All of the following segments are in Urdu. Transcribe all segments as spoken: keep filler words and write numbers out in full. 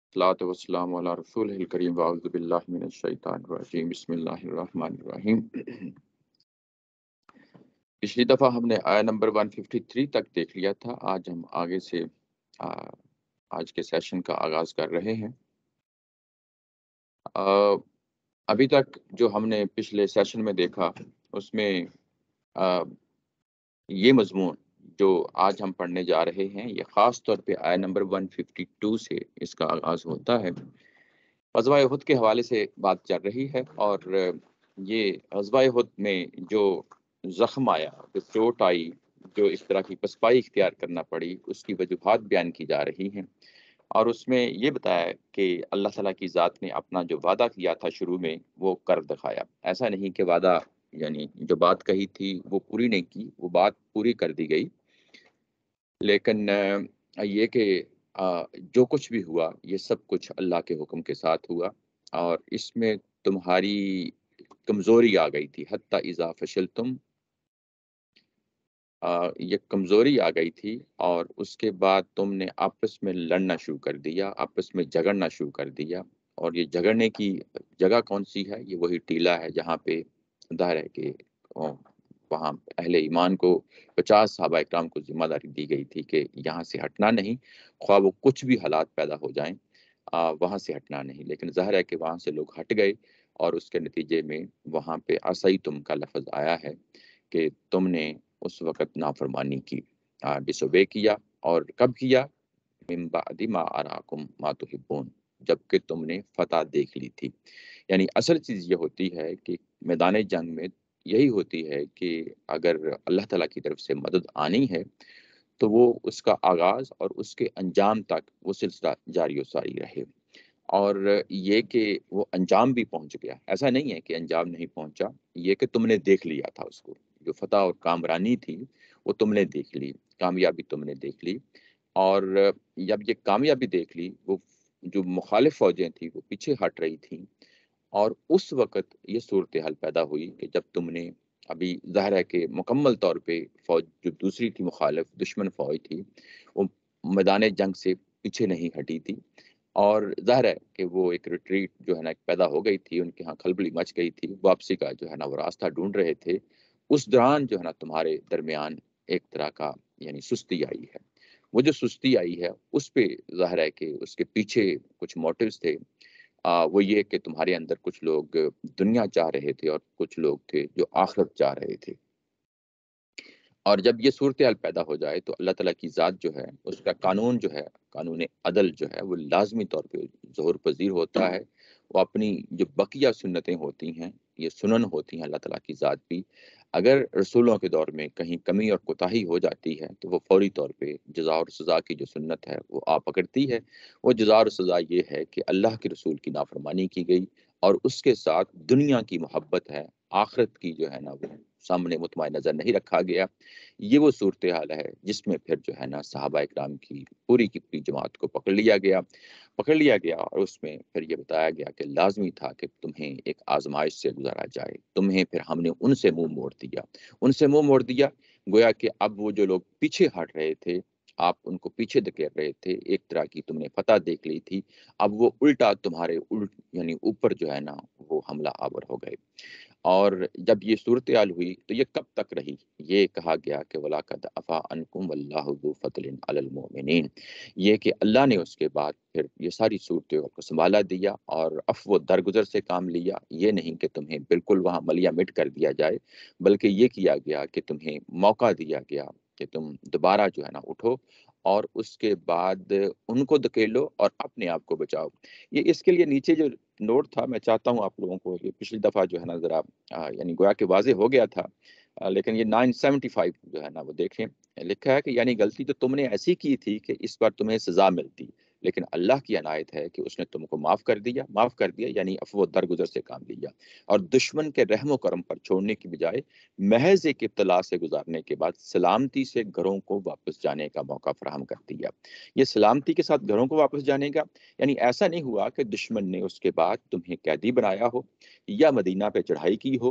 الصلاۃ والسلام علی رسول الکریم واعوذ باللہ من الشیطان الرجیم بسم اللہ الرحمن الرحیم۔ پچھلی دفعہ ہم نے آیا نمبر ایک سو ترپن تک دیکھ لیا تھا۔ آج ہم آگے سے آ, آج کے سیشن کا آغاز کر رہے ہیں۔ آ, ابھی تک جو ہم نے پچھلے سیشن میں دیکھا اس میں آ, یہ مضمون جو آج ہم پڑھنے جا رہے ہیں یہ خاص طور پہ آیا نمبر ایک سو بون سے اس کا آغاز ہوتا ہے۔ غزوہ احد کے حوالے سے بات چل رہی ہے، اور یہ غزوہ احد میں جو زخم آیا، جو چوٹ آئی، جو اس طرح کی پسپائی اختیار کرنا پڑی، اس کی وجوہات بیان کی جا رہی ہیں، اور اس میں یہ بتایا کہ اللہ تعالیٰ کی ذات نے اپنا جو وعدہ کیا تھا شروع میں وہ کر دکھایا۔ ایسا نہیں کہ وعدہ یعنی جو بات کہی تھی وہ پوری نہیں کی، وہ بات پوری کر دی گئی، لیکن یہ کہ جو کچھ بھی ہوا یہ سب کچھ اللہ کے حکم کے ساتھ ہوا، اور اس میں تمہاری کمزوری آ گئی تھی، حتی اذا فشلتم، یہ کمزوری آ گئی تھی، اور اس کے بعد تم نے آپس میں لڑنا شروع کر دیا، آپس میں جھگڑنا شروع کر دیا۔ اور یہ جھگڑنے کی جگہ کون سی ہے؟ یہ وہی ٹیلا ہے جہاں پہ ظاہر ہے کہ وہاں اہل ایمان کو پچاس صحابہ اکرام کو ذمہ داری دی گئی تھی کہ یہاں سے ہٹنا نہیں، خواہ وہ کچھ بھی حالات پیدا ہو جائیں، آ, وہاں سے ہٹنا نہیں۔ لیکن ظاہر ہے کہ وہاں سے لوگ ہٹ گئے، اور اس کے نتیجے میں وہاں پہ عصیتم کا لفظ آیا ہے کہ تم نے اس وقت نافرمانی کی، ڈسوبے کیا، اور کب کیا؟ من بعد ما اراکم ما تحبون، جبکہ تم نے فتح دیکھ لی تھی۔ یعنی اصل چیز یہ ہوتی ہے کہ میدان جنگ میں یہی ہوتی ہے کہ اگر اللہ تعالیٰ کی طرف سے مدد آنی ہے تو وہ اس کا آغاز اور اس کے انجام تک وہ سلسلہ جاری و ساری رہے، اور یہ کہ وہ انجام بھی پہنچ گیا۔ ایسا نہیں ہے کہ انجام نہیں پہنچا، یہ کہ تم نے دیکھ لیا تھا اس کو، جو فتح اور کامرانی تھی وہ تم نے دیکھ لی، کامیابی تم نے دیکھ لی، اور جب یہ کامیابی دیکھ لی، وہ جو مخالف فوجیں تھیں وہ پیچھے ہٹ رہی تھیں، اور اس وقت یہ صورتحال پیدا ہوئی کہ جب تم نے ابھی ظاہر ہے کہ مکمل طور پہ فوج جو دوسری تھی، مخالف دشمن فوج تھی، وہ میدان جنگ سے پیچھے نہیں ہٹی تھی، اور ظاہر ہے کہ وہ ایک ریٹریٹ جو ہے نا پیدا ہو گئی تھی، ان کے ہاں کھلبلی مچ گئی تھی، واپسی کا جو ہے نا وہ راستہ ڈھونڈ رہے تھے۔ اس دوران جو ہے نا تمہارے درمیان ایک طرح کا یعنی سستی آئی ہے۔ وہ جو سستی آئی ہے اس پہ ظاہر ہے کہ اس کے پیچھے کچھ موٹیوز تھے، آ, وہ یہ کہ تمہارے اندر کچھ لوگ دنیا چاہ رہے تھے اور کچھ لوگ تھے جو آخرت چاہ رہے تھے، اور جب یہ صورتحال پیدا ہو جائے تو اللہ تعالیٰ کی ذات جو ہے اس کا قانون جو ہے، قانون عدل جو ہے وہ لازمی طور پہ ظہور پذیر ہوتا ہے۔ وہ اپنی جو بقیہ سنتیں ہوتی ہیں، یہ سنن ہوتی ہیں اللہ تعالیٰ کی ذات بھی، اگر رسولوں کے دور میں کہیں کمی اور کوتاہی ہو جاتی ہے تو وہ فوری طور پہ جزا اور سزا کی جو سنت ہے وہ آ پکڑتی ہے۔ وہ جزا اور سزا یہ ہے کہ اللہ کے رسول کی نافرمانی کی گئی، اور اس کے ساتھ دنیا کی محبت ہے، آخرت کی جو ہے نا وہ سامنے مطمئن نظر نہیں رکھا گیا۔ یہ وہ صورتحال ہے جس میں پھر جو ہے نا صحابہ اکرام کی پوری کی پوری جماعت کو پکڑ لیا گیا پکڑ لیا گیا اور اس میں پھر یہ بتایا گیا کہ لازمی تھا کہ تمہیں ایک آزمائش سے گزارا جائے۔ تمہیں پھر ہم نے ان سے منہ موڑ دیا ان سے منہ موڑ دیا گویا کہ اب وہ جو لوگ پیچھے ہٹ رہے تھے، آپ ان کو پیچھے دھکیل رہے تھے، ایک طرح کی تم نے فتح دیکھ لی تھی، اب وہ الٹا تمہارے الٹ یعنی اوپر جو ہے نا وہ حملہ آور ہو گئے۔ اور جب یہ صورتحال ہوئی تو یہ کب تک رہی؟ یہ کہا گیا کہ وَلَقَدْ عَفَا عَنْكُمْ وَاللَّهُ ذُو فَضْلٍ عَلَى الْمُؤْمِنِينَ، یہ کہ اللہ نے اس کے بعد پھر یہ ساری صورتحال کو سنبھالا دیا اور عفو درگزر سے کام لیا۔ یہ نہیں کہ تمہیں بالکل وہاں ملیا مٹ کر دیا جائے، بلکہ یہ کیا گیا کہ تمہیں موقع دیا گیا کہ تم دوبارہ جو ہے نا اٹھو، اور اس کے بعد ان کو دھکیلو اور اپنے آپ کو بچاؤ۔ یہ اس کے لیے نیچے جو نوٹ تھا، میں چاہتا ہوں آپ لوگوں کو، یہ پچھلی دفعہ جو ہے نا ذرا آ, یعنی گویا کہ واضح ہو گیا تھا، آ, لیکن یہ نائن سیونٹی فائیو جو ہے نا وہ دیکھیں، لکھا ہے کہ یعنی غلطی تو تم نے ایسی کی تھی کہ اس پر تمہیں سزا ملتی، لیکن اللہ کی عنایت ہے کہ اس نے تم کو معاف کر دیا معاف کر دیا یعنی عفو درگزر سے کام لیا، اور دشمن کے رحم و کرم پر چھوڑنے کی بجائے محض ایک ابتلا سے گزارنے کے بعد سلامتی سے گھروں کو واپس جانے کا موقع فراہم کر دیا۔ یہ سلامتی کے ساتھ گھروں کو واپس جانے کا یعنی ایسا نہیں ہوا کہ دشمن نے اس کے بعد تمہیں قیدی بنایا ہو، یا مدینہ پہ چڑھائی کی ہو،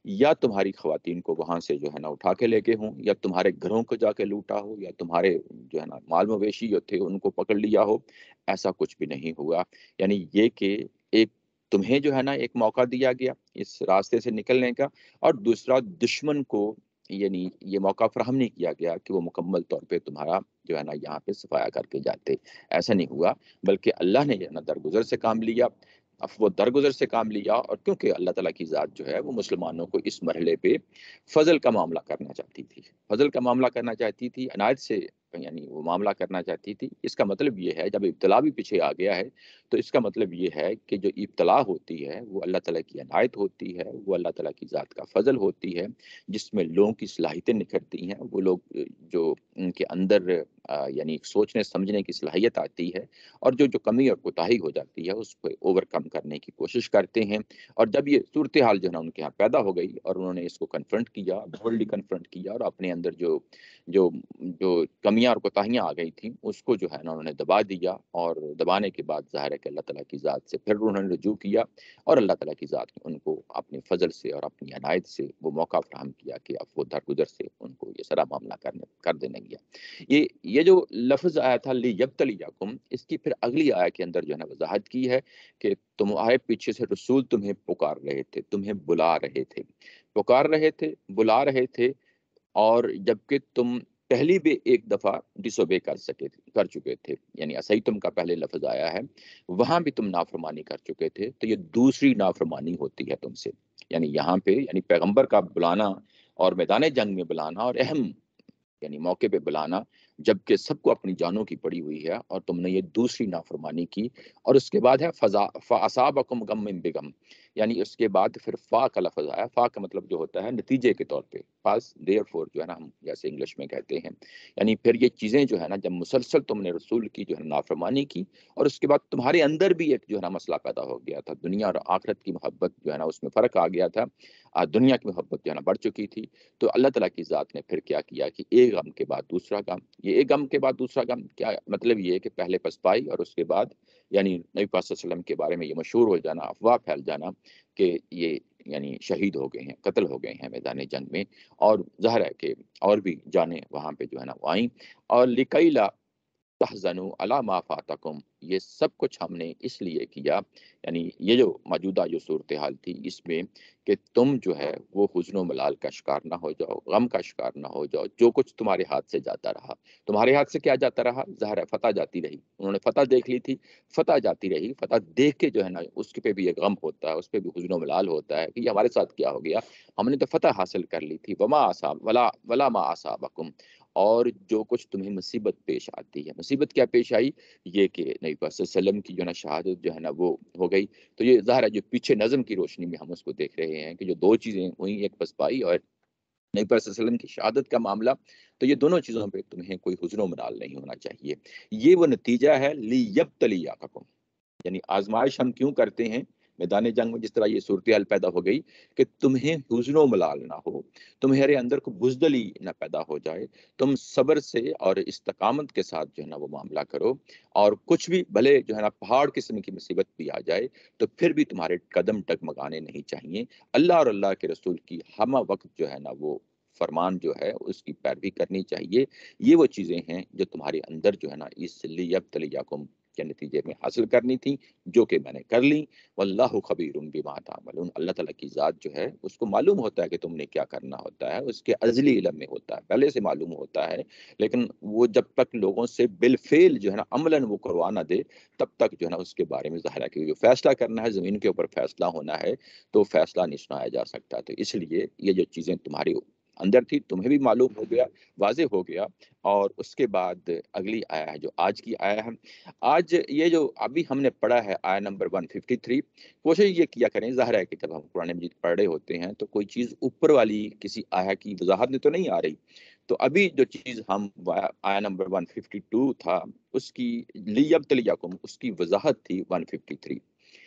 یا تمہاری خواتین کو وہاں سے جو ہے نا اٹھا کے لے گئے ہوں، یا تمہارے گھروں کو جا کے لوٹا ہو، یا تمہارے جو ہے نا مال مویشی جو تھے ان کو پکڑ لیا ہو، ایسا کچھ بھی نہیں ہوا۔ یعنی یہ کہ ایک تمہیں جو ہے نا ایک موقع دیا گیا اس راستے سے نکلنے کا، اور دوسرا دشمن کو یعنی یہ موقع فراہم نہیں کیا گیا کہ وہ مکمل طور پہ تمہارا جو ہے نا یہاں پہ صفایا کر کے جاتے۔ ایسا نہیں ہوا، بلکہ اللہ نے جو ہے نا درگزر سے کام لیا، اب وہ درگزر سے کام لیا، اور کیونکہ اللہ تعالیٰ کی ذات جو ہے وہ مسلمانوں کو اس مرحلے پہ فضل کا معاملہ کرنا چاہتی تھی، فضل کا معاملہ کرنا چاہتی تھی، عنایت سے یعنی وہ معاملہ کرنا چاہتی تھی۔ اس کا مطلب یہ ہے جب ابتلا بھی پیچھے آ گیا ہے تو اس کا مطلب یہ ہے کہ جو ابتلا ہوتی ہے وہ اللہ تعالیٰ کی عنایت ہوتی ہے، وہ اللہ تعالیٰ کی ذات کا فضل ہوتی ہے، جس میں لوگوں کی صلاحیتیں نکھرتی ہیں، وہ لوگ جو ان کے اندر آ، یعنی سوچنے سمجھنے کی صلاحیت آتی ہے، اور جو جو کمی اور کوتاہی ہو جاتی ہے اس کو اوور کم کرنے کی کوشش کرتے ہیں۔ اور جب یہ صورتحال جو ہے نا ان کے یہاں پیدا ہو گئی اور انہوں نے اس کو کنفرنٹ کیا، بولڈلی کنفرنٹ کیا، اور اپنے اندر جو جو جو کمیاں اور کوتاہیاں آ گئی تھیں اس کو جو ہے نا انہوں نے دبا دیا، اور دبانے کے بعد ظاہر ہے کہ اللہ تعالیٰ کی ذات سے پھر انہوں نے رجوع کیا، اور اللہ تعالیٰ کی ذات نے ان کو اپنے فضل سے اور اپنی عنایت سے وہ موقع فراہم کیا کہ اب وہ درگزر سے ان کو یہ سارا معاملہ کرنے کر دینے گیا۔ یہ یہ جو لفظ آیا تھا لیبتلیکم، اس کی پھر اگلی آیا کے اندر جو ہے نا وضاحت کی ہے کہ تمہارے پیچھے سے رسول تمہیں پکار رہے تھے، تمہیں بلا رہے تھے، پکار رہے تھے، بلا رہے تھے، اور جبکہ تم پہلی بھی ایک دفعہ ڈس اوبے کر سکے کر چکے تھے، یعنی اسیتم کا پہلے لفظ آیا ہے، وہاں بھی تم نافرمانی کر چکے تھے، تو یہ دوسری نافرمانی ہوتی ہے تم سے۔ یعنی یہاں پہ یعنی پیغمبر کا بلانا اور میدان جنگ میں بلانا اور اہم یعنی موقع پہ بلانا، جبکہ سب کو اپنی جانوں کی پڑی ہوئی ہے، اور تم نے یہ دوسری نافرمانی کی، اور اس کے بعد ہے فضا فاصابکم غم بغم، یعنی اس کے بعد پھر فا کا لفظ آیا۔ فا کا مطلب جو ہوتا ہے نتیجے کے طور پہ، پاس دیر فور جو ہے نا ہم جیسے انگلش میں کہتے ہیں، یعنی پھر یہ چیزیں جو ہے نا جب مسلسل تم نے رسول کی جو ہے نافرمانی کی، اور اس کے بعد تمہارے اندر بھی ایک جو ہے نا مسئلہ پیدا ہو گیا تھا، دنیا اور آخرت کی محبت جو ہے نا اس میں فرق آ گیا تھا، آ، دنیا کی محبت جو ہے نا بڑھ چکی تھی، تو اللہ تعالیٰ کی ذات نے پھر کیا کیا کہ ایک غم کے بعد دوسرا غم، یہ ایک غم کے بعد دوسرا غم کیا مطلب یہ ہے کہ پہلے پسپائی اور اس کے بعد یعنی نبی پاک صلی اللہ علیہ وسلم کے بارے میں یہ مشہور ہو جانا، افواہ پھیل جانا کہ یہ یعنی شہید ہو گئے ہیں، قتل ہو گئے ہیں میدان جنگ میں، اور ظاہر ہے کہ اور بھی جانیں وہاں پہ جو ہے نا وہ آئیں، اور لکیلا تحزنوا علی ما فاتکم، یہ سب کچھ ہم نے اس لیے کیا، یعنی یہ جو موجودہ جو صورتحال تھی اس میں کہ تم جو ہے وہ حزن و ملال کا شکار نہ ہو جاؤ، غم کا شکار نہ ہو جاؤ، جو کچھ تمہارے ہاتھ سے جاتا رہا، تمہارے ہاتھ سے کیا جاتا رہا، ظاہر ہے فتح جاتی رہی، انہوں نے فتح دیکھ لی تھی، فتح جاتی رہی، فتح دیکھ کے جو ہے نا اس پہ بھی ایک غم ہوتا ہے، اس پہ بھی حزن و ملال ہوتا ہے کہ یہ ہمارے ساتھ کیا ہو گیا، ہم نے تو فتح حاصل کر لی تھی، وما اصاب ولا ولا ما اصابکم، اور جو کچھ تمہیں مصیبت پیش آتی ہے، مصیبت کیا پیش آئی، یہ کہ نبی پاک صلی اللہ علیہ وسلم کی جو ہے نا شہادت جو ہے نا وہ ہو گئی، تو یہ ظاہر ہے جو پیچھے نظم کی روشنی میں ہم اس کو دیکھ رہے ہیں کہ جو دو چیزیں ہوئی، ایک پسپائی اور نبی پاک صلی اللہ علیہ وسلم کی شہادت کا معاملہ، تو یہ دونوں چیزوں پہ تمہیں کوئی حزن و ملال نہیں ہونا چاہیے، یہ وہ نتیجہ ہے لیبتلیکم، یعنی آزمائش ہم کیوں کرتے ہیں میدان جنگ میں، جس طرح یہ صورتحال پیدا ہو گئی کہ تمہیں حزن و ملال نہ ہو، تمہارے اندر کو بزدلی نہ پیدا ہو جائے، تم صبر سے اور استقامت کے ساتھ جو ہے نا وہ معاملہ کرو، اور کچھ بھی بھلے جو ہے نا پہاڑ قسم کی مصیبت بھی آ جائے تو پھر بھی تمہارے قدم ڈگمگانے نہیں چاہیے، اللہ اور اللہ کے رسول کی ہمہ وقت جو ہے نا وہ فرمان جو ہے اس کی پیروی کرنی چاہیے، یہ وہ چیزیں ہیں جو تمہارے اندر جو ہے نا اس لیبتلیکم کے نتیجے میں حاصل کرنی تھی، جو کہ میں نے کر لی، واللہ خبیر بما تعملون، اللہ تعالیٰ کی ذات جو ہے اس کو معلوم ہوتا ہے کہ تم نے کیا کرنا ہوتا ہے، اس کے ازلی علم میں ہوتا ہے، پہلے سے معلوم ہوتا ہے، لیکن وہ جب تک لوگوں سے بالفعل جو ہے نا عملاً وہ کروا نہ دے تب تک جو ہے نا اس کے بارے میں ظاہر ہے کہ جو فیصلہ کرنا ہے زمین کے اوپر فیصلہ ہونا ہے تو فیصلہ نہیں سنایا جا سکتا، تو اس لیے یہ جو چیزیں تمہاری اندر تھی تمہیں بھی معلوم ہو گیا، واضح ہو گیا، اور اس کے بعد اگلی آیا ہے جو آج کی آیا ہے، آج یہ جو ابھی ہم نے پڑھا ہے آیا نمبر ایک سو ترپن، کوشش یہ کیا کریں، ظاہر ہے کہ جب ہم قرآن مجید پڑھ رہے ہوتے ہیں تو کوئی چیز اوپر والی کسی آیا کی وضاحت میں تو نہیں آ رہی، تو ابھی جو چیز ہم آیا نمبر ایک سو بون تھا اس کی لیبتلیکم اس کی وضاحت تھی ایک سو ترپن،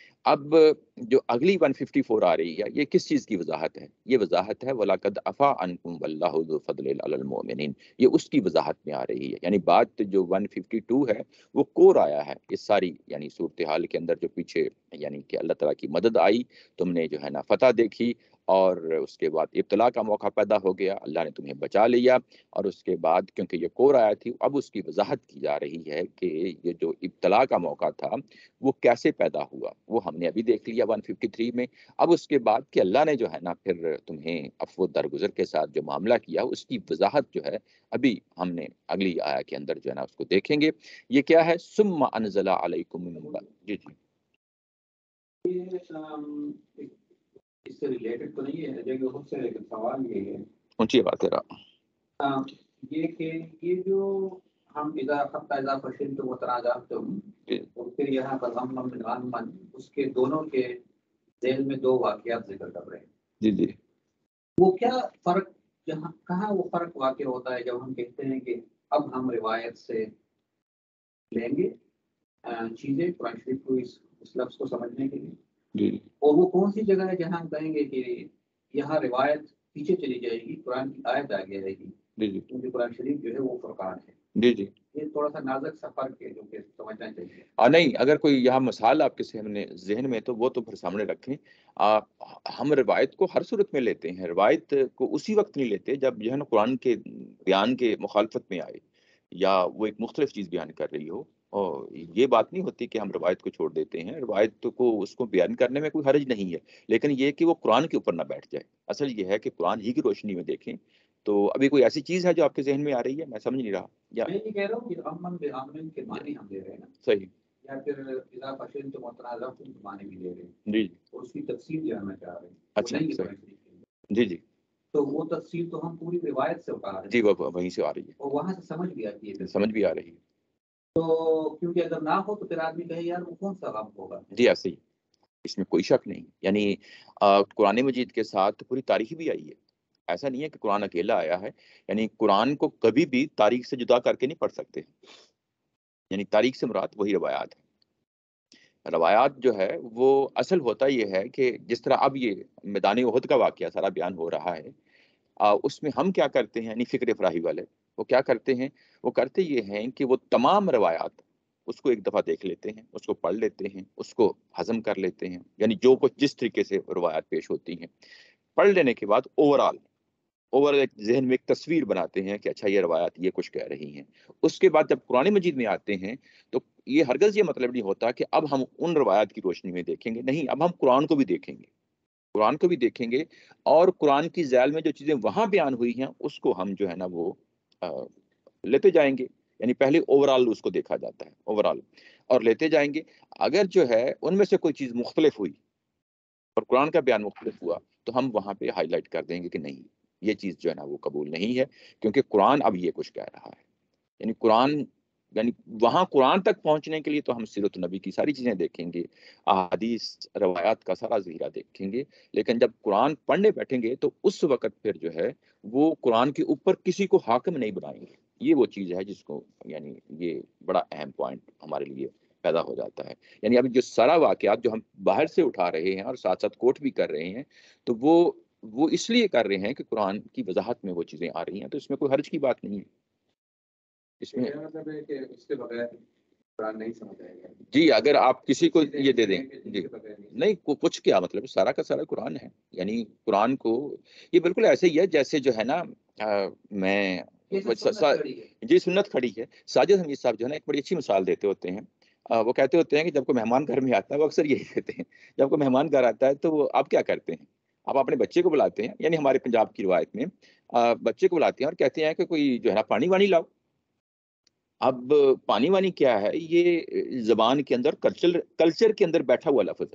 اب جو اگلی ایک سو چون آ رہی ہے یہ کس چیز کی وضاحت ہے، یہ وضاحت ہے وَلَقَدْ عَفَا عَنْكُمْ وَاللَّهُ ذُو فَضْلٍ عَلَى الْمُؤْمِنِينَ، یہ اس کی وضاحت میں آ رہی ہے، یعنی بات جو ایک سو باون ہے وہ کور آیا ہے اس ساری یعنی صورتحال کے اندر جو پیچھے یعنی کہ اللہ تعالیٰ کی مدد آئی، تم نے جو ہے نا فتح دیکھی، اور اس کے بعد ابتلا کا موقع پیدا ہو گیا، اللہ نے تمہیں بچا لیا، اور اس کے بعد کیونکہ یہ کور آیا تھی، اب اس کی وضاحت کی جا رہی ہے کہ یہ جو ابتلا کا موقع تھا وہ کیسے پیدا ہوا، وہ ہم نے ابھی دیکھ لیا ایک سو تریپن میں۔ اب اس کے بعد کہ اللہ نے جو ہے نا پھر تمہیں عفو درگزر کے ساتھ جو معاملہ کیا، اس کی وضاحت جو ہے ابھی ہم نے اگلی آیا کے اندر جو ہے نا اس کو دیکھیں گے۔ یہ کیا ہے؟ ثم انزل علیکم من بعد، جی جی اس سے ریلیٹڈ تو نہیں ہے لیکن خود سے لیکن سوال یہ ہے، اونچی بات ہے آم، یہ کہ یہ جو ہم اذا حتی اذا فشلتم وتنازعتم اور پھر یہاں پر غم من غم، اس کے دونوں کے ذیل میں دو واقعات ذکر کر رہے ہیں، جی جی وہ کیا فرق، جہاں کہاں وہ فرق واقع ہوتا ہے جب ہم کہتے ہیں کہ اب ہم روایت سے لیں گے آ، چیزیں قرآن شریف کو اس اس لفظ کو سمجھنے کے لیے، جی اور وہ کون سی جگہ ہے جہاں ہم کہیں گے کہ یہاں روایت پیچھے چلی جائے گی، قرآن کی آیت آگے رہے گی، جی جی کیونکہ قرآن شریف جو ہے وہ فرقان ہے۔ جی جی یہ تھوڑا سا نازک سا فرق ہے جو کہ سمجھنا چاہیے۔ آ نہیں، اگر کوئی یہاں مثال آپ کے سامنے ذہن میں تو وہ تو پھر سامنے رکھیں۔ آ ہم روایت کو ہر صورت میں لیتے ہیں، روایت کو اسی وقت نہیں لیتے جب جو ہے نا قرآن کے بیان کے مخالفت میں آئے یا وہ ایک مختلف چیز بیان کر رہی ہو، اور یہ بات نہیں ہوتی کہ ہم روایت کو چھوڑ دیتے ہیں۔ روایت کو اس کو بیان کرنے میں کوئی حرج نہیں ہے، لیکن یہ کہ وہ قرآن کے اوپر نہ بیٹھ جائے۔ اصل یہ ہے کہ قرآن ہی کی روشنی میں دیکھیں۔ تو ابھی کوئی ایسی چیز ہے جو آپ کے ذہن میں آ رہی ہے؟ میں سمجھ نہیں رہا یا میں یہ کہہ رہا ہوں کہ امن بے امن کے معنی ہم دے رہے ہیں نا، صحیح؟ یا پھر اذا فشلتم وتنازعتم کے معنی بھی دے رہے ہیں، جی اور اس کی تفصیل جاننا چاہ رہے ہیں، وہ اچھا نہیں ہے صحیح، قرآن شریف کے اندر۔ جی جی تو وہ تفصیل تو ہم پوری روایت سے اٹھا رہے ہیں، جی وہ وہیں سے آ رہی اور وہاں سے سمجھ بھی آتی ہے ہے، پھر۔ سمجھ بھی آ رہی ہے۔ تو کیونکہ اگر نہ ہو تو پھر آدمی کہے یار وہ کون سا غم ہوگا۔ جی ایسے ہی، اس میں کوئی شک نہیں، یعنی آ، قرآن مجید کے ساتھ پوری تاریخ بھی آئی ہے۔ ایسا نہیں ہے کہ قرآن اکیلا آیا ہے، یعنی قرآن کو کبھی بھی تاریخ سے جدا کر کے نہیں پڑھ سکتے، یعنی تاریخ سے مراد وہی روایات ہے۔ روایات جو ہے وہ اصل ہوتا یہ ہے کہ جس طرح اب یہ میدان احد کا واقعہ سارا بیان ہو رہا ہے، آ، اس میں ہم کیا کرتے ہیں، یعنی فکر فراہی والے وہ کیا کرتے ہیں، وہ کرتے یہ ہیں کہ وہ تمام روایات اس کو ایک دفعہ دیکھ لیتے ہیں، اس کو پڑھ لیتے ہیں، اس کو ہضم کر لیتے ہیں، یعنی جو کچھ جس طریقے سے روایات پیش ہوتی ہیں پڑھ لینے کے بعد اوور آل اوور ایک ذہن میں ایک تصویر بناتے ہیں کہ اچھا یہ روایات یہ کچھ کہہ رہی ہیں۔ اس کے بعد جب قرآن مجید میں آتے ہیں تو یہ ہرگز یہ مطلب نہیں ہوتا کہ اب ہم ان روایات کی روشنی میں دیکھیں گے، نہیں، اب ہم قرآن کو بھی دیکھیں گے، قرآن کو بھی دیکھیں گے، اور قرآن کی ذیل میں جو چیزیں وہاں بیان ہوئی ہیں اس کو ہم جو ہے نا وہ آ، لیتے جائیں گے، یعنی پہلے اوور آل اس کو دیکھا جاتا ہے، اوور آل، اور لیتے جائیں گے۔ اگر جو ہے ان میں سے کوئی چیز مختلف ہوئی اور قرآن کا بیان مختلف ہوا تو ہم وہاں پہ ہائی لائٹ کر دیں گے کہ نہیں، یہ چیز جو ہے نا وہ قبول نہیں ہے، کیونکہ قرآن اب یہ کچھ کہہ رہا ہے۔ یعنی قرآن، یعنی وہاں قرآن تک پہنچنے کے لیے تو ہم سیرت النبی کی ساری چیزیں دیکھیں گے، احادیث روایات کا سارا ذخیرہ دیکھیں گے، لیکن جب قرآن پڑھنے بیٹھیں گے تو اس وقت پھر جو ہے وہ قرآن کے اوپر کسی کو حاکم نہیں بنائیں گے۔ یہ وہ چیز ہے جس کو، یعنی یہ بڑا اہم پوائنٹ ہمارے لیے پیدا ہو جاتا ہے۔ یعنی اب جو سارا واقعات جو ہم باہر سے اٹھا رہے ہیں اور ساتھ ساتھ کوٹ بھی کر رہے ہیں تو وہ وہ اس لیے کر رہے ہیں کہ قرآن کی وضاحت میں وہ چیزیں آ رہی ہیں، تو اس میں کوئی حرج کی بات نہیں ہے۔ اس میں مطلب ہے کہ اس کے بغیر قرآن نہیں سمجھ آئے گا۔ جی اگر آپ کسی کو یہ دے دیں، جی نہیں، کچھ کیا مطلب سارا کا سارا قرآن ہے، یعنی قرآن کو یہ بالکل ایسے ہی ہے جیسے جو ہے نا میں جی سنت کھڑی ہے۔ ساجد حمید صاحب جو ہے نا ایک بڑی اچھی مثال دیتے ہوتے ہیں، وہ کہتے ہوتے ہیں کہ جب کوئی مہمان گھر میں آتا ہے، وہ اکثر یہی کہتے ہیں جب کوئی مہمان گھر آتا ہے تو وہ آپ کیا کرتے ہیں، آپ اپنے بچے کو بلاتے ہیں، یعنی ہمارے پنجاب کی روایت میں بچے کو بلاتے ہیں اور کہتے ہیں کہ کوئی جو ہے نا پانی وانی لاؤ۔ اب پانی وانی کیا ہے، یہ زبان کے اندر کلچر کلچر کے اندر بیٹھا ہوا لفظ ہے۔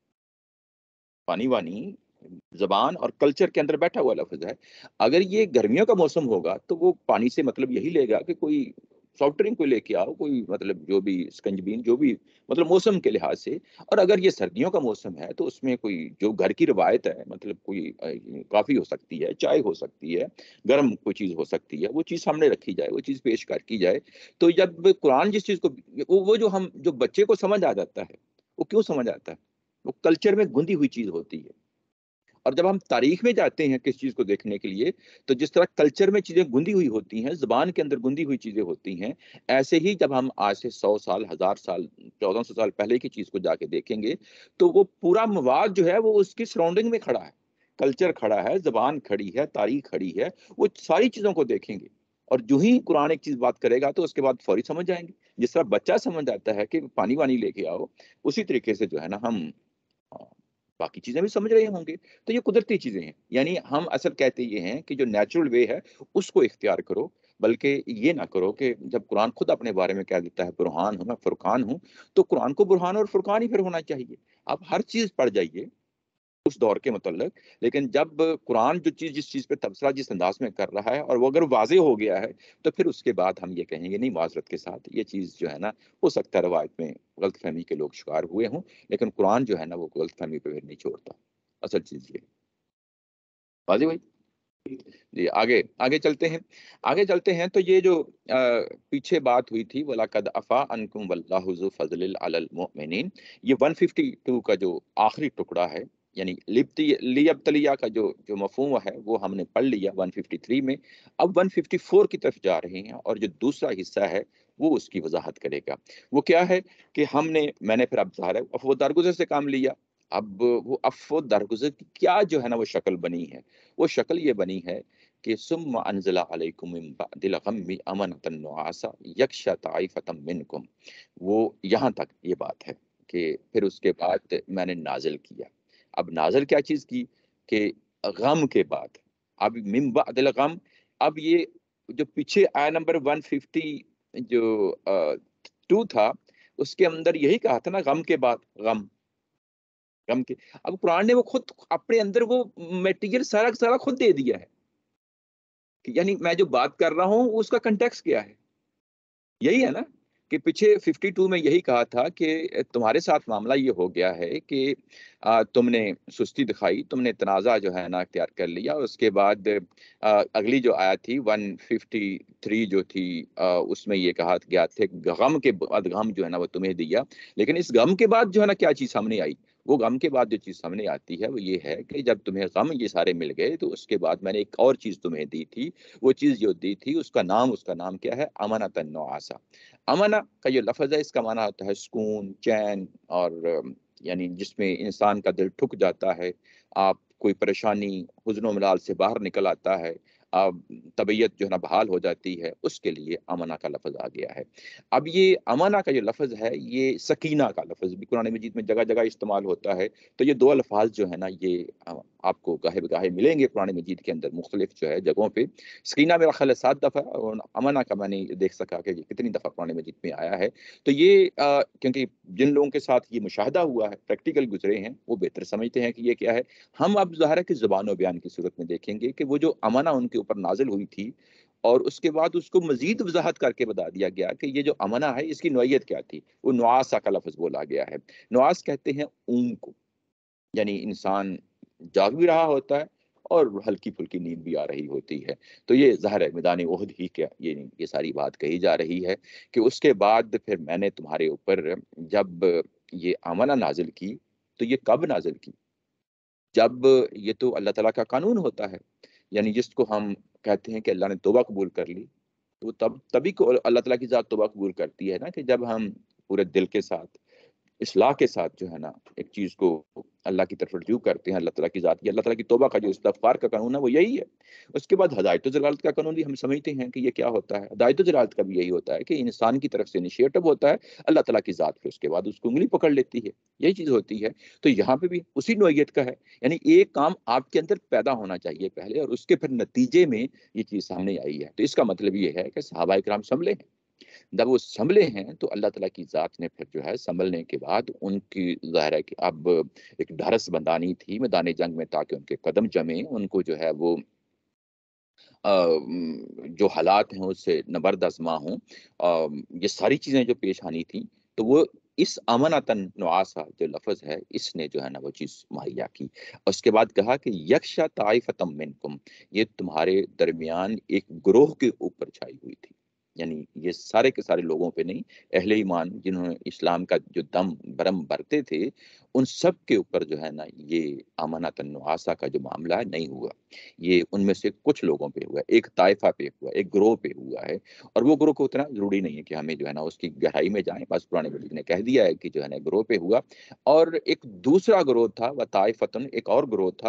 پانی وانی زبان اور کلچر کے اندر بیٹھا ہوا لفظ ہے۔ اگر یہ گرمیوں کا موسم ہوگا تو وہ پانی سے مطلب یہی لے گا کہ کوئی سافٹ ڈرنک کو لے کے آؤ، کوئی مطلب جو بھی سکنجبین جو بھی مطلب موسم کے لحاظ سے۔ اور اگر یہ سردیوں کا موسم ہے تو اس میں کوئی جو گھر کی روایت ہے، مطلب کوئی کافی ہو سکتی ہے، چائے ہو سکتی ہے، گرم کوئی چیز ہو سکتی ہے، وہ چیز سامنے رکھی جائے، وہ چیز پیش کر کی جائے۔ تو جب قرآن جس چیز کو وہ جو ہم جو بچے کو سمجھ آ جاتا ہے، وہ کیوں سمجھ آتا ہے؟ وہ کلچر میں گندی ہوئی چیز ہوتی ہے۔ اور جب ہم تاریخ میں جاتے ہیں کس چیز کو دیکھنے کے لیے، تو جس طرح کلچر میں چیزیں گندی ہوئی ہوتی ہیں، زبان کے اندر گندی ہوئی چیزیں ہوتی ہیں، ایسے ہی جب ہم آج سے سو سال، ہزار سال، چودہ سو سال پہلے کی چیز کو جا کے دیکھیں گے تو وہ پورا مواد جو ہے وہ اس کی سراؤنڈنگ میں کھڑا ہے۔ کلچر کھڑا ہے، زبان کھڑی ہے، تاریخ کھڑی ہے، وہ ساری چیزوں کو دیکھیں گے، اور جو ہی قرآن ایک چیز بات کرے گا تو اس کے بعد فوری سمجھ جائیں گے. جس طرح بچہ سمجھ آتا ہے کہ پانی وانی لے کے آؤ، اسی طریقے سے جو ہے نا ہم باقی چیزیں بھی سمجھ رہے ہوں گے. تو یہ قدرتی چیزیں ہیں. یعنی ہم اصل کہتے یہ ہیں کہ جو نیچرل وے ہے اس کو اختیار کرو، بلکہ یہ نہ کرو کہ جب قرآن خود اپنے بارے میں کہہ دیتا ہے برہان ہوں، میں فرقان ہوں، تو قرآن کو برہان اور فرقان ہی پھر ہونا چاہیے. آپ ہر چیز پڑھ جائیے اس دور کے متعلق، لیکن جب قرآن جو چیز جس چیز پہ تبصرہ جس انداز میں کر رہا ہے اور وہ اگر واضح ہو گیا ہے تو پھر اس کے بعد ہم یہ کہیں گے نہیں، معذرت کے ساتھ یہ چیز جو ہے نا ہو سکتا ہے روایت میں غلط فہمی کے لوگ شکار ہوئے ہوں، لیکن قرآن جو ہے نا وہ غلط فہمی پہ پھر نہیں چھوڑتا. اصل چیز یہ واضح بھائی. جی آگے آگے چلتے ہیں آگے چلتے ہیں تو یہ جو آ, پیچھے بات ہوئی تھی وَلَقَدْ عَفَا عَنْكُمْ وَاللَّهُ ذُو فَضْلٍ عَلَى الْمُؤْمِنِينَ، یہ ایک سو بائیس کا جو آخری ٹکڑا ہے، یعنی لیبتلیہ کا جو جو مفہوم ہے وہ ہم نے پڑھ لیا ایک سو ترپن میں. اب ایک سو چون کی طرف جا رہے ہیں اور جو دوسرا حصہ ہے وہ اس کی وضاحت کرے گا. وہ کیا ہے کہ ہم نے میں نے پھر اب ظاہر ہے افو درگزر سے کام لیا. اب وہ افو درگزر کی کیا جو ہے نا وہ شکل بنی ہے، وہ شکل یہ بنی ہے کہ ثم انزل علیکم من بعد الغم امنۃ نعاسا یغشی طائفۃ منکم. وہ یہاں تک یہ بات ہے کہ پھر اس کے بعد میں نے نازل کیا. اب نازل کیا چیز کی کہ غم کے بعد، اب من بعد الغم، اب یہ جو پیچھے آیا نمبر ایک سو پچاس جو ٹو تھا اس کے اندر یہی کہا تھا نا غم کے بعد غم غم کے. اب قرآن نے وہ خود اپنے اندر وہ میٹیریل سارا سارا خود دے دیا ہے کہ یعنی میں جو بات کر رہا ہوں اس کا کنٹیکس کیا ہے. یہی ہے نا کہ پیچھے بائیس میں یہی کہا تھا کہ تمہارے ساتھ معاملہ یہ ہو گیا ہے کہ آ, تم نے سستی دکھائی، تم نے تنازع جو ہے نا اختیار کر لیا. اس کے بعد آ, اگلی جو آیت تھی ایک سو ترپن جو تھی آ, اس میں یہ کہا گیا تھا کہ غم کے بعد غم جو ہے نا وہ تمہیں دیا. لیکن اس غم کے بعد جو ہے نا کیا چیز سامنے آئی، وہ غم کے بعد جو چیز سامنے آتی ہے وہ یہ ہے کہ جب تمہیں غم یہ سارے مل گئے تو اس کے بعد میں نے ایک اور چیز تمہیں دی تھی. وہ چیز جو دی تھی اس کا نام اس کا نام کیا ہے؟ امنۃ نعاسا. امنا کا جو لفظ ہے اس کا معنی ہوتا ہے سکون، چین، اور یعنی جس میں انسان کا دل ٹھک جاتا ہے، آپ کوئی پریشانی حزن و ملال سے باہر نکل آتا ہے، اب طبیعت جو ہے نا بحال ہو جاتی ہے، اس کے لیے امنا کا لفظ آ گیا ہے. اب یہ امنا کا جو لفظ ہے یہ سکینہ کا لفظ بھی قرآن مجید میں جگہ جگہ استعمال ہوتا ہے. تو یہ دو الفاظ جو ہے نا یہ آپ کو گاہے بگاہے ملیں گے قرآن مجید کے اندر مختلف جو ہے جگہوں پہ. سکینہ میرا خیال ہے سات دفعہ، اور امنا کا میں نے دیکھ سکا کہ یہ کتنی دفعہ قرآن مجید میں آیا ہے. تو یہ آ, کیونکہ جن لوگوں کے ساتھ یہ مشاہدہ ہوا ہے، پریکٹیکل گزرے ہیں، وہ بہتر سمجھتے ہیں کہ یہ کیا ہے. ہم اب ظاہر ہے کہ زبان و بیان کی صورت میں دیکھیں گے کہ وہ جو امنا ان کے اوپر نازل ہوئی تھی اور اس کے بعد اس کو مزید وضاحت کر کے بتا دیا گیا کہ یہ جو امنا ہے اس کی نوعیت کیا تھی. وہ نعاسا کا لفظ بولا گیا ہے. نعاس کہتے ہیں اونگ کو، یعنی انسان جاگ بھی رہا ہوتا ہے اور ہلکی پھلکی نیند بھی آ رہی ہوتی ہے. تو یہ ظاہر ہے میدان احد ہی کیا یہ یہ ساری بات کہی جا رہی ہے کہ اس کے بعد پھر میں نے تمہارے اوپر جب یہ امنا نازل کی، تو یہ کب نازل کی؟ جب یہ تو اللہ تعالیٰ کا قانون ہوتا ہے، یعنی جس کو ہم کہتے ہیں کہ اللہ نے توبہ قبول کر لی، تو تب تبھی کو اللہ تعالیٰ کی ذات توبہ قبول کرتی ہے نا کہ جب ہم پورے دل کے ساتھ اصلاح کے ساتھ جو ہے نا ایک چیز کو اللہ کی طرف رجوع کرتے ہیں. اللہ تعالیٰ کی ذات کی اللہ تعالیٰ کی توبہ کا جو استغفار کا قانون ہے وہ یہی ہے. اس کے بعد ہدایت و ضلالت کا قانون بھی ہم سمجھتے ہیں کہ یہ کیا ہوتا ہے. ہدایت و ضلالت کا بھی یہی ہوتا ہے کہ انسان کی طرف سے انیشیٹو ہوتا ہے، اللہ تعالیٰ کی ذات پھر اس کے بعد اس کو انگلی پکڑ لیتی ہے. یہی چیز ہوتی ہے. تو یہاں پہ بھی اسی نوعیت کا ہے، یعنی ایک کام آپ کے اندر پیدا ہونا چاہیے پہلے اور اس کے پھر نتیجے میں یہ چیز سامنے آئی ہے. تو اس کا مطلب یہ ہے کہ صحابہ کرام سنبھلے ہیں. جب وہ سنبھلے ہیں تو اللہ تعالیٰ کی ذات نے پھر جو ہے سنبھلنے کے بعد ان کی ظاہر ہے کہ اب ایک ڈھارس بندانی تھی میدان جنگ میں تاکہ ان کے قدم جمیں، ان کو جو ہے وہ جو حالات ہیں اس سے نبرد آزما ہوں. یہ ساری چیزیں جو پیش آنی تھیں تو وہ اس امنتن نعاسا جو لفظ ہے اس نے جو ہے نا وہ چیز مہیا کی. اس کے بعد کہا کہ یکشا طائفتم منکم، یہ تمہارے درمیان ایک گروہ کے اوپر چھائی ہوئی تھی. یعنی یہ سارے کے سارے لوگوں پہ نہیں، اہل ایمان جنہوں نے اسلام کا جو دم برم برتے تھے ان سب کے اوپر جو ہے نا یہ امانت النعاسہ کا جو معاملہ ہے نہیں ہوا. یہ ان میں سے کچھ لوگوں پہ ہوا ہے، ایک طائفہ پہ ہوا ہے، ایک گروہ پہ ہوا ہے. اور وہ گروہ کو اتنا ضروری نہیں ہے کہ ہمیں جو ہے نا اس کی گہرائی میں جائیں، بس قرآن مجید نے کہہ دیا ہے کہ جو ہے نا گروہ پہ ہوا. اور ایک دوسرا گروہ تھا وہ طائفتن، ایک اور گروہ تھا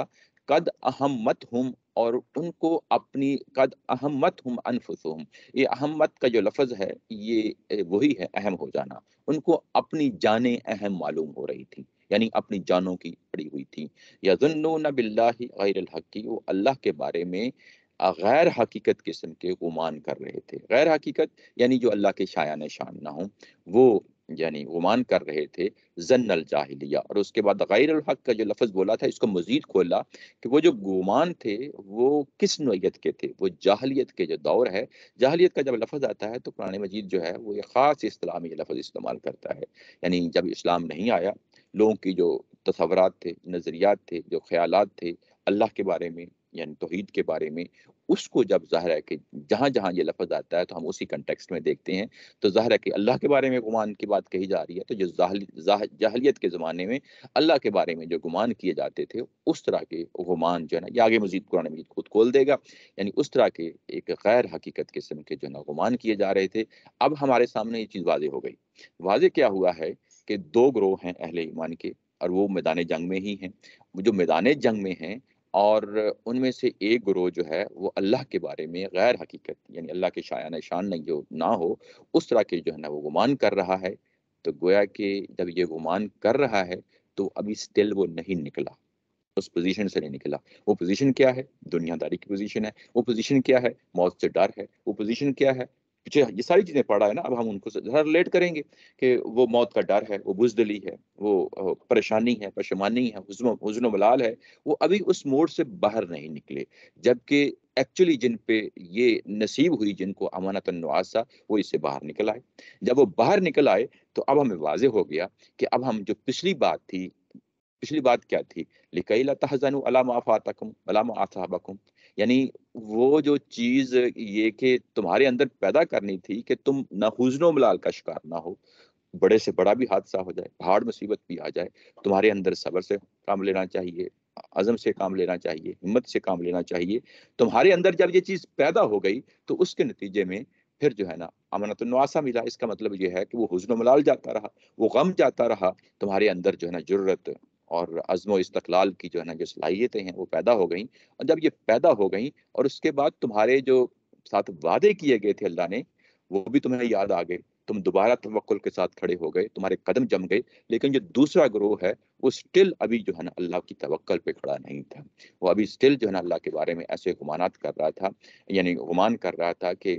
قد اہمتہم، اور ان کو اپنی قد اہمتہم انفسہم، یہ اہمت کا جو لفظ ہے یہ وہی ہے اہم ہو جانا، ان کو اپنی جانیں اہم معلوم ہو رہی تھی، یعنی اپنی جانوں کی پڑی ہوئی تھی۔ یظنون باللہ غیر الحق، وہ اللہ کے بارے میں غیر حقیقت قسم کے گمان کر رہے تھے۔ غیر حقیقت یعنی جو اللہ کے شایان شان نہ ہوں، وہ یعنی گمان کر رہے تھے ظن الجاہلیہ۔ اور اس کے بعد غیر الحق کا جو لفظ بولا تھا، اس کو مزید کھولا کہ وہ جو گمان تھے وہ کس نوعیت کے تھے، وہ جاہلیت کے جو دور ہے۔ جاہلیت کا جب لفظ آتا ہے تو قرآن مجید جو ہے وہ ایک خاص اصطلاح میں یہ لفظ استعمال کرتا ہے، یعنی جب اسلام نہیں آیا، لوگوں کی جو تصورات تھے، نظریات تھے، جو خیالات تھے اللہ کے بارے میں یعنی توحید کے بارے میں، اس کو جب ظاہر ہے کہ جہاں جہاں یہ لفظ آتا ہے تو ہم اسی کنٹیکسٹ میں دیکھتے ہیں، تو ظاہر ہے کہ اللہ کے بارے میں گمان کی بات کہی جا رہی ہے، تو جو جاہلیت کے زمانے میں اللہ کے بارے میں جو گمان کیے جاتے تھے، اس طرح کے گمان جو ہے نا، یہ آگے مزید قرآن مجید خود کھول دے گا، یعنی اس طرح کے ایک غیر حقیقت قسم کے جو ہے نا گمان کیے جا رہے تھے۔ اب ہمارے سامنے یہ چیز واضح ہو گئی۔ واضح کیا ہوا ہے کہ دو گروہ ہیں اہل ایمان کے، اور وہ میدان جنگ میں ہی ہیں۔ جو میدان جنگ میں ہیں اور ان میں سے ایک گروہ جو ہے وہ اللہ کے بارے میں غیر حقیقت یعنی اللہ کے شایان شان نہیں جو نہ ہو اس طرح کے جو ہے نا وہ گمان کر رہا ہے۔ تو گویا کہ جب یہ گمان کر رہا ہے تو ابھی سٹل وہ نہیں نکلا، اس پوزیشن سے نہیں نکلا۔ وہ پوزیشن کیا ہے؟ دنیا داری کی پوزیشن ہے۔ وہ پوزیشن کیا ہے؟ موت سے ڈر ہے۔ وہ پوزیشن کیا ہے؟ پیچھے یہ ساری چیزیں پڑھا ہے نا، اب ہم ان کو ذرا ریلیٹ کریں گے کہ وہ موت کا ڈر ہے، وہ بزدلی ہے، وہ پریشانی ہے، پشیمانی ہے، حزن و حزن و ملال ہے۔ وہ ابھی اس موڈ سے باہر نہیں نکلے، جبکہ ایکچولی جن پہ یہ نصیب ہوئی، جن کو امانت النعاسہ، وہ اس سے باہر نکل آئے۔ جب وہ باہر نکل آئے تو اب ہمیں واضح ہو گیا کہ اب ہم جو پچھلی بات تھی، پچھلی بات کیا تھی؟ لِكَيْ لَا تَحْزَنُوا عَلَىٰ مَا فَاتَكُمْ وَلَا مَا أَصَابَكُمْ، یعنی وہ جو چیز یہ کہ تمہارے اندر پیدا کرنی تھی کہ تم نہ حزن و ملال کا شکار نہ ہو، بڑے سے بڑا بھی حادثہ ہو جائے، پہاڑ مصیبت بھی آ جائے، تمہارے اندر صبر سے کام لینا چاہیے، عزم سے کام لینا چاہیے، ہمت سے کام لینا چاہیے۔ تمہارے اندر جب یہ چیز پیدا ہو گئی تو اس کے نتیجے میں پھر جو ہے نا امانت النعاسہ ملا۔ اس کا مطلب یہ ہے کہ وہ حزن و ملال جاتا رہا، وہ غم جاتا رہا، تمہارے اندر جو ہے نا جرت اور عزم و استقلال کی جو ہے نا جو صلاحیتیں ہیں وہ پیدا ہو گئیں۔ اور جب یہ پیدا ہو گئیں اور اس کے بعد تمہارے جو ساتھ وعدے کیے گئے تھے اللہ نے وہ بھی تمہیں یاد آ گئے، تم دوبارہ توکل کے ساتھ کھڑے ہو گئے، تمہارے قدم جم گئے۔ لیکن جو دوسرا گروہ ہے وہ سٹل ابھی جو ہے نا اللہ کی توکل پہ کھڑا نہیں تھا، وہ ابھی سٹل جو ہے نا اللہ کے بارے میں ایسے گمانات کر رہا تھا، یعنی گمان کر رہا تھا کہ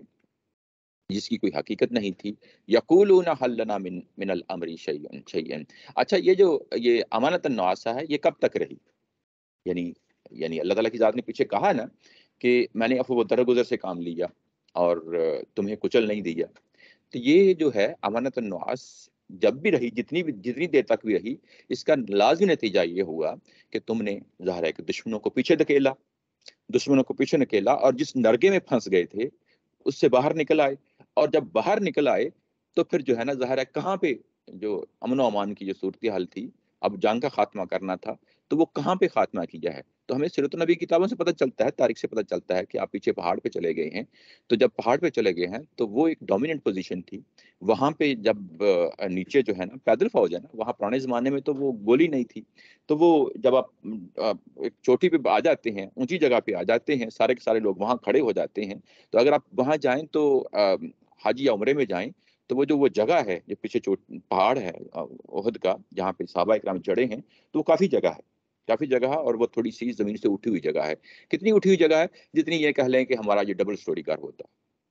جس کی کوئی حقیقت نہیں تھی۔ یقولون حل لنا من من الامر شیئا شیئا۔ اچھا، یہ جو یہ امانت النعاسہ ہے یہ کب تک رہی؟ یعنی یعنی اللہ تعالیٰ کی ذات نے پیچھے کہا نا کہ میں نے عفو و درگزر سے کام لیا اور تمہیں کچل نہیں دیا۔ تو یہ جو ہے امانت النعاس جب بھی رہی، جتنی بھی جتنی دیر تک بھی رہی، اس کا لازمی نتیجہ یہ ہوا کہ تم نے ظاہر ہے کہ دشمنوں کو پیچھے دھکیلا، دشمنوں کو پیچھے نکیلا، اور جس نرگے میں پھنس گئے تھے اس سے باہر نکل آئے۔ اور جب باہر نکل آئے تو پھر جو ہے نا ظاہر ہے کہاں پہ جو امن و امان کی جو صورتحال تھی، اب جنگ کا خاتمہ کرنا تھا، تو وہ کہاں پہ خاتمہ کیا ہے؟ تو ہمیں سیرت النبی کتابوں سے پتہ چلتا ہے، تاریخ سے پتہ چلتا ہے کہ آپ پیچھے پہاڑ پہ چلے گئے ہیں۔ تو جب پہاڑ پہ چلے گئے ہیں تو وہ ایک ڈومیننٹ پوزیشن تھی، وہاں پہ جب نیچے جو ہے نا پیدل فوج ہے نا، وہاں پرانے زمانے میں تو وہ گولی نہیں تھی، تو وہ جب آپ ایک چوٹی پہ آ جاتے ہیں، اونچی جگہ پہ آ جاتے ہیں، سارے کے سارے لوگ وہاں کھڑے ہو جاتے ہیں، تو اگر آپ وہاں جائیں تو حج یا عمرے میں جائیں تو وہ جو وہ جگہ ہے جو پیچھے پہاڑ ہے احد کا جہاں پہ صحابہ اکرام جڑے ہیں، تو وہ کافی جگہ ہے، کافی جگہ ہے، اور وہ تھوڑی سی زمین سے اٹھی ہوئی جگہ ہے۔ کتنی اٹھی ہوئی جگہ ہے؟ جتنی یہ کہہ لیں کہ ہمارا یہ ڈبل سٹوری گھر ہوتا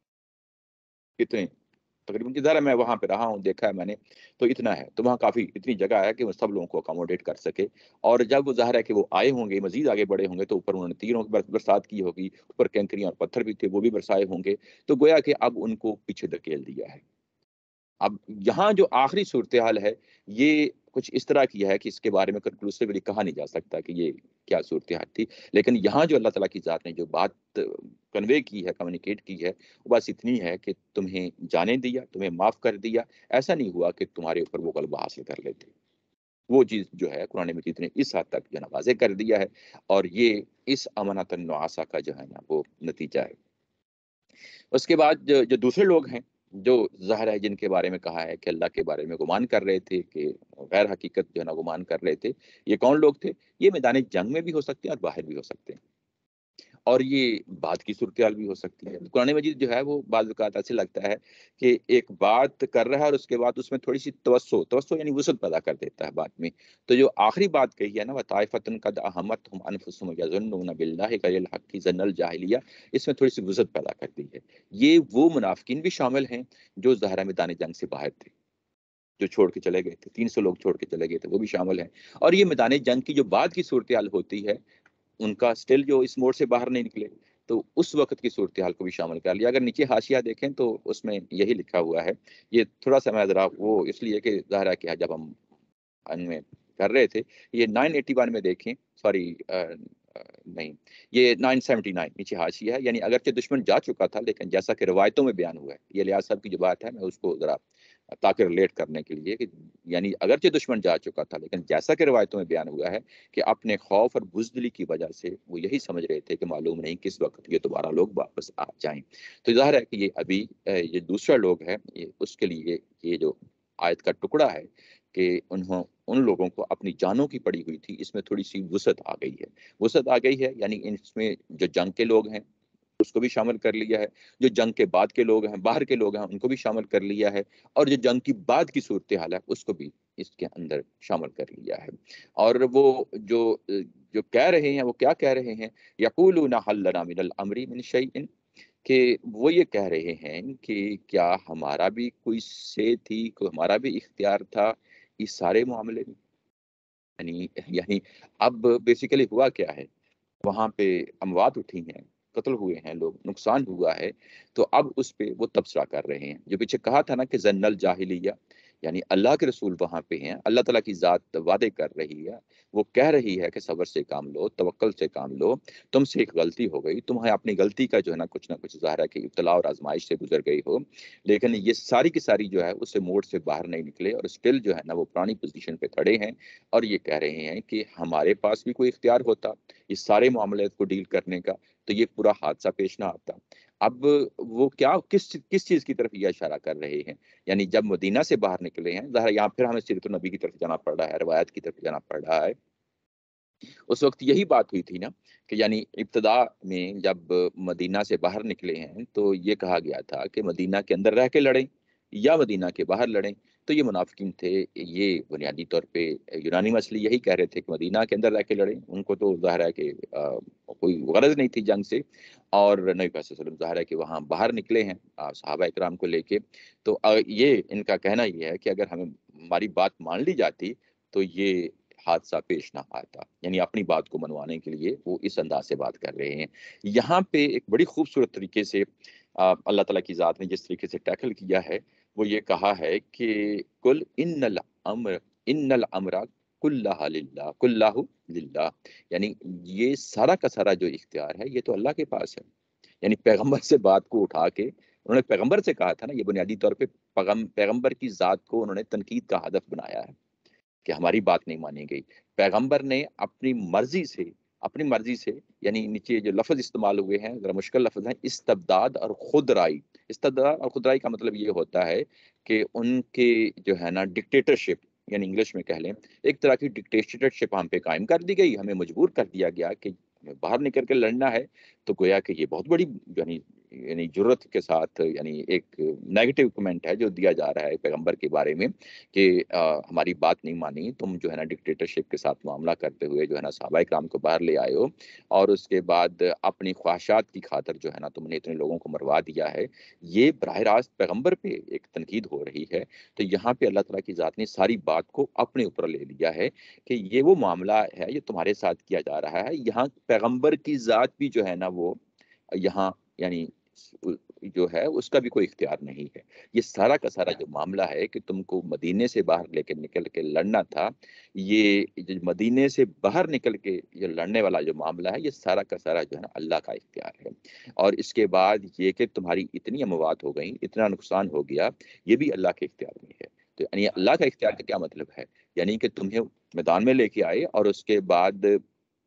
ہے، کتنے تقریباً جدھر میں وہاں پہ رہا ہوں، دیکھا ہے میں نے، تو اتنا ہے، تو وہاں کافی اتنی جگہ ہے کہ وہ سب لوگوں کو اکاموڈیٹ کر سکے۔ اور جب وہ ظاہر ہے کہ وہ آئے ہوں گے، مزید آگے بڑھے ہوں گے، تو اوپر انہوں نے تیروں کی برسات کی ہوگی، اوپر کینکریاں اور پتھر بھی تھے وہ بھی برسائے ہوں گے، تو گویا کہ اب ان کو پیچھے دھکیل دیا ہے۔ اب یہاں جو آخری صورتحال ہے یہ کچھ اس طرح کی ہے کہ اس کے بارے میں کنکلوسیولی کہا نہیں جا سکتا کہ یہ کیا صورتحال تھی، لیکن یہاں جو اللہ تعالیٰ کی ذات نے جو بات کنوے کی ہے، کمیونیکیٹ کی ہے، وہ بس اتنی ہے کہ تمہیں جانے دیا، تمہیں معاف کر دیا۔ ایسا نہیں ہوا کہ تمہارے اوپر وہ غلبہ حاصل کر لیتے۔ وہ چیز جو ہے قرآن مجید نے اس حد تک جو ہے نا واضح کر دیا ہے، اور یہ اس امانت النعاسہ کا جو ہے نا وہ نتیجہ ہے۔ اس کے بعد جو, جو دوسرے لوگ ہیں جو ظاہر ہے جن کے بارے میں کہا ہے کہ اللہ کے بارے میں گمان کر رہے تھے، کہ غیر حقیقت جو ہے نا گمان کر رہے تھے، یہ کون لوگ تھے؟ یہ میدان جنگ میں بھی ہو سکتے ہیں اور باہر بھی ہو سکتے ہیں، اور یہ بات کی صورتحال بھی ہو سکتی ہے۔ قرآن مجید جو ہے وہ بعض اوقات ایسے لگتا ہے کہ ایک بات کر رہا ہے اور اس کے بعد اس میں تھوڑی سی توسع توسع یعنی وسعت پیدا کر دیتا ہے بات میں۔ تو جو آخری بات کہی ہے نا، وطائفتن قد اہمتہم انفسہم یظنون باللہ غیر الحق ظن الجاہلیہ، اس میں تھوڑی سی وسعت پیدا کر دی ہے۔ یہ وہ منافقین بھی شامل ہیں جو ظاہرہ میدان جنگ سے باہر تھے، جو چھوڑ کے چلے گئے تھے، تین سو لوگ چھوڑ کے چلے گئے تھے، وہ بھی شامل ہیں۔ اور یہ میدان جنگ کی جو بعد کی صورتحال ہوتی ہے، ان کا سٹل جو اس موڑ سے باہر نہیں نکلے، تو اس وقت کی صورتحال کو بھی شامل کر لیا۔ اگر نیچے حاشیہ دیکھیں تو اس میں یہی لکھا ہوا ہے، یہ تھوڑا سا میں ذرا وہ اس لیے کہ ظاہر ہے کہ جب ہم ان میں کر رہے تھے، یہ نائن ایٹی ون میں دیکھیں، سوری نہیں، یہ نائن سیونٹی نائن نیچے حاشیہ ہے، یعنی اگرچہ دشمن جا چکا تھا لیکن جیسا کہ روایتوں میں بیان ہوا ہے، یہ لیاز صاحب کی جو بات ہے میں اس کو ذرا تاکہ ریلیٹ کرنے کے لیے کہ یعنی اگرچہ دشمن جا چکا تھا لیکن جیسا کہ روایتوں میں بیان ہوا ہے کہ اپنے خوف اور بزدلی کی وجہ سے وہ یہی سمجھ رہے تھے کہ معلوم نہیں کس وقت یہ دوبارہ لوگ واپس آ جائیں۔ تو ظاہر ہے کہ یہ ابھی یہ دوسرا لوگ ہے، یہ اس کے لیے یہ جو آیت کا ٹکڑا ہے کہ انہوں ان لوگوں کو اپنی جانوں کی پڑی ہوئی تھی، اس میں تھوڑی سی وسعت آ گئی ہے۔ وسعت آ گئی ہے یعنی اس میں جو جنگ کے لوگ ہیں اس کو بھی شامل کر لیا ہے، جو جنگ کے بعد کے لوگ ہیں، باہر کے لوگ ہیں، ان کو بھی شامل کر لیا ہے، اور جو جنگ کی بعد کی صورتحال ہے اس کو بھی اس کے اندر شامل کر لیا ہے۔ اور وہ جو جو کہہ رہے ہیں وہ کیا کہہ رہے ہیں؟ یقولون حل لنا من الامر من شیء، کہ وہ یہ کہہ رہے ہیں کہ کیا ہمارا بھی کوئی سے تھی، کوئی ہمارا بھی اختیار تھا اس سارے معاملے میں؟ یعنی یعنی اب بیسیکلی ہوا کیا ہے، وہاں پہ اموات اٹھی ہیں، قتل ہوئے ہیں لوگ، نقصان ہوا ہے، تو اب اس پہ وہ تبصرہ کر رہے ہیں۔ جو پیچھے کہا تھا نا کہ زن الجاہلیہ، یعنی اللہ کے رسول وہاں پہ ہیں، اللہ تعالیٰ کی ذات وعدے کر رہی ہے، وہ کہہ رہی ہے کہ صبر سے کام لو، توکل سے کام لو، تم سے ایک غلطی ہو گئی، تمہیں اپنی غلطی کا جو ہے نا کچھ نہ کچھ ظاہر ہے کہ ابتلا اور آزمائش سے گزر گئی ہو، لیکن یہ ساری کی ساری جو ہے اس سے موڑ سے باہر نہیں نکلے اور اسٹل جو ہے نا وہ پرانی پوزیشن پہ کھڑے ہیں، اور یہ کہہ رہے ہیں کہ ہمارے پاس بھی کوئی اختیار ہوتا اس سارے معاملات کو ڈیل کرنے کا تو یہ پورا حادثہ پیش نہ آتا۔ اب وہ کیا کس کس چیز کی طرف یہ اشارہ کر رہے ہیں؟ یعنی جب مدینہ سے باہر نکلے ہیں، ظاہر یہاں پھر ہمیں سیرت النبی کی طرف جانا پڑ رہا ہے، روایت کی طرف جانا پڑ رہا ہے۔ اس وقت یہی بات ہوئی تھی نا کہ یعنی ابتدا میں جب مدینہ سے باہر نکلے ہیں تو یہ کہا گیا تھا کہ مدینہ کے اندر رہ کے لڑیں یا مدینہ کے باہر لڑیں، تو یہ منافقین تھے، یہ بنیادی طور پہ یونانی مسئلے یہی کہہ رہے تھے کہ مدینہ کے اندر رہ کے لڑیں، ان کو تو ظاہر ہے کہ آ، کوئی غرض نہیں تھی جنگ سے، اور نبی پاک صلی اللہ علیہ وسلم ظاہر ہے کہ وہاں باہر نکلے ہیں آ، صحابہ اکرام کو لے کے، تو آ، یہ ان کا کہنا یہ ہے کہ اگر ہمیں ہماری بات مان لی جاتی تو یہ حادثہ پیش نہ آتا، یعنی اپنی بات کو منوانے کے لیے وہ اس انداز سے بات کر رہے ہیں۔ یہاں پہ ایک بڑی خوبصورت طریقے سے آ، اللہ تعالیٰ کی ذات نے جس طریقے سے ٹیکل کیا ہے وہ یہ کہا ہے کہ کل ان الامر ان الامر کلہ للہ کلہ للہ، یعنی یہ سارا کا سارا جو اختیار ہے یہ تو اللہ کے پاس ہے۔ یعنی پیغمبر سے بات کو اٹھا کے انہوں نے پیغمبر سے کہا تھا نا، یہ بنیادی طور پہ پیغم- پیغمبر کی ذات کو انہوں نے تنقید کا ہدف بنایا ہے کہ ہماری بات نہیں مانی گئی۔ پیغمبر نے اپنی مرضی سے اپنی مرضی سے یعنی نیچے جو لفظ استعمال ہوئے ہیں ذرا مشکل لفظ ہیں، استبداد اور خود رائی۔ استبداد اور خود رائی کا مطلب یہ ہوتا ہے کہ ان کے جو ہے نا ڈکٹیٹرشپ، یعنی انگلش میں کہہ لیں ایک طرح کی ڈکٹیٹرشپ ہم پہ قائم کر دی گئی، ہمیں مجبور کر دیا گیا کہ ہمیں باہر نکل کے لڑنا ہے۔ تو گویا کہ یہ بہت بڑی یعنی یعنی جرت کے ساتھ یعنی ایک نیگیٹو کمنٹ ہے جو دیا جا رہا ہے پیغمبر کے بارے میں کہ آ, ہماری بات نہیں مانی، تم جو ہے نا ڈکٹیٹرشپ کے ساتھ معاملہ کرتے ہوئے جو ہے نا صحابہ کرام کو باہر لے آئے ہو، اور اس کے بعد اپنی خواہشات کی خاطر جو ہے نا تم نے اتنے لوگوں کو مروا دیا ہے۔ یہ براہ راست پیغمبر پہ ایک تنقید ہو رہی ہے۔ تو یہاں پہ اللہ تعالیٰ کی ذات نے ساری بات کو اپنے اوپر لے لیا ہے کہ یہ وہ معاملہ ہے یہ تمہارے ساتھ کیا جا رہا ہے، یہاں پیغمبر کی ذات بھی جو ہے نا وہ یہاں یعنی جو ہے اس کا بھی کوئی اختیار نہیں ہے۔ یہ سارا کا سارا جو معاملہ ہے کہ تم کو مدینے سے باہر لے کے نکل کے لڑنا تھا، یہ جو مدینے سے باہر نکل کے یہ لڑنے والا جو معاملہ ہے یہ سارا کا سارا جو ہے نا اللہ کا اختیار ہے۔ اور اس کے بعد یہ کہ تمہاری اتنی اموات ہو گئیں، اتنا نقصان ہو گیا، یہ بھی اللہ کے اختیار میں ہے۔ تو یعنی اللہ کا اختیار کا کیا مطلب ہے؟ یعنی کہ تمہیں میدان میں لے کے آئے اور اس کے بعد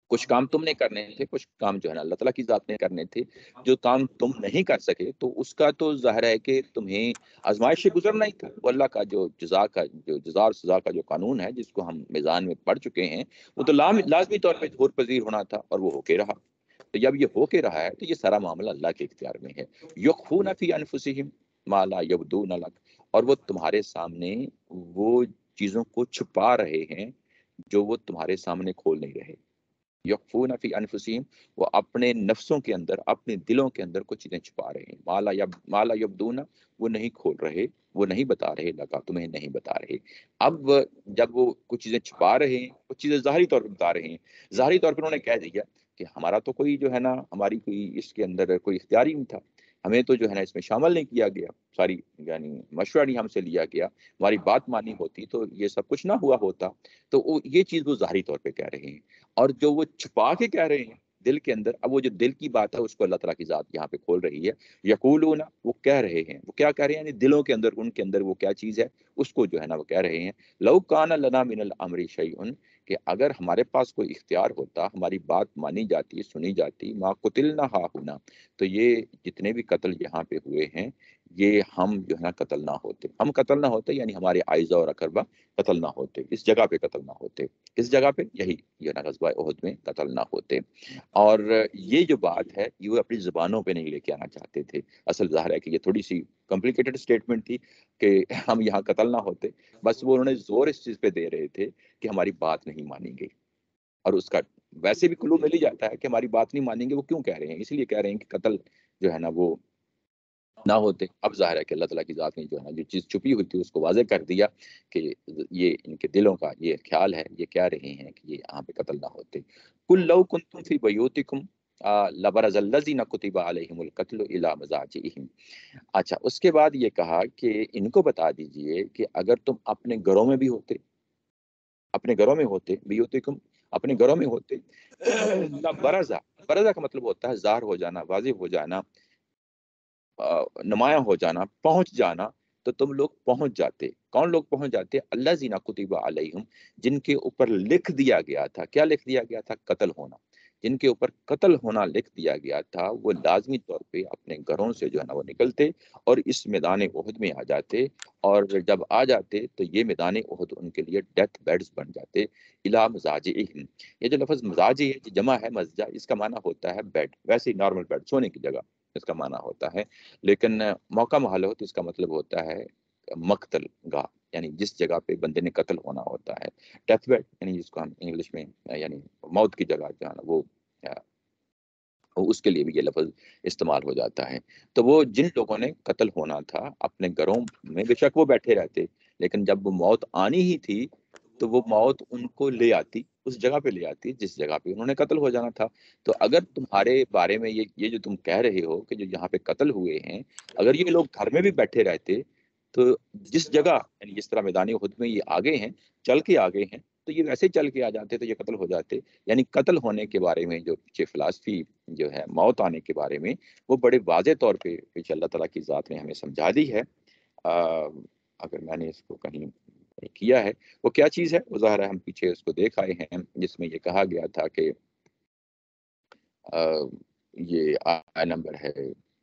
کچھ کام تم نے کرنے تھے، کچھ کام جو ہے نا اللہ تعالیٰ کی ذات نے کرنے تھے. جو کام تم نہیں کر سکے تو اس کا تو ظاہر ہے کہ تمہیں آزمائش سے گزرنا ہی تھا. وہ اللہ کا جو جزا کا جو جزا اور سزا کا جو قانون ہے جس کو ہم میزان میں پڑھ چکے ہیں، وہ تو لام- لازمی طور پہ ظہور پذیر ہونا تھا اور وہ ہو کے رہا. تو جب یہ ہو کے رہا ہے تو یہ سارا معاملہ اللہ کے اختیار میں ہے. یخفون فی انفسہم ما لا یبدون لک، اور وہ تمہارے سامنے وہ چیزوں کو چھپا رہے ہیں جو وہ تمہارے سامنے کھول نہیں رہے. یخفون فی انفسہم، وہ اپنے نفسوں کے اندر، اپنے دلوں کے اندر کچھ چیزیں چھپا رہے ہیں. مالا یب مالا یبدون، وہ نہیں کھول رہے، وہ نہیں بتا رہے، لگا تمہیں نہیں بتا رہے. اب جب وہ کچھ چیزیں چھپا رہے ہیں، کچھ چیزیں ظاہری طور پر بتا رہے ہیں. ظاہری طور پر انہوں نے کہہ دیا کہ ہمارا تو کوئی جو ہے نا، ہماری کوئی اس کے اندر کوئی اختیار ہی نہیں تھا، ہمیں تو جو ہے نا اس میں شامل نہیں کیا گیا، ساری یعنی مشورہ نہیں ہم سے لیا گیا، ہماری بات مانی ہوتی تو یہ سب کچھ نہ ہوا ہوتا. تو وہ یہ چیز وہ ظاہری طور پہ کہہ رہے ہیں. اور جو وہ چھپا کے کہہ رہے ہیں دل کے اندر، اب وہ جو دل کی بات ہے اس کو اللہ تعالیٰ کی ذات یہاں پہ کھول رہی ہے. یقولون، وہ کہہ رہے ہیں، وہ کیا کہہ رہے ہیں یعنی دلوں کے اندر، ان کے اندر وہ کیا چیز ہے اس کو جو ہے نا وہ کہہ رہے ہیں. لو کان لنا من الامر شیء، کہ اگر ہمارے پاس کوئی اختیار ہوتا، ہماری بات مانی جاتی، سنی جاتی، ما قتلنا ہاہنا، تو یہ جتنے بھی قتل یہاں پہ ہوئے ہیں یہ ہم جو ہے نا قتل نہ ہوتے. ہم قتل نہ ہوتے یعنی ہمارے اعزاء اور اقربا قتل نہ ہوتے، اس جگہ پہ قتل نہ ہوتے. کس جگہ پہ؟ یہی یہ نا غزوہ احد میں قتل نہ ہوتے. اور یہ جو بات ہے یہ وہ اپنی زبانوں پہ نہیں لے کے آنا چاہتے تھے. اصل ظاہر ہے کہ یہ تھوڑی سی کمپلیکیٹڈ اسٹیٹمنٹ تھی کہ ہم یہاں قتل نہ ہوتے، بس وہ انہوں نے زور اس چیز پہ دے رہے تھے کہ ہماری بات نہیں مانی گئی. اور اس کا ویسے بھی کلو مل ہی جاتا ہے کہ ہماری بات نہیں مانیں گے. وہ کیوں کہہ رہے ہیں؟ اس لیے کہہ رہے ہیں کہ قتل جو ہے نا وہ نہ ہوتے. اب ظاہر ہے کہ اللہ تعالیٰ کی ذات نے جو ہے نا جو چیز چھپی ہوئی تھی اس کو واضح کر دیا کہ یہ ان کے دلوں کا یہ خیال ہے، یہ کہہ رہے ہیں کہ یہ یہاں پہ قتل نہ ہوتے. قل لو کنتم فی بیوتکم لبرز الذین کتب علیہم القتل الی مضاجعہم. اچھا، اس کے بعد یہ کہا کہ ان کو بتا دیجئے کہ اگر تم اپنے گھروں میں بھی ہوتے، اپنے گھروں میں ہوتے، بیوتکم اپنے گھروں میں ہوتے، لبرزا، برزا کا مطلب ہوتا ہے ظاہر ہو جانا، واضح ہو جانا، نمایاں ہو جانا، پہنچ جانا. تو تم لوگ پہنچ جاتے. کون لوگ پہنچ جاتے؟ اللہ زینا کتب علیہم، جن کے اوپر لکھ دیا گیا تھا. کیا لکھ دیا گیا تھا؟ قتل ہونا. جن کے اوپر قتل ہونا لکھ دیا گیا تھا وہ لازمی طور پہ اپنے گھروں سے جو ہے نا وہ نکلتے اور اس میدان احد میں آ جاتے. اور جب آ جاتے تو یہ میدان احد ان کے لیے ڈیتھ بیڈز بن جاتے. الا مزاجہم، یہ جو لفظ مزاجی ہے جمع ہے مزجع، اس کا معنی ہوتا ہے بیڈ، ویسے ہی نارمل بیڈ، سونے کی جگہ اس کا معنی ہوتا ہے. لیکن موقع محل ہو تو اس کا مطلب ہوتا ہے مقتل گاہ، یعنی جس جگہ پہ بندے نے قتل ہونا ہوتا ہے. ڈیتھ بیڈ یعنی جس کو ہم انگلش میں یعنی موت کی جگہ جو ہے نا وہ اس کے لیے بھی یہ لفظ استعمال ہو جاتا ہے. تو وہ جن لوگوں نے قتل ہونا تھا اپنے گھروں میں بے شک وہ بیٹھے رہتے، لیکن جب وہ موت آنی ہی تھی تو وہ موت ان کو لے آتی، اس جگہ پہ لے آتی جس جگہ پہ انہوں نے قتل ہو جانا تھا. تو اگر تمہارے بارے میں یہ یہ جو تم کہہ رہے ہو کہ جو یہاں پہ قتل ہوئے ہیں، اگر یہ لوگ گھر میں بھی بیٹھے رہتے تو جس جگہ یعنی جس طرح میدانی خود میں یہ آگے ہیں، چل کے آگے ہیں، تو یہ ویسے چل کے آ جاتے تو یہ قتل ہو جاتے. یعنی قتل ہونے کے بارے میں جو پیچھے فلاسفی جو ہے موت آنے کے بارے میں وہ بڑے واضح طور پہ پیچھے اللہ تعالیٰ کی ذات نے ہمیں سمجھا دی ہے. اگر میں نے اس کو کہیں کیا ہے وہ کیا چیز ہے، وہ ظاہر ہے ہم پیچھے اس کو دیکھ آئے ہیں جس میں یہ کہا گیا تھا کہ یہ آیت نمبر ہے،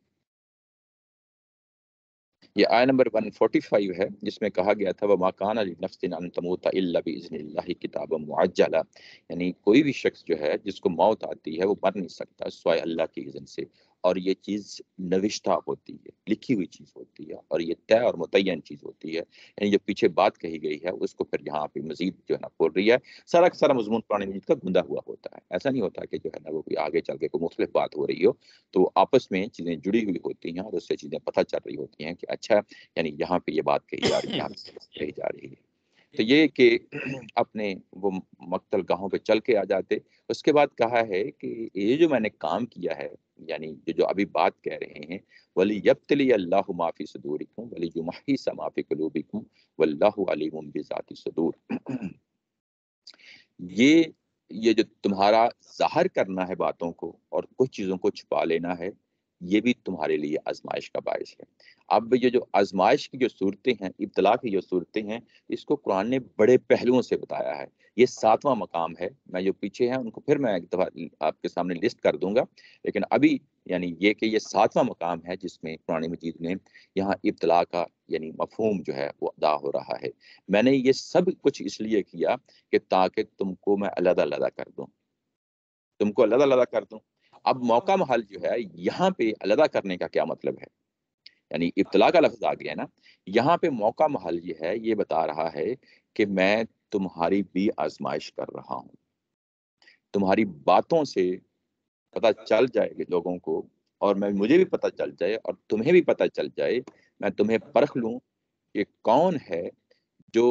یہ آیت نمبر ایک سو پینتالیس ہے جس میں کہا گیا تھا وَمَا كَانَ لِنَفْسٍ أَن تَمُوتَ إِلَّا بِإِذْنِ اللَّهِ كِتَابًا مُعَجَّلًا. یعنی کوئی بھی شخص جو ہے جس کو موت آتی ہے وہ مر نہیں سکتا سوائے اللہ کی اذن سے. اور یہ چیز نوشتہ ہوتی ہے، لکھی ہوئی چیز ہوتی ہے، اور یہ طے اور متعین چیز ہوتی ہے. یعنی جو پیچھے بات کہی گئی ہے اس کو پھر یہاں پہ مزید جو ہے نا کھول رہی ہے. سارا کا سارا مضمون قرآن مجید کا گندا ہوا ہوتا ہے. ایسا نہیں ہوتا کہ جو ہے نا وہ کوئی آگے چل کے کوئی مختلف بات ہو رہی ہو، تو آپس میں چیزیں جڑی ہوئی ہوتی ہیں اور اس سے چیزیں پتہ چل رہی ہوتی ہیں کہ اچھا یعنی یہاں پہ یہ بات کہی جا رہی ہے، یہاں پہ کہی جا رہی ہے. تو یہ کہ اپنے وہ مقتل گاہوں پہ چل کے آ جاتے. اس کے بعد کہا ہے کہ یہ جو میں نے کام کیا ہے، یعنی جو جو ابھی بات کہہ رہے ہیں وَلِيَبْتَلِيَ اللَّهُ مَا فِي صُدُورِكُمْ وَلِيُمَحِّصَ مَا فِي قُلُوبِكُمْ وَاللَّهُ عَلِيمٌ بِذَاتِ الصُّدُورِ. یہ یہ جو تمہارا ظاہر کرنا ہے باتوں کو اور کچھ چیزوں کو چھپا لینا ہے، یہ بھی تمہارے لیے آزمائش کا باعث ہے۔ اب یہ جو آزمائش کی جو صورتیں ہیں، ابتلا کی جو صورتیں ہیں، اس کو قرآن نے بڑے پہلوؤں سے بتایا ہے۔ یہ ساتواں مقام ہے، میں جو پیچھے ہیں ان کو پھر میں ایک دفعہ آپ کے سامنے لسٹ کر دوں گا، لیکن ابھی یعنی یہ کہ یہ ساتواں مقام ہے جس میں قرآن مجید نے یہاں ابتلا کا یعنی مفہوم جو ہے وہ ادا ہو رہا ہے۔ میں نے یہ سب کچھ اس لیے کیا کہ تاکہ تم کو میں علیحدہ علیحدہ کر دوں، تم کو علیحدہ علیحدہ کر دوں۔ اب موقع محل جو ہے یہاں پہ علیحدہ کرنے کا کیا مطلب ہے؟ یعنی ابتلا کا لفظ آ گیا ہے نا، یہاں پہ موقع محل یہ ہے، یہ بتا رہا ہے کہ میں تمہاری بھی آزمائش کر رہا ہوں، تمہاری باتوں سے پتہ چل جائے گی لوگوں کو، اور میں مجھے بھی پتہ چل جائے اور تمہیں بھی پتہ چل جائے، میں تمہیں پرکھ لوں کہ کون ہے جو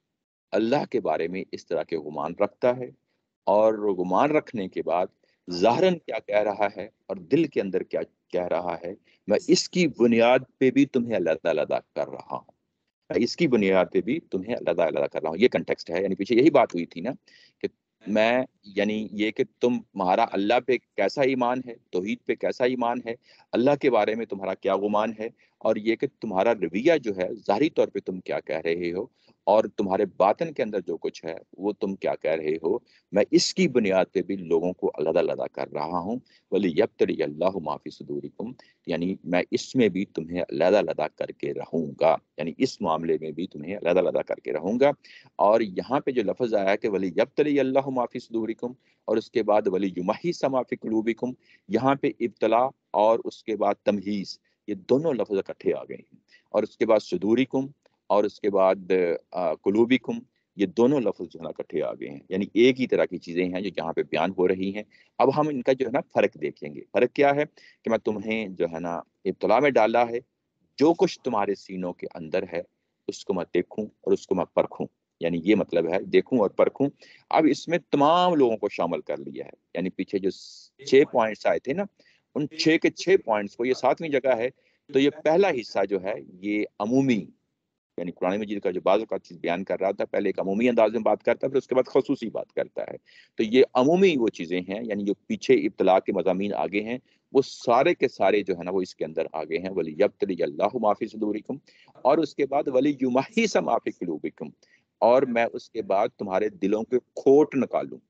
اللہ کے بارے میں اس طرح کے گمان رکھتا ہے، اور گمان رکھنے کے بعد ظاہراً کیا کہہ رہا ہے اور دل کے اندر کیا کہہ رہا ہے، میں اس کی بنیاد پہ بھی تمہیں علیحدہ علیحدہ کر رہا ہوں، میں اس کی بنیاد پہ بھی تمہیں علیحدہ علیحدہ کر رہا ہوں۔ یہ کنٹیکسٹ ہے، یعنی پیچھے یہی بات ہوئی تھی نا کہ میں یعنی یہ کہ تمہارا اللہ پہ کیسا ایمان ہے، توحید پہ کیسا ایمان ہے، اللہ کے بارے میں تمہارا کیا گمان ہے، اور یہ کہ تمہارا رویہ جو ہے ظاہری طور پہ تم کیا کہہ رہے ہو، اور تمہارے باطن کے اندر جو کچھ ہے وہ تم کیا کہہ رہے ہو، میں اس کی بنیاد پہ بھی لوگوں کو علیحدہ علیحدہ کر رہا ہوں۔ وَلِيَبْتَلِيَ اللَّهُ مَا فِي صُدُورِكُمْ، یعنی میں اس میں بھی تمہیں علیحدہ علیحدہ کر کے رہوں گا، یعنی اس معاملے میں بھی تمہیں علیحدہ علیحدہ کر کے رہوں گا۔ اور یہاں پہ جو لفظ آیا ہے کہ وَلِيَبْتَلِيَ اللَّهُ مَا فِي صُدُورِكُمْ، اور اس کے بعد وَلِيُمَحِّصَ مَا فِي قُلُوبِكُمْ، یہاں پہ ابتلا اور اس کے بعد تمہیز، یہ دونوں لفظ اکٹھے آ گئے ہیں، اور اس کے بعد صدورکم اور اس کے بعد قلوبکم، یہ دونوں لفظ جو ہے نا اکٹھے آ گئے ہیں، یعنی ایک ہی طرح کی چیزیں ہیں جو یہاں پہ بیان ہو رہی ہیں۔ اب ہم ان کا جو ہے نا فرق دیکھیں گے۔ فرق کیا ہے کہ میں تمہیں جو ہے نا ابتلا میں ڈالا ہے، جو کچھ تمہارے سینوں کے اندر ہے اس کو میں دیکھوں اور اس کو میں پرکھوں، یعنی یہ مطلب ہے دیکھوں اور پرکھوں۔ اب اس میں تمام لوگوں کو شامل کر لیا ہے، یعنی پیچھے جو چھ پوائنٹس آئے تھے نا، ان چھ کے چھ پوائنٹس کو، یہ ساتویں جگہ ہے، تو یہ پہلا حصہ جو ہے یہ عمومی، یعنی قرآن مجید کا جو بعض اوقات چیز بیان کر رہا تھا، پہلے ایک عمومی انداز میں بات کرتا ہے، پھر اس کے بعد خصوصی بات کرتا ہے۔ تو یہ عمومی وہ چیزیں ہیں، یعنی جو پیچھے ابتلا کے مضامین آگے ہیں وہ سارے کے سارے جو ہے نا وہ اس کے اندر آگے ہیں۔ وَلِيَبْتَلِيَ اللَّهُ مَا فِي صُدُورِكُمْ، اور اس کے بعد وَلِيُمَحِّصَ مَا فِي قُلُوبِكُمْ، اور میں اس کے بعد تمہارے دلوں کے کھوٹ نکالوں،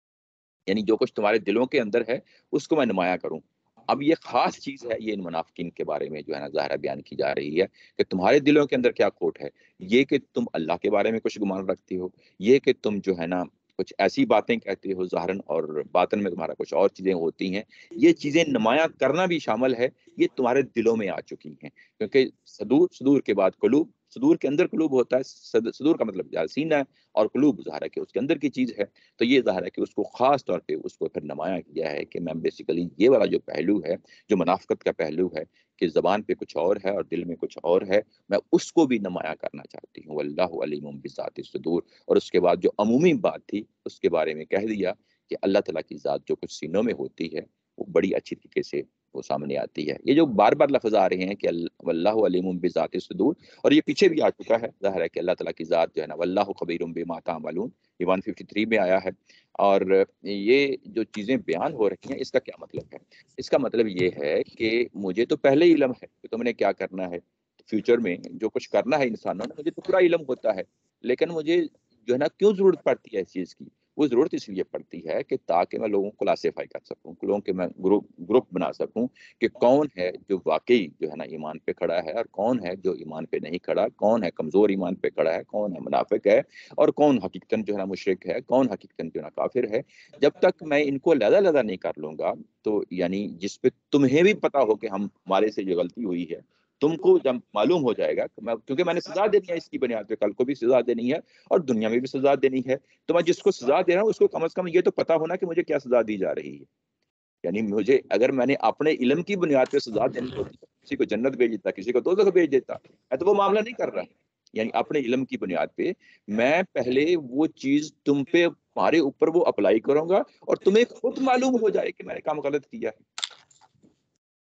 یعنی جو کچھ تمہارے دلوں کے اندر ہے اس کو میں نمایاں کروں۔ اب یہ خاص چیز ہے، یہ ان منافقین کے بارے میں جو ہے نا ظاہرہ بیان کی جا رہی ہے کہ تمہارے دلوں کے اندر کیا کھوٹ ہے، یہ کہ تم اللہ کے بارے میں کچھ گمان رکھتے ہو، یہ کہ تم جو ہے نا کچھ ایسی باتیں کہتے ہو ظاہراً اور باطن میں تمہارا کچھ اور چیزیں ہوتی ہیں، یہ چیزیں نمایاں کرنا بھی شامل ہے، یہ تمہارے دلوں میں آ چکی ہیں، کیونکہ صدور، صدور کے بعد قلوب، صدور کے اندر قلوب ہوتا ہے، صدور کا مطلب سینہ ہے، اور قلوب ظاہر ہے کہ اس کے اندر کی چیز ہے۔ تو یہ ظاہر ہے کہ اس کو خاص طور پہ اس کو پھر نمایاں کیا ہے کہ میں بیسیکلی یہ والا جو پہلو ہے، جو منافقت کا پہلو ہے کہ زبان پہ کچھ اور ہے اور دل میں کچھ اور ہے، میں اس کو بھی نمایاں کرنا چاہتی ہوں۔ واللہ علیم بذات الصدور، اور اس کے بعد جو عمومی بات تھی اس کے بارے میں کہہ دیا کہ اللہ تعالیٰ کی ذات جو کچھ سینوں میں ہوتی ہے وہ بڑی اچھی طریقے سے وہ سامنے آتی ہے۔ یہ جو بار بار لفظ آ رہے ہیں کہ واللہ علیم بذات الصدور، اور یہ پیچھے بھی آ چکا ہے، ظاہر ہے کہ اللہ تعالیٰ کی ذات جو ہے نا واللہ خبیر بما تعملون، یہ ایک سو تریسٹھ میں آیا ہے۔ اور یہ جو چیزیں بیان ہو رہی ہیں اس کا کیا مطلب ہے؟ اس کا مطلب یہ ہے کہ مجھے تو پہلے ہی علم ہے کہ تم نے کیا کرنا ہے، فیوچر میں جو کچھ کرنا ہے انسانوں نے، مجھے تو پورا علم ہوتا ہے، لیکن مجھے جو ہے نا کیوں ضرورت پڑتی ہے اس چیز کی؟ وہ ضرورت اس لیے پڑتی ہے کہ تاکہ میں لوگوں کو کلاسیفائی کر سکوں، لوگوں کے میں گروپ گروپ بنا سکوں کہ کون ہے جو واقعی جو ہے نا ایمان پہ کھڑا ہے اور کون ہے جو ایمان پہ نہیں کھڑا، کون ہے کمزور ایمان پہ کھڑا ہے، کون ہے منافق ہے، اور کون حقیقتاً جو ہے نا مشرک ہے، کون حقیقتاً جو ہے نا کافر ہے۔ جب تک میں ان کو علیحدہ علیحدہ نہیں کر لوں گا، تو یعنی جس پہ تمہیں بھی پتا ہو کہ ہم ہمارے سے یہ غلطی ہوئی ہے، تم کو جب معلوم ہو جائے گا کہ میں، کیونکہ میں نے سزا دینی ہے اس کی بنیاد پہ، کل کو بھی سزا دینی ہے اور دنیا میں بھی سزا دینی ہے، تو میں جس کو سزا دے رہا ہوں اس کو کم از کم یہ تو پتا ہونا کہ مجھے کیا سزا دی جا رہی ہے۔ یعنی مجھے اگر میں نے اپنے علم کی بنیاد پہ سزا دینی ہوتی، کسی کو جنت بھیج دیتا، کسی کو دوزخ بھیج دیتا، میں تو وہ معاملہ نہیں کر رہا۔ یعنی اپنے علم کی بنیاد پہ میں پہلے وہ چیز تم پہ، تمہارے اوپر وہ اپلائی کروں گا، اور تمہیں خود معلوم ہو جائے کہ میں نے کام غلط کیا ہے۔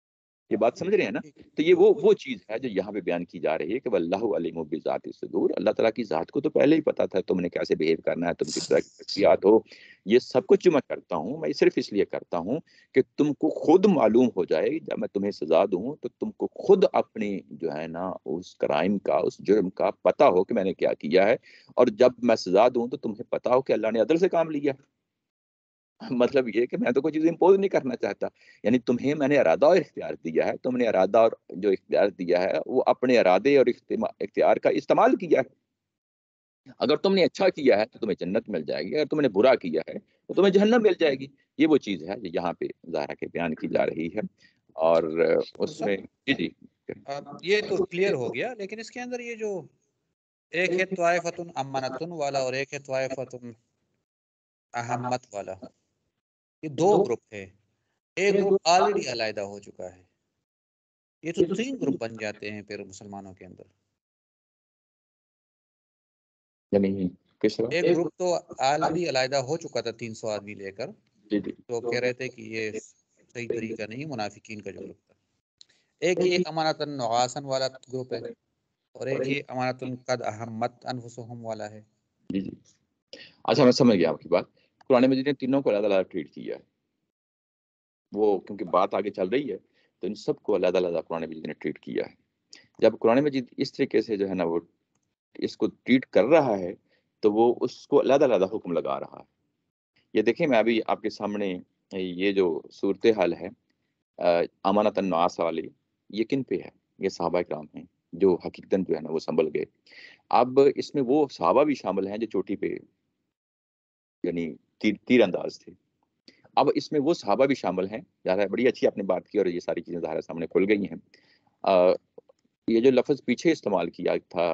یہ بات سمجھ رہے ہیں نا؟ تو یہ وہ وہ چیز ہے جو یہاں پہ بیان کی جا رہی ہے کہ واللہ علیم بذات الصدور، اللہ تعالیٰ کی ذات کو تو پہلے ہی پتا تھا تم نے کیسے بہیو کرنا ہے، تم کس طرح کی شخصیات ہو. یہ سب کچھ جو میں کرتا ہوں میں صرف اس لیے کرتا ہوں کہ تم کو خود معلوم ہو جائے، جب میں تمہیں سزا دوں تو تم کو خود اپنی جو ہے نا اس کرائم کا، اس جرم کا پتا ہو کہ میں نے کیا کیا ہے، اور جب میں سزا دوں تو تمہیں پتا ہو کہ اللہ نے عدل سے کام لیا. مطلب یہ کہ میں تو کوئی چیز امپوز نہیں کرنا چاہتا، یعنی تمہیں میں نے ارادہ اور اختیار دیا ہے، تم نے ارادہ اور جو اختیار دیا ہے وہ اپنے ارادے اور اختیار کا استعمال کیا ہے. اگر تم نے اچھا کیا ہے تو تمہیں جنت مل جائے گی، اگر تم نے برا کیا ہے تو تمہیں جہنم مل جائے گی. یہ وہ چیز ہے جو یہاں پہ ظاہرہ کے بیان کی جا رہی ہے. اور اس میں جی جی یہ تو کلیئر ہو گیا، لیکن اس کے اندر یہ جو ایک ہے طائفتن امنتن والا اور ایک ہے طائفتن اہمت والا، یہ دو گروپ ہے. ایک گروپ آلریڈی علیحدہ ہو چکا ہے، یہ تو تین گروپ بن جاتے ہیں پھر مسلمانوں کے اندر. یعنی کس طرح؟ ایک گروپ تو آلریڈی علیحدہ ہو چکا تھا تین سو آدمی لے کر، جی جی تو کہہ رہے تھے کہ یہ صحیح طریقہ نہیں، منافقین کا جو گروپ تھا. ایک یہ امانتن نعاسن والا گروپ ہے، اور ایک یہ امانتن قد اہمت انفسہم والا ہے. جی جی اچھا میں سمجھ گیا آپ کی بات. قرآن مجید نے تینوں کو الگ الگ ٹریٹ کیا ہے، وہ کیونکہ بات آگے چل رہی ہے تو ان سب کو الگ الگ قرآن مجید نے ٹریٹ کیا ہے. جب قرآن مجید اس طریقے سے جو ہے نا وہ اس کو ٹریٹ کر رہا ہے تو وہ اس کو علیحدہ علیحدہ حکم لگا رہا ہے. یہ دیکھیں میں ابھی آپ کے سامنے یہ جو صورتحال ہے امانت النعاس والی، یہ کن پہ ہے؟ یہ صحابہ کرام ہیں جو حقیقتاً جو ہے نا وہ سنبھل گئے. اب اس میں وہ صحابہ بھی شامل ہیں جو چوٹی پہ یعنی تیر, تیر انداز تھے. اب اس میں وہ صحابہ بھی شامل ہیں. ظاہر بڑی اچھی آپ نے بات کی اور یہ ساری چیزیں ظاہر سامنے کھل گئی ہیں. آ, یہ جو لفظ پیچھے استعمال کیا تھا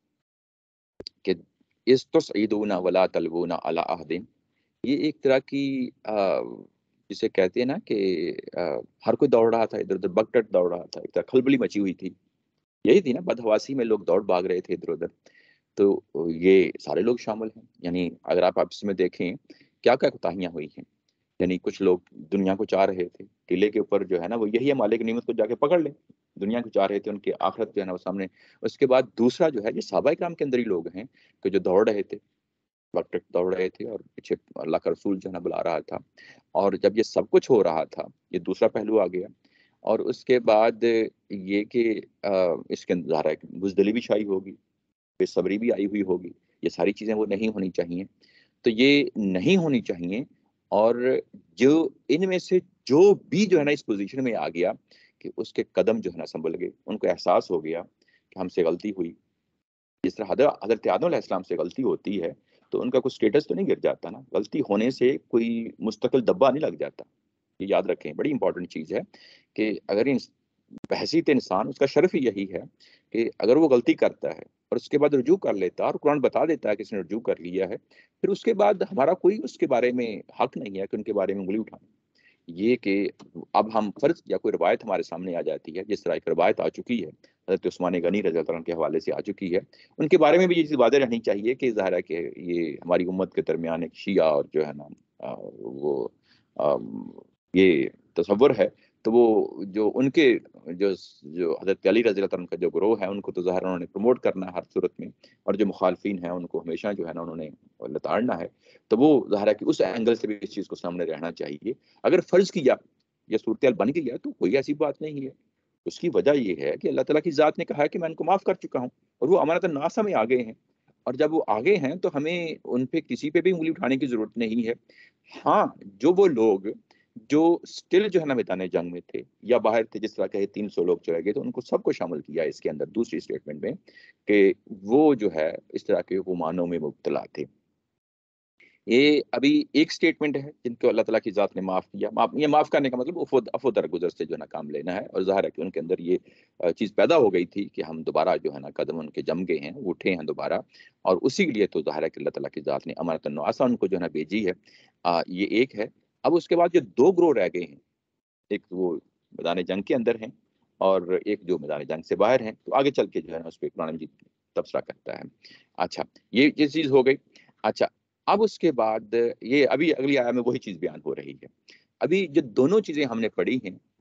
کہ استسعدون ولا تلوون علی احد، یہ ایک طرح کی آ, جسے کہتے ہیں نا کہ آ, ہر کوئی دوڑ رہا تھا ادھر ادھر، بگٹٹ دوڑ رہا تھا، ایک طرح کھلبلی مچی ہوئی تھی. یہی تھی نا بدحواسی میں لوگ دوڑ بھاگ رہے تھے ادھر ادھر. تو یہ سارے لوگ شامل ہیں. یعنی اگر آپ آپس میں دیکھیں کیا کیا کوتاہیاں ہوئی ہیں. یعنی کچھ لوگ دنیا کو چاہ رہے تھے، قلعے کے اوپر جو ہے نا وہ یہی ہے مالک نعمت کو جا کے پکڑ لیں. دنیا کو چاہ رہے تھے، ان کی آخرت جو ہے نا وہ سامنے. اس کے بعد دوسرا جو ہے یہ صحابہ کرام کے اندر ہی لوگ ہیں کہ جو دوڑ رہے تھے، وقت دوڑ رہے تھے اور پیچھے اللہ کا رسول جو ہے نا بلا رہا تھا. اور جب یہ سب کچھ ہو رہا تھا یہ دوسرا پہلو آ گیا. اور اس کے بعد یہ کہ اس کے اندر بزدلی بھی چھائی ہوگی، بے صبری بھی آئی ہوئی ہوگی. یہ ساری چیزیں وہ نہیں ہونی چاہیے. تو یہ نہیں ہونی چاہیے. اور جو ان میں سے جو بھی جو ہے نا اس پوزیشن میں آ گیا کہ اس کے قدم جو ہے نا سنبھل گئے، ان کو احساس ہو گیا کہ ہم سے غلطی ہوئی. جس طرح حضرت حضرت آدم علیہ السلام سے غلطی ہوتی ہے تو ان کا کوئی سٹیٹس تو نہیں گر جاتا نا. غلطی ہونے سے کوئی مستقل دبا نہیں لگ جاتا. یہ یاد رکھیں، بڑی امپورٹنٹ چیز ہے کہ اگر بحثیت انسان اس کا شرف ہی یہی ہے کہ اگر وہ غلطی کرتا ہے اور اس کے بعد رجوع کر لیتا ہے اور قرآن بتا دیتا ہے کہ اس نے رجوع کر لیا ہے، پھر اس کے بعد ہمارا کوئی اس کے بارے میں حق نہیں ہے کہ ان کے بارے میں انگلی اٹھائیں. یہ کہ اب ہم فرض یا کوئی روایت ہمارے سامنے آ جاتی ہے، جس طرح ایک روایت آ چکی ہے حضرت عثمان غنی رضی اللہ عنہ کے حوالے سے آ چکی ہے، ان کے بارے میں بھی یہ چیز واضح رہنی چاہیے کہ ظاہر ہے کہ یہ ہماری امت کے درمیان ایک شیعہ اور جو ہے نا وہ یہ تصور ہے. تو وہ جو ان کے جو جو حضرت علی رضی اللہ عنہ کا جو گروہ ہے ان کو تو ظاہر انہوں نے پروموٹ کرنا ہے ہر صورت میں، اور جو مخالفین ہیں ان کو ہمیشہ جو ہے نا انہوں نے لتاڑنا ہے. تو وہ ظاہر ہے کہ اس اینگل سے بھی اس چیز کو سامنے رہنا چاہیے. اگر فرض کیا یہ صورتحال بن گئی ہے تو کوئی ایسی بات نہیں ہے. اس کی وجہ یہ ہے کہ اللہ تعالیٰ کی ذات نے کہا ہے کہ میں ان کو معاف کر چکا ہوں، اور وہ امانت الناسہ میں آگے ہیں. اور جب وہ آگے ہیں تو ہمیں ان پہ کسی پہ بھی انگلی اٹھانے کی ضرورت نہیں ہے. ہاں جو وہ لوگ جو سٹل جو ہے نا میدان جنگ میں تھے یا باہر تھے، جس طرح کہ تین سو لوگ چلے گئے تو ان کو سب کو شامل کیا اس کے اندر دوسری اسٹیٹمنٹ میں کہ وہ جو ہے اس طرح کے گمانوں میں مبتلا تھے. یہ ابھی ایک سٹیٹمنٹ ہے جن کو اللہ تعالیٰ کی ذات نے معاف کیا. یہ معاف کرنے کا مطلب افو درگزر سے جو ہے نا کام لینا ہے. اور ظاہر ہے کہ ان کے اندر یہ چیز پیدا ہو گئی تھی کہ ہم دوبارہ جو ہے نا قدم ان کے جم گئے ہیں، اٹھے ہیں دوبارہ، اور اسی لیے تو ظاہر ہے کہ اللہ تعالیٰ کی ذات نے امانت النعاسہ ان کو جو ہے نا بھیجی ہے. آ, یہ ایک ہے. اب اس کے بعد جو دو گروہ رہ گئے ہیں، ایک وہ میدان جنگ کے اندر ہیں اور ایک جو میدان جنگ سے باہر ہیں. تو آگے چل کے جو ہے نا اس پہ قرآن مجید تبصرہ کرتا ہے. اچھا یہ یہ چیز ہو گئی. اچھا اب اس کے بعد یہ ابھی اگلی آیت میں وہی چیز بیان ہو رہی ہے. ابھی جو دونوں چیزیں ہم نے پڑھی ہیں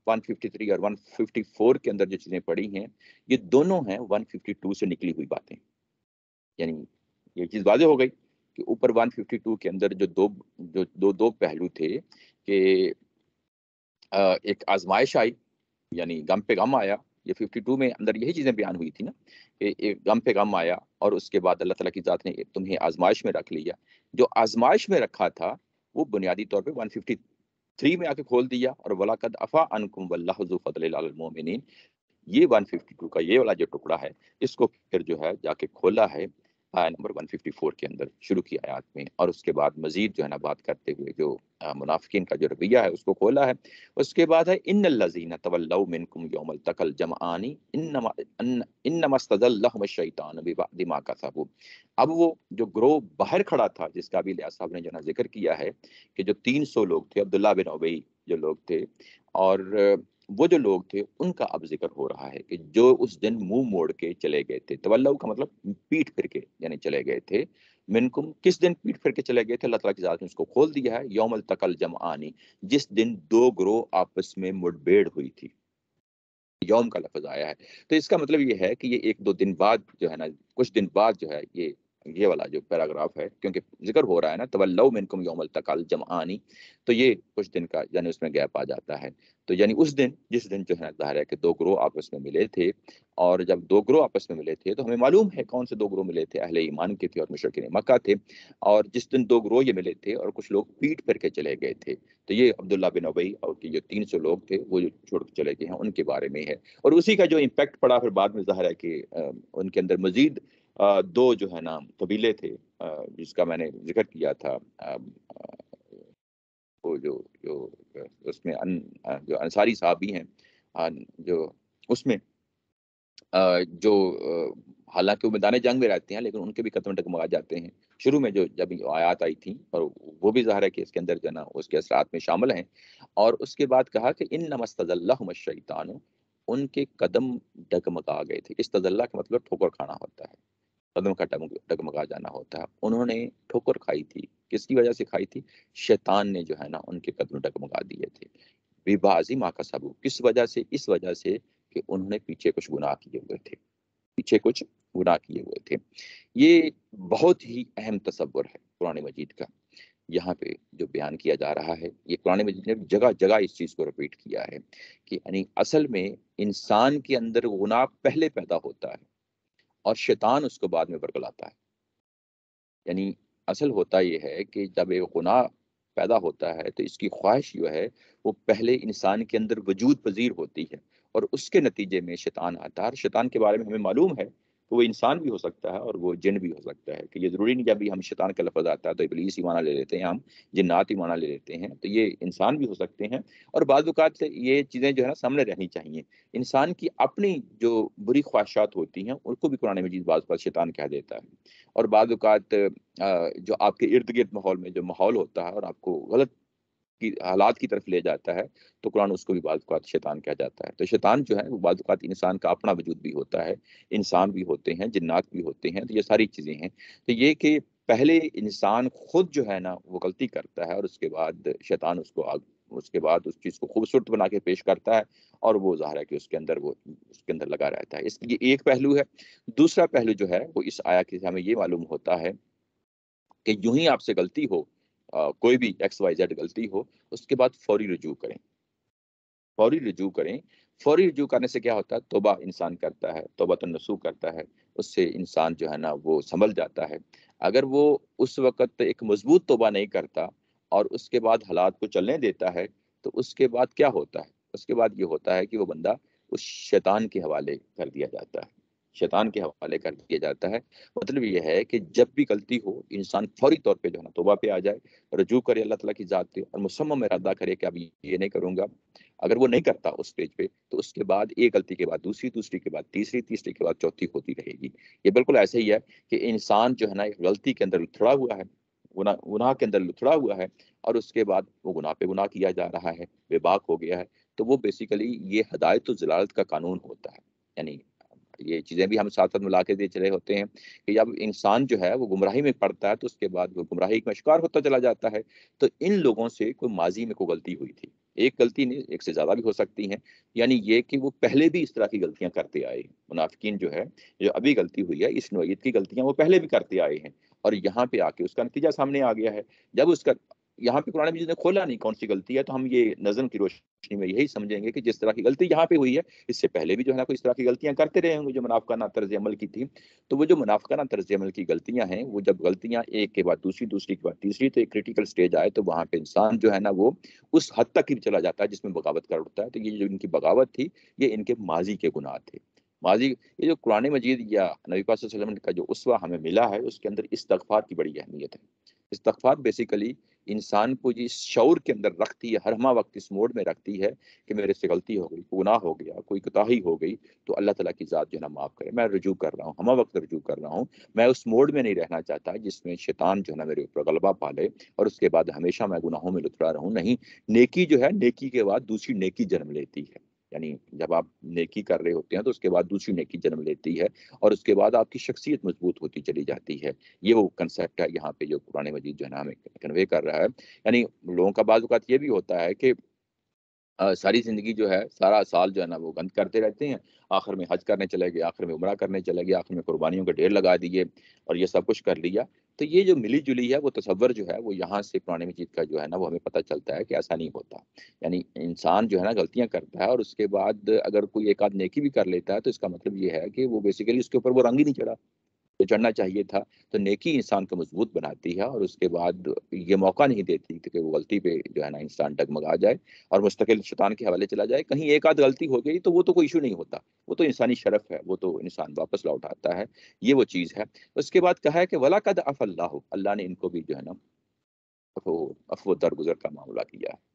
ون ففٹی تھری اور ون ففٹی فور کے اندر جو چیزیں پڑھی ہیں یہ دونوں ہیں ون ففٹی ٹو سے نکلی ہوئی باتیں. یعنی یہ چیز واضح ہو گئی کہ اوپر ون ففٹی ٹو کے اندر جو دو جو دو دو پہلو تھے کہ ایک آزمائش آئی یعنی غم پہ غم آیا. یہ ففٹی ٹو میں اندر یہی چیزیں بیان ہوئی تھی نا کہ ایک غم پہ غم آیا اور اس کے بعد اللہ تعالیٰ کی ذات نے تمہیں آزمائش میں رکھ لیا. جو آزمائش میں رکھا تھا وہ بنیادی طور پہ ون ففٹی تھری میں آ کے کھول دیا اور وَلَقَدْ عَفَا عَنْكُمْ وَاللَّهُ ذُو فَضْلٍ عَلَى الْمُؤْمِنِينَ. یہ ون ففٹی ٹو کا یہ والا جو ٹکڑا ہے اس کو پھر جو ہے جا کے کھولا ہے آیا نمبر ون ففٹی فور کے اندر شروع کی آیات میں, اور اس کے بعد مزید جو ہے نا بات کرتے ہوئے جو منافقین کا جو رویہ ہے اس کو کھولا ہے. اس کے بعد ہے ان الذین تولوا منکم یوم التقى الجمعان انما انما استزلهم الشیطان ببعض ما کسبوا. اب وہ جو گروہ باہر کھڑا تھا جس کا بھی لیاس صاحب نے جو ہے ذکر کیا ہے کہ جو تین سو لوگ تھے, عبداللہ بن ابی جو لوگ تھے, اور وہ جو لوگ تھے ان کا اب ذکر ہو رہا ہے کہ جو اس دن منہ موڑ کے چلے گئے تھے. تولو کا مطلب پیٹ پھر کے یعنی چلے گئے تھے. منکم کس دن پیٹ پھر کے چلے گئے تھے؟ اللہ تعالیٰ کی ذات نے اس کو کھول دیا ہے یوم التقى الجمعان, جس دن دو گروہ آپس میں مڑبیڑ ہوئی تھی. یوم کا لفظ آیا ہے تو اس کا مطلب یہ ہے کہ یہ ایک دو دن بعد جو ہے نا کچھ دن بعد جو ہے یہ یہ والا جو پیراگراف ہے کیونکہ ذکر ہو رہا ہے نا تولوا منکم یوم التقى الجمعان, تو یہ کچھ دن کا یعنی اس میں گیپ آ جاتا ہے. تو یعنی اس دن جس دن جو ہے ظاہر ہے کہ دو گروہ آپس میں ملے تھے, اور جب دو گروہ آپس میں ملے تھے تو ہمیں معلوم ہے کون سے دو گروہ ملے تھے, اہل ایمان کے تھے اور مشرکین مکہ تھے. اور جس دن دو گروہ یہ ملے تھے اور کچھ لوگ پیٹ پھر کے چلے گئے تھے, تو یہ عبداللہ بن ابی اور جو تین سو لوگ تھے وہ جو چھوڑ کے چلے گئے ہیں ان کے بارے میں ہے. اور اسی کا جو امپیکٹ پڑا پھر بعد میں ظاہر ہے کہ ان کے اندر مزید دو جو ہے نا قبیلے تھے جس کا میں نے ذکر کیا تھا, وہ جو جو اس میں ان, جو انصاری صحابی ہیں جو اس میں جو حالانکہ وہ میدان جنگ میں رہتے ہیں لیکن ان کے بھی قدم ڈگمگا جاتے ہیں شروع میں جو جب آیات آئی تھیں, اور وہ بھی ظاہر ہے کہ اس کے اندر جو ہے نا اس کے اثرات میں شامل ہیں. اور اس کے بعد کہا کہ انما استزلهم الشیطان, ان کے قدم ڈگمگا گئے تھے. استزلہ کا مطلب ٹھوکر کھانا ہوتا ہے, قدم کا ڈگمگا جانا ہوتا ہے. انہوں نے ٹھوکر کھائی تھی, کس کی وجہ سے کھائی تھی؟ شیطان نے جو ہے نا ان کے قدم ڈگمگا دیے تھے. ببعض ما کسبوا, کس وجہ سے؟ اس وجہ سے کہ انہوں نے پیچھے کچھ گناہ کیے ہوئے تھے, پیچھے کچھ گناہ کیے ہوئے تھے. یہ بہت ہی اہم تصور ہے قرآن مجید کا یہاں پہ جو بیان کیا جا رہا ہے. یہ قرآن مجید نے جگہ جگہ اس چیز کو رپیٹ کیا ہے کہ یعنی اصل میں انسان کے اندر گناہ پہلے پیدا ہوتا ہے اور شیطان اس کو بعد میں برگلاتا ہے. یعنی اصل ہوتا یہ ہے کہ جب ایک گناہ پیدا ہوتا ہے تو اس کی خواہش جو ہے وہ پہلے انسان کے اندر وجود پذیر ہوتی ہے اور اس کے نتیجے میں شیطان آتا ہے. اور شیطان کے بارے میں ہمیں معلوم ہے کہ وہ انسان بھی ہو سکتا ہے اور وہ جن بھی ہو سکتا ہے, کہ یہ ضروری نہیں جب بھی ہم شیطان کا لفظ آتا ہے تو ابلیس ہی معنی لے لیتے ہیں, ہم جنات ہی معنی لے لیتے ہیں. تو یہ انسان بھی ہو سکتے ہیں, اور بعض اوقات سے یہ چیزیں جو ہے نا سامنے رہنی چاہیے. انسان کی اپنی جو بری خواہشات ہوتی ہیں ان کو بھی قرآن مجید بعض اوقات شیطان کہہ دیتا ہے, اور بعض اوقات جو آپ کے ارد گرد ماحول میں جو ماحول ہوتا ہے اور آپ کو غلط کی حالات کی طرف لے جاتا ہے تو قرآن اس کو بھی بعض اوقات شیطان کہہ جاتا ہے. تو شیطان جو ہے وہ بعض اوقات انسان کا اپنا وجود بھی ہوتا ہے, انسان بھی ہوتے ہیں, جنات بھی ہوتے ہیں. تو یہ ساری چیزیں ہیں. تو یہ کہ پہلے انسان خود جو ہے نا وہ غلطی کرتا ہے اور اس کے بعد شیطان اس کو اس کے بعد اس چیز کو خوبصورت بنا کے پیش کرتا ہے, اور وہ ظاہر ہے کہ اس کے اندر وہ اس کے اندر لگا رہتا ہے. اس یہ ایک پہلو ہے. دوسرا پہلو جو ہے وہ اس آیت سے ہمیں یہ معلوم ہوتا ہے کہ یوں ہی آپ سے غلطی ہو, آ, کوئی بھی ایکس وائی زیڈ غلطی ہو, اس کے بعد فوری رجوع کریں, فوری رجوع کریں. فوری رجوع کرنے سے کیا ہوتا ہے؟ توبہ انسان کرتا ہے, توبہ النصوح کرتا ہے, اس سے انسان جو ہے نا وہ سنبھل جاتا ہے. اگر وہ اس وقت ایک مضبوط توبہ نہیں کرتا اور اس کے بعد حالات کو چلنے دیتا ہے تو اس کے بعد کیا ہوتا ہے؟ اس کے بعد یہ ہوتا ہے کہ وہ بندہ اس شیطان کے حوالے کر دیا جاتا ہے, شیطان کے حوالے کر دیا جاتا ہے. مطلب یہ ہے کہ جب بھی غلطی ہو انسان فوری طور پہ جو ہے نا توبہ پہ آ جائے, رجوع کرے اللہ تعالیٰ کی ذات پہ, اور مصمم ارادہ کرے کہ اب یہ نہیں کروں گا. اگر وہ نہیں کرتا اس سٹیج پہ تو اس کے بعد ایک غلطی کے بعد دوسری, دوسری کے بعد تیسری, تیسری کے بعد چوتھی ہوتی رہے گی. یہ بالکل ایسے ہی ہے کہ انسان جو ہے نا ایک غلطی کے اندر لتھڑا ہوا ہے, گناہ گناہ کے اندر لتھڑا ہوا ہے, اور اس کے بعد وہ گناہ پہ گناہ کیا جا رہا ہے, بے باک ہو گیا ہے. تو وہ بیسیکلی یہ ہدایت و ضلالت کا قانون ہوتا ہے. یعنی یہ چیزیں بھی ہم ساتھ ساتھ ملا کے دے چلے ہوتے ہیں کہ جب انسان جو ہے وہ گمراہی میں پڑتا ہے تو اس کے بعد وہ گمراہی کا شکار ہوتا چلا جاتا ہے. تو ان لوگوں سے کوئی ماضی میں کوئی غلطی ہوئی تھی, ایک غلطی نہیں، ایک سے زیادہ بھی ہو سکتی ہیں، یعنی یہ کہ وہ پہلے بھی اس طرح کی غلطیاں کرتے آئے ہیں۔ منافقین جو ہے، جو ابھی غلطی ہوئی ہے، اس نوعیت کی غلطیاں وہ پہلے بھی کرتے آئے ہیں، اور یہاں پہ آ کے اس کا نتیجہ سامنے آ گیا ہے۔ جب اس کا یہاں پہ قرآن مجید نے کھولا نہیں کون سی غلطی ہے، تو ہم یہ نظم کی روشنی میں یہی سمجھیں گے کہ جس طرح کی غلطی یہاں پہ ہوئی ہے، اس سے پہلے بھی جو ہے نا کوئی اس طرح کی غلطیاں کرتے رہے ہوں گے جو منافقانہ طرز عمل کی تھی۔ تو وہ جو منافقانہ طرز عمل کی غلطیاں ہیں، وہ جب غلطیاں ایک کے بعد دوسری، دوسری کے بعد تیسری، تو ایک کریٹیکل سٹیج آئے تو وہاں پہ انسان جو ہے نا وہ اس حد تک ہی چلا جاتا ہے جس میں بغاوت کر اٹھتا ہے۔ تو یہ جو ان کی بغاوت تھی، یہ ان کے ماضی کے گناہ تھے۔ ماضی، یہ جو قرآن مجید یا نبی پاک صلی اللہ علیہ وسلم کا جو اسوہ ہمیں ملا ہے، اس کے اندر استغفار کی بڑی اہمیت ہے۔ استغفار بیسیکلی انسان کو جس شعور کے اندر رکھتی ہے، ہر ہمہ وقت اس موڈ میں رکھتی ہے کہ میرے سے غلطی ہو گئی، گناہ ہو گیا، کوئی کوتاہی ہو گئی، تو اللہ تعالیٰ کی ذات جو ہے نا معاف کرے، میں رجوع کر رہا ہوں، ہمہ وقت رجوع کر رہا ہوں۔ میں اس موڈ میں نہیں رہنا چاہتا جس میں شیطان جو ہے نا میرے اوپر غلبہ پالے اور اس کے بعد ہمیشہ میں گناہوں میں لتڑا رہوں۔ نہیں، نیکی جو ہے، نیکی کے بعد دوسری نیکی جنم لیتی ہے، یعنی جب آپ نیکی کر رہے ہوتے ہیں تو اس کے بعد دوسری نیکی جنم لیتی ہے، اور اس کے بعد آپ کی شخصیت مضبوط ہوتی چلی جاتی ہے۔ یہ وہ کنسیپٹ ہے یہاں پہ جو قرآن مجید جو ہے نا ہمیں کنوے کر رہا ہے۔ یعنی لوگوں کا بعض اوقات یہ بھی ہوتا ہے کہ ساری زندگی جو ہے، سارا سال جو ہے نا وہ گند کرتے رہتے ہیں، آخر میں حج کرنے چلے گئے، آخر میں عمرہ کرنے چلے گئے، آخر میں قربانیوں کے ڈھیر لگا دیے اور یہ سب کچھ کر لیا۔ تو یہ جو ملی جلی ہے وہ تصور جو ہے، وہ یہاں سے قرآن مجید کا جو ہے نا وہ ہمیں پتہ چلتا ہے کہ ایسا نہیں ہوتا۔ یعنی انسان جو ہے نا غلطیاں کرتا ہے اور اس کے بعد اگر کوئی ایک آدھ نیکی بھی کر لیتا ہے تو اس کا مطلب یہ ہے کہ وہ بیسیکلی اس کے اوپر وہ رنگ ہی نہیں چڑھا جو چڑھنا چاہیے تھا۔ تو نیکی انسان کو مضبوط بناتی ہے اور اس کے بعد یہ موقع نہیں دیتی کہ وہ غلطی پہ جو ہے نا انسان ڈگمگا جائے اور مستقل شیطان کے حوالے چلا جائے۔ کہیں ایک آدھ غلطی ہو گئی تو وہ تو کوئی ایشو نہیں ہوتا، وہ تو انسانی شرف ہے، وہ تو انسان واپس لوٹ آتا ہے، یہ وہ چیز ہے۔ اس کے بعد کہا ہے کہ وَلَقَدْ عَفَا اللَّهُ، اللہ نے ان کو بھی جو ہے نا عفو درگزر کا معاملہ کیا ہے۔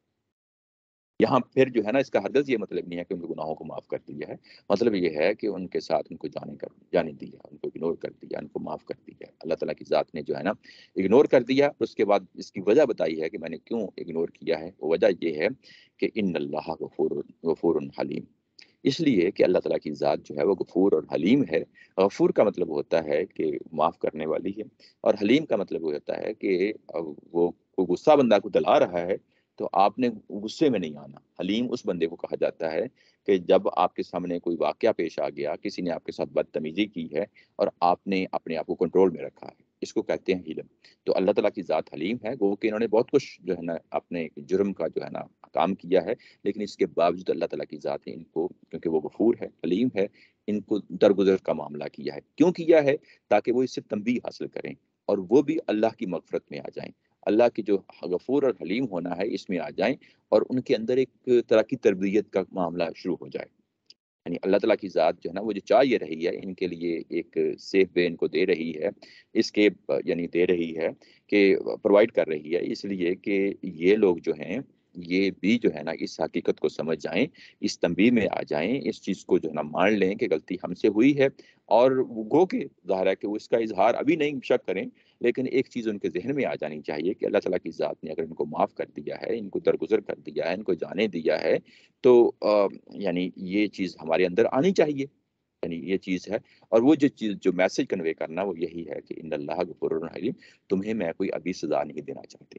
یہاں پھر جو ہے نا اس کا ہرگز یہ مطلب نہیں ہے کہ ان کے گناہوں کو معاف کر دیا ہے، مطلب یہ ہے کہ ان کے ساتھ ان کو جانے کر جانے دیا، ان کو اگنور کر دیا، ان کو معاف کر دیا۔ اللہ تعالیٰ کی ذات نے جو ہے نا اگنور کر دیا، اس کے بعد اس کی وجہ بتائی ہے کہ میں نے کیوں اگنور کیا ہے۔ وہ وجہ یہ ہے کہ ان اللہ غفور غفور حلیم، اس لیے کہ اللہ تعالیٰ کی ذات جو ہے وہ غفور اور حلیم ہے۔ غفور کا مطلب ہوتا ہے کہ معاف کرنے والی ہے، اور حلیم کا مطلب ہوتا ہے کہ وہ کوئی غصہ بندہ کو دلا رہا ہے تو آپ نے غصے میں نہیں آنا۔ حلیم اس بندے کو کہا جاتا ہے کہ جب آپ کے سامنے کوئی واقعہ پیش آ گیا، کسی نے آپ کے ساتھ بدتمیزی کی ہے اور آپ نے اپنے آپ کو کنٹرول میں رکھا ہے، اس کو کہتے ہیں حلم۔ تو اللہ تعالیٰ کی ذات حلیم ہے، وہ کہ انہوں نے بہت کچھ جو ہے نا اپنے جرم کا جو ہے نا کام کیا ہے، لیکن اس کے باوجود اللہ تعالیٰ کی ذات نے ان کو، کیونکہ وہ غفور ہے، حلیم ہے، ان کو درگزر کا معاملہ کیا ہے۔ کیوں کیا ہے؟ تاکہ وہ اس سے تنبیہ حاصل کریں اور وہ بھی اللہ کی مغفرت میں آ جائیں، اللہ کی جو غفور اور حلیم ہونا ہے اس میں آ جائیں، اور ان کے اندر ایک طرح کی تربیت کا معاملہ شروع ہو جائے۔ یعنی اللہ تعالیٰ کی ذات جو ہے نا وہ جو چاہ یہ رہی ہے ان کے لیے ایک سیف وے ان کو دے رہی ہے، اسکیپ یعنی دے رہی ہے کہ پرووائڈ کر رہی ہے، اس لیے کہ یہ لوگ جو ہیں یہ بھی جو ہے نا اس حقیقت کو سمجھ جائیں، اس تنبیہ میں آ جائیں، اس چیز کو جو ہے نا مان لیں کہ غلطی ہم سے ہوئی ہے، اور گو کہ ظاہر ہے کہ وہ اس کا اظہار ابھی نہیں شک کریں، لیکن ایک چیز ان کے ذہن میں آ جانی چاہیے کہ اللہ تعالیٰ کی ذات نے اگر ان کو معاف کر دیا ہے، ان کو درگزر کر دیا ہے، ان کو جانے دیا ہے، تو آ, یعنی یہ چیز ہمارے اندر آنی چاہیے، یعنی یہ چیز ہے۔ اور وہ جو چیز جو میسج کنوے کرنا وہ یہی ہے کہ ان اللہ غفور حلیم، تمہیں میں کوئی ابھی سزا نہیں دینا چاہتی۔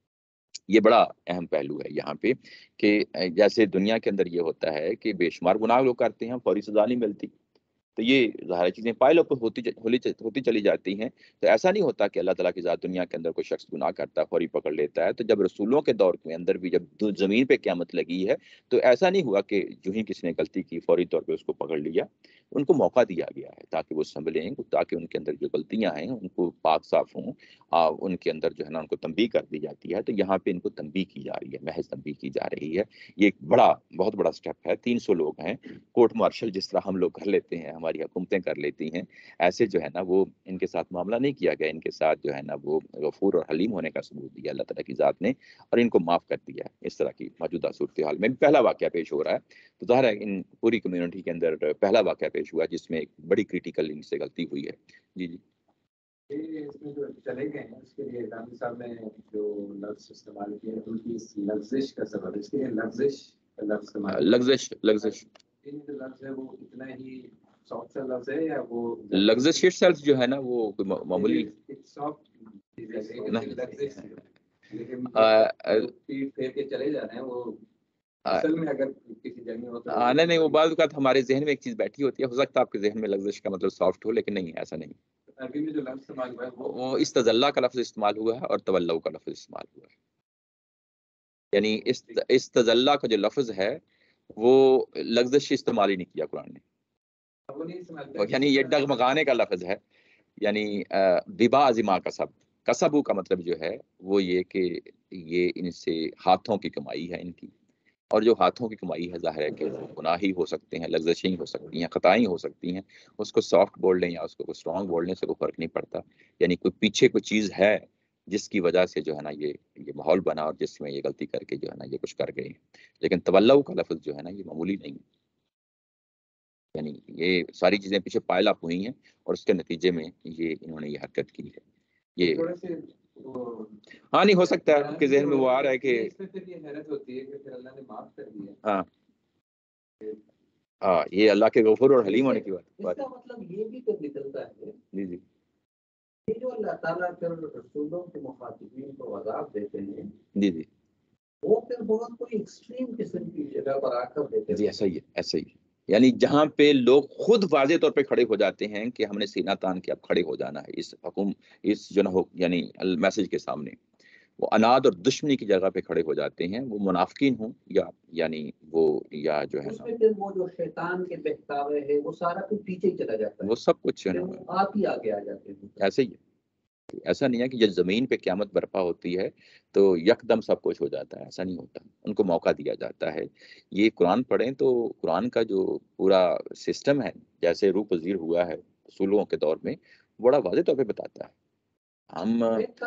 یہ بڑا اہم پہلو ہے یہاں پہ کہ جیسے دنیا کے اندر یہ ہوتا ہے کہ بے شمار گناہ لوگ کرتے ہیں، فوری سزا نہیں ملتی، تو یہ ظاہر چیزیں پائل اپ ہوتی ہوتی چلی جاتی ہیں۔ تو ایسا نہیں ہوتا کہ اللہ تعالیٰ کی ذات دنیا کے اندر کوئی شخص گناہ کرتا ہے فوری پکڑ لیتا ہے۔ تو جب رسولوں کے دور کے اندر بھی جب زمین پہ قیامت لگی ہے تو ایسا نہیں ہوا کہ جو ہی کسی نے غلطی کی فوری طور پہ اس کو پکڑ لیا، ان کو موقع دیا گیا ہے تاکہ وہ سنبھلیں، تاکہ ان کے اندر جو غلطیاں ہیں ان کو پاک صاف ہوں، ان کے اندر جو ہے نا ان کو تنبیہ کر دی جاتی ہے۔ تو یہاں پہ ان کو تنبیہ کی جا رہی ہے، محض تنبیہ کی جا رہی ہے۔ یہ ایک بڑا بہت بڑا سٹیپ ہے۔ تین سو لوگ ہیں، کورٹ مارشل جس طرح ہم لوگ کر لیتے ہیں، ہماری حکومتیں کر لیتی ہیں، ایسے جو ہے نا وہ ان کے ساتھ معاملہ نہیں کیا گیا، ان کے ساتھ جو ہے نا وہ غفور اور حلیم ہونے کا ثبوت دیا اللہ تعالیٰ کی ذات نے، اور ان کو معاف کر دیا ہے۔ اس طرح کی موجودہ صورتحال میں پہلا واقعہ پیش ہو رہا ہے، تو ظاہر ہے ان پوری کمیونٹی کے اندر پہلا واقعہ پیش ہوا جس میں ایک بڑی کریٹیکل ان سے غلطی ہوئی ہے۔ جی جی اس میں جو چلے گئے ہیں اس کے لیے دانی صاحب نے جو لفظ استعمال کیے ان کی لغزش کا سبب، اس کے لیے لغزش کا لفظ استعمال، لغزش لغزش ان جو لفظ ہے وہ اتنا ہی سافٹ سا لفظ ہے یا وہ لغزش اٹ سیلف جو ہے نا وہ معمولی سافٹ لیکن پیٹ پھیر کے چلے جا رہے ہیں وہ اصل میں اگر کسی جگہ ہوتا ہے نہیں نہیں وہ بعض اوقات ہمارے ذہن میں ایک چیز بیٹھی ہوتی ہے، ہو سکتا ہے آپ کے ذہن میں لفظ کا مطلب سافٹ ہو، لیکن نہیں ایسا نہیں. عربی میں جو لفظ استعمال ہوا ہے وہ استزلہ کا لفظ استعمال ہوا ہے اور تولو کا لفظ استعمال ہوا ہے. یعنی استزلہ کا جو لفظ ہے وہ لغزش استعمال ہی نہیں کیا قرآن نے، یعنی یہ ڈگمگانے کا لفظ ہے. یعنی دبا ازما کسب، کسبو کا مطلب جو ہے وہ یہ کہ یہ ان سے ہاتھوں کی کمائی ہے ان کی، اور جو ہاتھوں کی کمائی ہے ظاہر ہے کہ وہ گناہ ہی ہو سکتے ہیں، لغزشیں ہو سکتی ہیں، خطائیں ہو سکتی ہیں. اس کو سافٹ بول لیں یا اس کو کوئی اسٹرانگ بول لیں سے کوئی فرق نہیں پڑتا. یعنی کوئی پیچھے کوئی چیز ہے جس کی وجہ سے جو ہے نا یہ یہ ماحول بنا اور جس میں یہ غلطی کر کے جو ہے نا یہ کچھ کر گئے ہیں. لیکن تولو کا لفظ جو ہے نا یہ معمولی نہیں ہے. یعنی یہ ساری چیزیں پیچھے پائل اپ ہوئی ہیں اور اس کے نتیجے میں یہ انہوں نے یہ حرکت کی ہے. یہ ہاں نہیں ہو سکتا ہے آپ کے ذہن میں وہ آ رہا ہے کہ ہاں ہاں یہ اللہ کے غفور اور حلیم ہونے کی بات. اس کا مطلب یہ بھی تو نکلتا ہے جی جی یہ جو اللہ تعالیٰ پھر رسولوں کے مخاطبین کو عذاب دیتے ہیں جی جی وہ پھر بہت کوئی ایکسٹریم قسم کی جگہ پر آ کر دیتے ہیں. جی ایسا ہی ہے ایسا ہی ہے. یعنی جہاں پہ لوگ خود واضح طور پہ کھڑے ہو جاتے ہیں کہ ہم نے سینہ تان کے اب کھڑے ہو جانا ہے اس حکم اس جو نا یعنی میسج کے سامنے، وہ اناد اور دشمنی کی جگہ پہ کھڑے ہو جاتے ہیں، وہ منافقین ہوں یا یعنی وہ یا جو ہے اس میں پھر وہ جو شیطان کے بہکاوے ہے وہ سارا کچھ پیچھے چلا جاتا ہے، وہ سب کچھ ہے نا آپ ہی آگے آ جاتے ہیں. ایسے ہی ہے. ایسا نہیں ہے کہ جب زمین پہ قیامت برپا ہوتی ہے تو یکدم سب کچھ ہو جاتا ہے، ایسا نہیں ہوتا. ان کو موقع دیا جاتا ہے. یہ قرآن پڑھیں تو قرآن کا جو پورا سسٹم ہے جیسے روح پذیر ہوا ہے رسولوں کے دور میں بڑا واضح طور پہ بتاتا ہے. ہم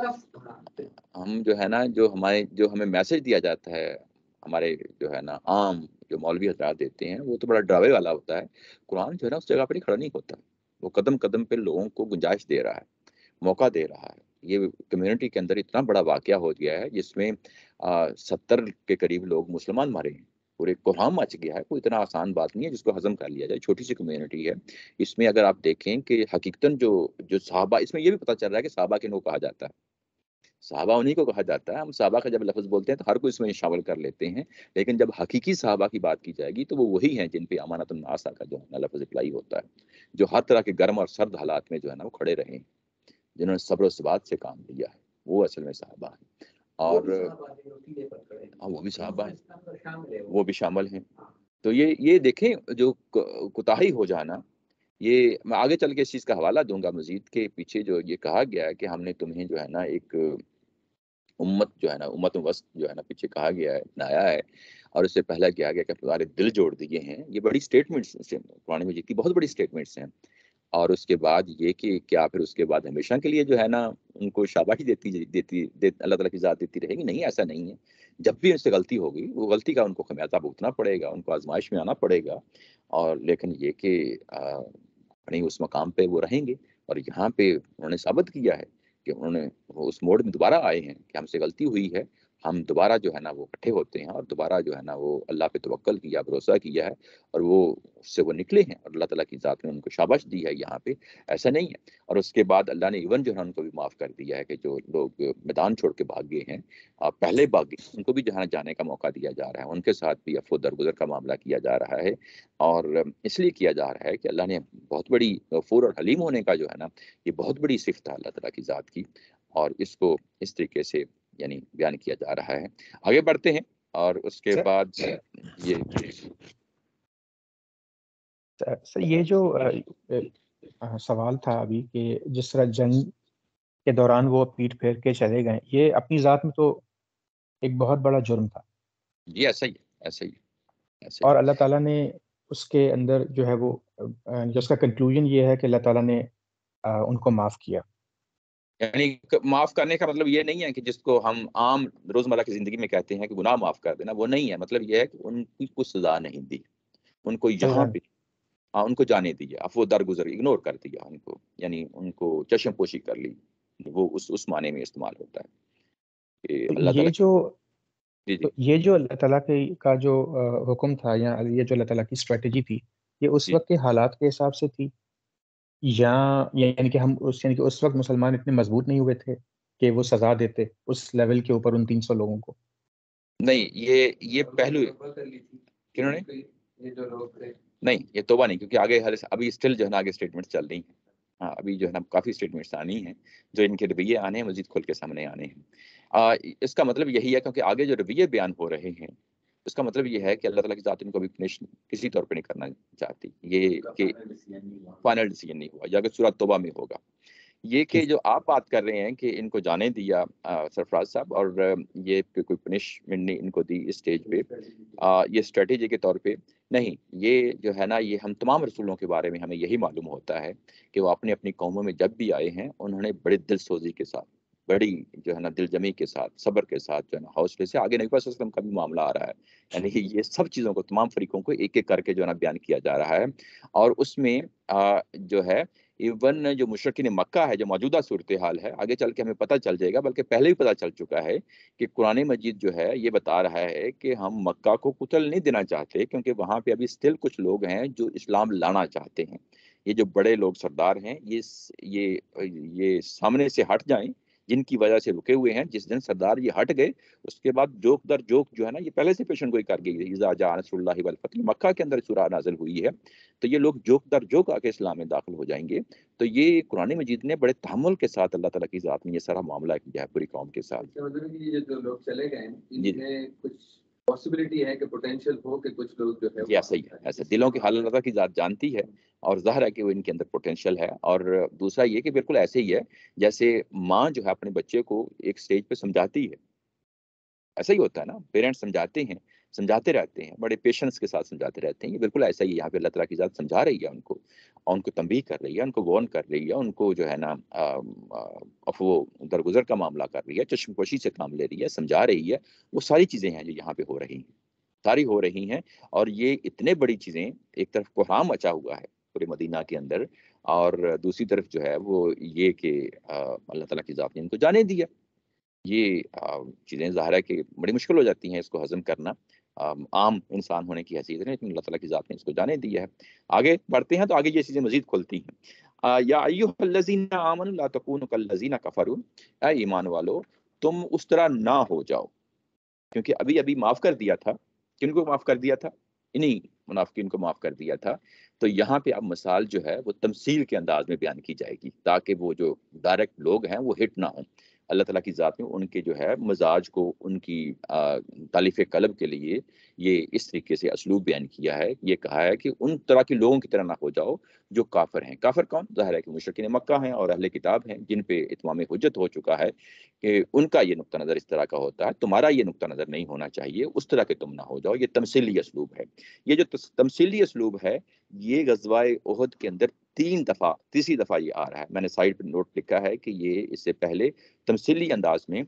ہم جو ہے نا جو ہمارے جو ہمیں میسج دیا جاتا ہے ہمارے جو ہے نا عام جو مولوی حضرات دیتے ہیں وہ تو بڑا ڈراوے والا ہوتا ہے. قرآن جو ہے نا اس جگہ پہ کھڑا نہیں ہوتا، وہ قدم قدم پہ لوگوں کو گنجائش دے رہا ہے، موقع دے رہا ہے. یہ کمیونٹی کے اندر اتنا بڑا واقعہ ہو گیا ہے جس میں ستر کے قریب لوگ مسلمان مارے ہیں، پورے کوہام مچ گیا ہے. کوئی اتنا آسان بات نہیں ہے جس کو ہضم کر لیا جائے. چھوٹی سی کمیونٹی ہے. اس میں اگر آپ دیکھیں کہ حقیقتاً جو جو صحابہ، اس میں یہ بھی پتہ چل رہا ہے کہ صحابہ کن کو کہا جاتا ہے، صحابہ انہیں کو کہا جاتا ہے. ہم صحابہ کا جب لفظ بولتے ہیں تو ہر کوئی اس میں شامل کر لیتے ہیں، لیکن جب حقیقی صحابہ کی بات کی جائے گی تو وہ وہی ہیں جن پہ امانت الناس کا جو ہے نا لفظ اپلائی ہوتا ہے، جو ہر طرح کے گرم اور سرد حالات میں جو ہے نا وہ کھڑے رہے ہیں، جنہوں نے صبر و ثبات سے کام لیا ہے، وہ اصل میں صحابہ ہیں. اور ہاں وہ بھی صحابہ ہیں، وہ بھی شامل ہیں. تو یہ یہ دیکھیں جو کوتاہی ہو جانا، یہ میں آگے چل کے اس چیز کا حوالہ دوں گا مزید کے پیچھے جو یہ کہا گیا ہے کہ ہم نے تمہیں جو ہے نا ایک امت جو ہے نا امت وسط جو ہے نا پیچھے کہا گیا ہے بنایا ہے، اور اس سے پہلا کیا گیا کہ تمہارے دل جوڑ دیے ہیں. یہ بڑی اسٹیٹمنٹس قرآن مجید کی بہت بڑی اسٹیٹمنٹس ہیں. اور اس کے بعد یہ کہ کیا پھر اس کے بعد ہمیشہ کے لیے جو ہے نا ان کو شاباشی دیتی دیتی اللہ تعالیٰ کی ذات دیتی رہے گی؟ نہیں، ایسا نہیں ہے. جب بھی ان سے غلطی ہوگی وہ غلطی کا ان کو خمیازہ بھگتنا پڑے گا، ان کو آزمائش میں آنا پڑے گا. اور لیکن یہ کہ نہیں اس مقام پہ وہ رہیں گے. اور یہاں پہ انہوں نے ثابت کیا ہے کہ انہوں نے وہ اس موڈ میں دوبارہ آئے ہیں کہ ہم سے غلطی ہوئی ہے، ہم دوبارہ جو ہے نا وہ اکٹھے ہوتے ہیں اور دوبارہ جو ہے نا وہ اللہ پہ توکل کیا، بھروسہ کیا ہے، اور وہ اس سے وہ نکلے ہیں اور اللہ تعالیٰ کی ذات نے ان کو شاباش دی ہے. یہاں پہ ایسا نہیں ہے. اور اس کے بعد اللہ نے ایون جو ہے ان کو بھی معاف کر دیا ہے کہ جو لوگ میدان چھوڑ کے بھاگ گئے ہیں، پہلے بھاگ گئے، ان کو بھی جو ہے جانے کا موقع دیا جا رہا ہے. ان کے ساتھ بھی عفو درگزر کا معاملہ کیا جا رہا ہے، اور اس لیے کیا جا رہا ہے کہ اللہ نے بہت بڑی غفور اور حلیم ہونے کا جو ہے نا یہ بہت بڑی صفت ہے اللہ تعالیٰ کی ذات کی، اور اس کو اس طریقے سے یعنی بیان کیا جا رہا ہے. آگے بڑھتے ہیں. اور اس کے بعد یہ یہ جو سوال تھا ابھی کہ جس طرح جنگ کے دوران وہ پیٹ پھیر کے چلے گئے، یہ اپنی ذات میں تو ایک بہت بڑا جرم تھا. جی ایسا ہی ایسا ہی ایسا اور ہی اللہ تعالیٰ نے اس کے اندر جو ہے وہ جس کا کنکلوژن یہ ہے کہ اللہ تعالیٰ نے ان کو معاف کیا. یعنی معاف کرنے کا مطلب یہ نہیں ہے کہ جس کو ہم عام روزمرہ کی زندگی میں کہتے ہیں کہ گناہ معاف کر دینا، وہ نہیں ہے. مطلب یہ ہے کہ ان کی کوئی سزا نہیں دی، ان کو یہاں پہ ہاں ان کو جانے دیا، عفو درگزر اگنور کر دیا ان کو، یعنی ان کو چشم پوشی کر لی. وہ اس اس معنی میں استعمال ہوتا ہے کہ اللہ یہ تعالیٰ جو جی جی یہ جو اللہ تعالیٰ کا جو حکم تھا یا یہ جو اللہ تعالیٰ کی اسٹریٹجی تھی، یہ اس جی وقت کے حالات کے حساب سے تھی، یا یعنی کہ ہم اس یعنی کہ اس وقت مسلمان اتنے مضبوط نہیں ہوئے تھے کہ وہ سزا دیتے اس لیول کے اوپر ان تین سو لوگوں کو؟ نہیں، یہ یہ پہلو کنہوں نے نہیں، یہ توبہ نہیں، کیونکہ آگے ابھی اسٹل جو ہے نا آگے اسٹیٹمنٹ چل رہی ہیں. ہاں ابھی جو ہے نا کافی اسٹیٹمنٹس آنی ہیں جو ان کے رویے آنے ہیں، مزید کھل کے سامنے آنے ہیں. آ, اس کا مطلب یہی ہے کیونکہ آگے جو رویے بیان ہو رہے ہیں اس کا مطلب یہ ہے کہ اللہ تعالیٰ کی ذات ان کو بھی پنش کسی طور پہ نہیں کرنا چاہتی. یہ کہ فائنل ڈیسیجن نہیں ہوا یا کہ سورۃ توبہ میں ہوگا. یہ کہ جو آپ بات کر رہے ہیں کہ ان کو جانے دیا سرفراز صاحب، اور یہ کوئی پنشمنٹ نہیں ان کو دی اس اسٹیج پہ، یہ اسٹریٹجی کے طور پہ نہیں. یہ جو ہے نا یہ ہم تمام رسولوں کے بارے میں ہمیں یہی معلوم ہوتا ہے کہ وہ اپنی اپنی قوموں میں جب بھی آئے ہیں انہوں نے بڑی دل سوزی کے ساتھ، بڑی جو ہے نا دل جمی کے ساتھ، صبر کے ساتھ جو ہے نا حوصلے سے آگے نبی پاک صلی اللہ علیہ وسلم کا بھی معاملہ آ رہا ہے. یعنی یہ سب چیزوں کو تمام فریقوں کو ایک ایک کر کے جو ہے نا بیان کیا جا رہا ہے. اور اس میں جو ہے ایون جو مشرکین مکہ ہے، جو موجودہ صورتحال ہے، آگے چل کے ہمیں پتہ چل جائے گا، بلکہ پہلے ہی پتہ چل چکا ہے کہ قرآن مجید جو ہے یہ بتا رہا ہے کہ ہم مکہ کو کچل نہیں دینا چاہتے، کیونکہ وہاں پہ ابھی اسٹل کچھ لوگ ہیں جو اسلام لانا چاہتے ہیں. یہ جو بڑے لوگ سردار ہیں یہ یہ یہ سامنے سے ہٹ جائیں، جن کی وجہ سے رکے ہوئے ہیں. جس دن سردار یہ ہٹ گئے اس کے بعد جوک در جوک جو ہے نا یہ پہلے سے پیشن گوئی کر گئی. اذا جاء نصر اللہ والفتح مکہ کے اندر سورہ نازل ہوئی ہے، تو یہ لوگ جوک در جوک آ کے اسلام میں داخل ہو جائیں گے. تو یہ قرآن مجید نے بڑے تحمل کے ساتھ اللہ تعالیٰ کی ذات میں یہ سارا معاملہ کیا ہے پوری قوم کے ساتھ. یہ جو لوگ چلے گئے ان میں کچھ پاسبلٹی ہے کہ پوٹینشیل ہو کہ کچھ لوگ جو ہے ایسا ہی ہے، ایسا دلوں کی حالت اللہ کی ذات جانتی ہے، اور ظاہر ہے کہ وہ ان کے اندر پوٹینشیل ہے. اور دوسرا یہ کہ بالکل ایسے ہی ہے جیسے ماں جو ہے اپنے بچے کو ایک سٹیج پہ سمجھاتی ہے، ایسا ہی ہوتا ہے نا، پیرنٹس سمجھاتے ہیں، سمجھاتے رہتے ہیں، بڑے پیشنس کے ساتھ سمجھاتے رہتے ہیں. یہ بالکل ایسا ہی یہاں پہ اللہ تعالیٰ کی ذات سمجھا رہی ہے ان کو، اور ان کو تنبیہ کر رہی ہے، ان کو وارن کر رہی ہے، ان کو جو ہے نا افو درگزر کا معاملہ کر رہی ہے، چشم پوشی سے کام لے رہی ہے، سمجھا رہی ہے. وہ ساری چیزیں ہیں جو یہاں پہ ہو رہی ہیں، ساری ہو رہی ہیں. اور یہ اتنے بڑی چیزیں، ایک طرف کوہرام مچا ہوا ہے پورے مدینہ کے اندر، اور دوسری طرف جو ہے وہ یہ کہ اللہ تعالیٰ کی ذات نے ان کو جانے دیا. یہ چیزیں ظاہر ہے کہ بڑی مشکل ہو جاتی ہیں اس کو ہضم کرنا عام انسان ہونے کی حیثیت ہے، لیکن اللہ تعالیٰ کی ذات نے اس کو جانے دیا ہے. آگے بڑھتے ہیں تو آگے یہ چیزیں مزید کھلتی ہیں. یا ایھا الذین آمنوا لا تکونوا کالذین کفروا، اے ایمان والو تم اس طرح نہ ہو جاؤ، کیونکہ ابھی ابھی معاف کر دیا تھا. کن کو معاف کر دیا تھا؟ انہی منافقین کو معاف کر دیا تھا. تو یہاں پہ اب مثال جو ہے وہ تمثیل کے انداز میں بیان کی جائے گی تاکہ وہ جو ڈائریکٹ لوگ ہیں وہ ہٹ نہ ہوں. اللہ تعالیٰ کی ذات میں ان کے جو ہے مزاج کو، ان کی تالیف قلب کے لیے یہ اس طریقے سے اسلوب بیان کیا ہے. یہ کہا ہے کہ ان طرح کے لوگوں کی طرح نہ ہو جاؤ جو کافر ہیں. کافر کون؟ ظاہر ہے کہ مشرکین مکہ ہیں اور اہل کتاب ہیں جن پہ اتمام حجت ہو چکا ہے کہ ان کا یہ نقطہ نظر اس طرح کا ہوتا ہے. تمہارا یہ نقطہ نظر نہیں ہونا چاہیے، اس طرح کے تم نہ ہو جاؤ. یہ تمثیلی اسلوب ہے. یہ جو تمثیلی اسلوب ہے یہ غزوہ احد کے اندر تین دفعہ تیسری دفعہ یہ آ رہا ہے. میں نے سائڈ پہ نوٹ لکھا ہے کہ یہ اس سے پہلے تمثیلی انداز میں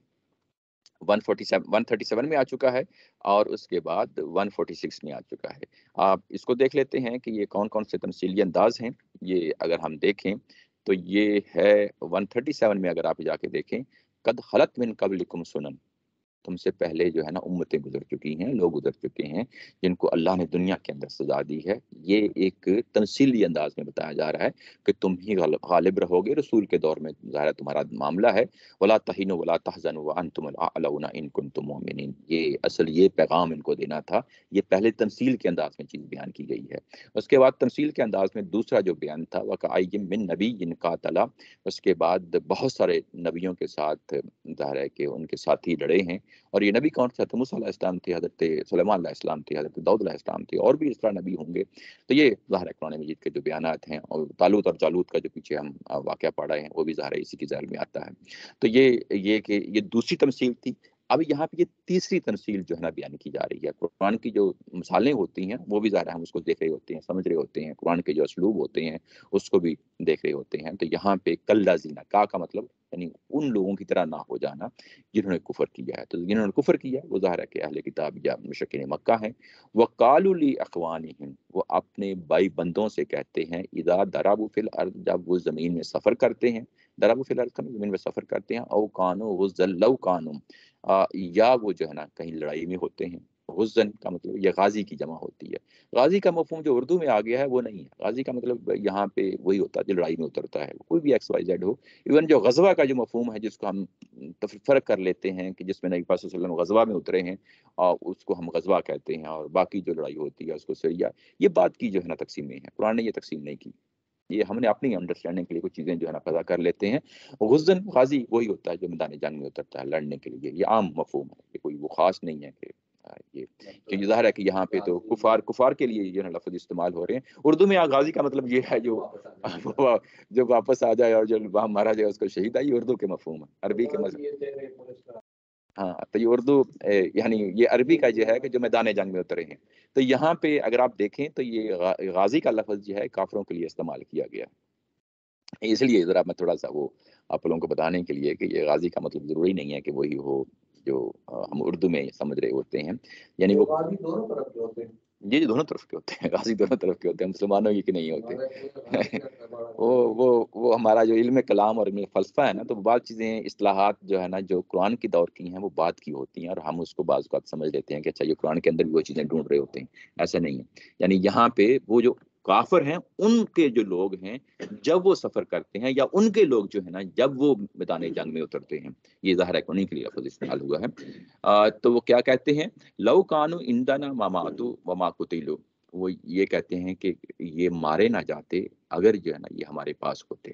ایک سو سینتالیس میں آ چکا ہے اور اس کے بعد ایک سو چھیالیس میں آ چکا ہے. آپ اس کو دیکھ لیتے ہیں کہ یہ کون کون سے تمثیلی انداز ہیں. یہ اگر ہم دیکھیں تو یہ ہے ایک سو تینتیس میں، اگر آپ جا کے دیکھیں، قد خلت من قبلکم سنن، تم سے پہلے جو ہے نا امتیں گزر چکی ہیں، لوگ گزر چکے ہیں جن کو اللہ نے دنیا کے اندر سزا دی ہے. یہ ایک تمثیلی انداز میں بتایا جا رہا ہے کہ تم ہی غالب رہو گے. رسول کے دور میں ظاہر تمہارا معاملہ ہے. ولا تہنوا ولا تحزنوا وانتم الاعلون ان کنتم مؤمنین. یہ اصل یہ پیغام ان کو دینا تھا. یہ پہلے تمثیل کے انداز میں چیز بیان کی گئی ہے. اس کے بعد تمثیل کے انداز میں دوسرا جو بیان تھا وکأی من نبی قاتل، اس کے بعد بہت سارے نبیوں کے ساتھ ظاہر ہے کہ ان کے ساتھی لڑے ہیں. اور یہ نبی کون تھے؟ موسیٰ علیہ السلام تھے، حضرت سلیمان علیہ السلام تھے، حضرت داؤد علیہ السلام تھے، اور بھی اس طرح نبی ہوں گے. تو یہ ظاہر ہے قرآن مجید کے جو بیانات ہیں، اور طالوت اور جالوت کا جو پیچھے ہم واقعہ پڑھ رہے ہیں وہ بھی ظاہر ہے اسی کی ذیل میں آتا ہے. تو یہ یہ کہ یہ دوسری تمثیل تھی. اب یہاں پہ یہ تیسری تمثیل جو ہے نا بیان کی جا رہی ہے. قرآن کی جو مثالیں ہوتی ہیں وہ بھی ظاہر ہم اس کو دیکھ رہے ہوتے ہیں، سمجھ رہے ہوتے ہیں. قرآن کے جو اسلوب ہوتے ہیں اس کو بھی دیکھ رہے ہوتے ہیں. تو یہاں پہ کالذین کا کا مطلب یعنی ان لوگوں کی طرح نہ ہو جانا جنہوں نے کفر کیا ہے. تو جنہوں نے کفر کیا وہ ظاہر ہے کہ اہل کتاب یا مشرکین مکہ ہیں. وقالوا لاخوانہم، وہ اپنے بھائی بندوں سے کہتے ہیں، اذا ضربوا فی الارض، جب وہ زمین میں سفر کرتے ہیں. ضربوا فی الارض زمین میں سفر کرتے ہیں. او کانوا غزا لو کانوا، یا وہ جو ہے نا کہیں لڑائی میں ہوتے ہیں. غزن کا مطلب یہ غازی کی جمع ہوتی ہے. غازی کا مفہوم جو اردو میں آ گیا ہے وہ نہیں ہے. غازی کا مطلب یہاں پہ وہی ہوتا ہے جو لڑائی میں اترتا ہے, کوئی بھی ایکس وائی زیڈ ہو. ایون جو غزوہ کا جو مفہوم ہے جس کو ہم فرق کر لیتے ہیں کہ جس میں نبی پاک صلی اللہ علیہ وسلم غزوہ میں اترے ہیں اور اس کو ہم غزوہ کہتے ہیں, اور باقی جو لڑائی ہوتی ہے اس کو سریہ, یہ بات کی جو ہے نا تقسیمیں ہیں. قرآن نے یہ تقسیم نہیں کی, یہ ہم نے اپنی انڈرسٹینڈنگ کے لیے کچھ چیزیں جو ہے نا پیدا کر لیتے ہیں. غزن غازی وہی ہوتا ہے جو میدان جنگ میں اترتا ہے لڑنے کے لیے. یہ عام مفہوم ہے, یہ کوئی وہ خاص نہیں ہے کہ یہ کہ ظاہر ہے کہ یہاں پہ تو کفار کفار کے لیے یہ لفظ استعمال ہو رہے ہیں. اردو میں غازی کا مطلب یہ ہے جو جو واپس آ جائے اور جو وہاں مارا جائے اس کو شہید ہے. یہ اردو کے مفہوم ہے, عربی کے مطلب. ہاں تو یہ اردو یعنی یہ عربی کا جو ہے کہ جو میدان جنگ میں اترے ہیں. تو یہاں پہ اگر آپ دیکھیں تو یہ غازی کا لفظ جو ہے کافروں کے لیے استعمال کیا گیا ہے. اس لیے ذرا میں تھوڑا سا وہ آپ لوگوں کو بتانے کے لیے کہ یہ غازی کا مطلب ضروری نہیں ہے کہ وہی ہو جو ہم اردو میں سمجھ رہے ہوتے ہیں. یعنی وہ غازی دونوں طرف کے ہوتے ہیں. جی جی دونوں طرف کے ہوتے ہیں, غازی دونوں طرف کے ہوتے ہیں, مسلمانوں کی نہیں ہوتے. وہ وہ وہ ہمارا جو علم کلام اور علم فلسفہ ہے نا, تو بعض چیزیں اصطلاحات جو ہے نا جو قرآن کی دور کی ہیں وہ بات کی ہوتی ہیں, اور ہم اس کو بعض اوقات سمجھ لیتے ہیں کہ اچھا یہ قرآن کے اندر بھی وہ چیزیں ڈھونڈ رہے ہوتے ہیں. ایسا نہیں ہے. یعنی یہاں پہ وہ جو کافر ہیں ان کے جو لوگ ہیں جب وہ سفر کرتے ہیں, یا ان کے لوگ جو ہے نا جب وہ میدان جنگ میں اترتے ہیں, یہ ظاہر ہے کہ انہیں کے لیے لفظ استعمال ہوا ہے. آ, تو وہ کیا کہتے ہیں, لو کانو اندنا ما ماتو وما قتلوا, وہ یہ کہتے ہیں کہ یہ مارے نہ جاتے اگر جو ہے نا یہ ہمارے پاس ہوتے.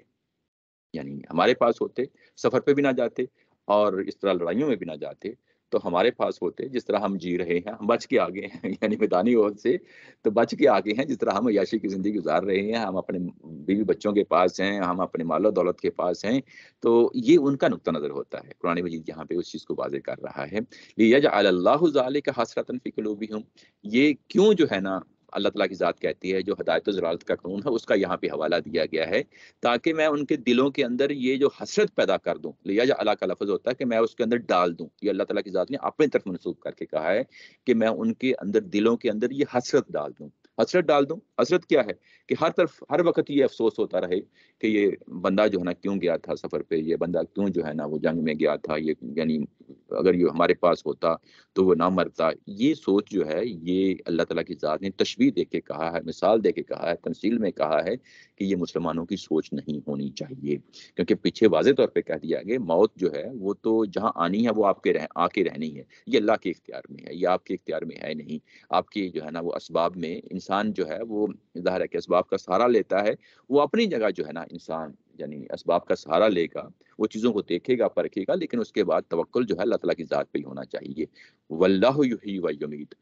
یعنی ہمارے پاس ہوتے, سفر پہ بھی نہ جاتے اور اس طرح لڑائیوں میں بھی نہ جاتے, تو ہمارے پاس ہوتے جس طرح ہم جی رہے ہیں, ہم بچ کے آگے ہیں. یعنی میدانی عہد سے تو بچ کے آگے ہیں, جس طرح ہم عیاشی کی زندگی گزار رہے ہیں, ہم اپنے بیوی بچوں کے پاس ہیں, ہم اپنے مال و دولت کے پاس ہیں. تو یہ ان کا نقطہ نظر ہوتا ہے. قرآن مجید یہاں پہ اس چیز کو واضح کر رہا ہے. لیجعل اللہ ذلک حسرۃ فی قلوبہم, یہ کیوں جو ہے نا اللہ تعالیٰ کی ذات کہتی ہے جو ہدایت و ضلالت کا قانون ہے اس کا یہاں پہ حوالہ دیا گیا ہے, تاکہ میں ان کے دلوں کے اندر یہ جو حسرت پیدا کر دوں. لیجعل کا لفظ ہوتا ہے کہ میں اس کے اندر ڈال دوں. یہ اللہ تعالیٰ کی ذات نے اپنی طرف منسوخ کر کے کہا ہے کہ میں ان کے اندر دلوں کے اندر یہ حسرت ڈال دوں. حسرت ڈال دوں, حسرت کیا ہے کہ ہر طرف ہر وقت یہ افسوس ہوتا رہے کہ یہ بندہ جو ہے نا کیوں گیا تھا سفر پہ, یہ بندہ کیوں جو ہے نا وہ جنگ میں گیا تھا, یہ یعنی اگر یہ ہمارے پاس ہوتا تو وہ نہ مرتا. یہ سوچ جو ہے یہ اللہ تعالیٰ کی ذات نے تشبیہ دے کے کہا ہے, مثال دے کے کہا ہے, تمثیل میں کہا ہے کہ یہ مسلمانوں کی سوچ نہیں ہونی چاہیے. کیونکہ پیچھے واضح طور پہ کہہ دیا گیا موت جو ہے وہ تو جہاں آنی ہے وہ آپ کے رہ آ کے رہنی ہے. یہ اللہ کے اختیار میں ہے, یہ آپ کے اختیار میں ہے نہیں. آپ کی جو ہے نا وہ اسباب میں انسان جو ہے وہ ظاہر ہے کہ اسباب کا سہارا لیتا ہے. وہ اپنی جگہ جو ہے نا انسان یعنی اسباب کا سہارا لے گا, وہ چیزوں کو دیکھے گا, پرکھے گا, لیکن اس کے بعد توکل جو ہے اللہ تعالیٰ کی ذات پہ ہی ہونا چاہیے. واللہ یحیی و یمیت,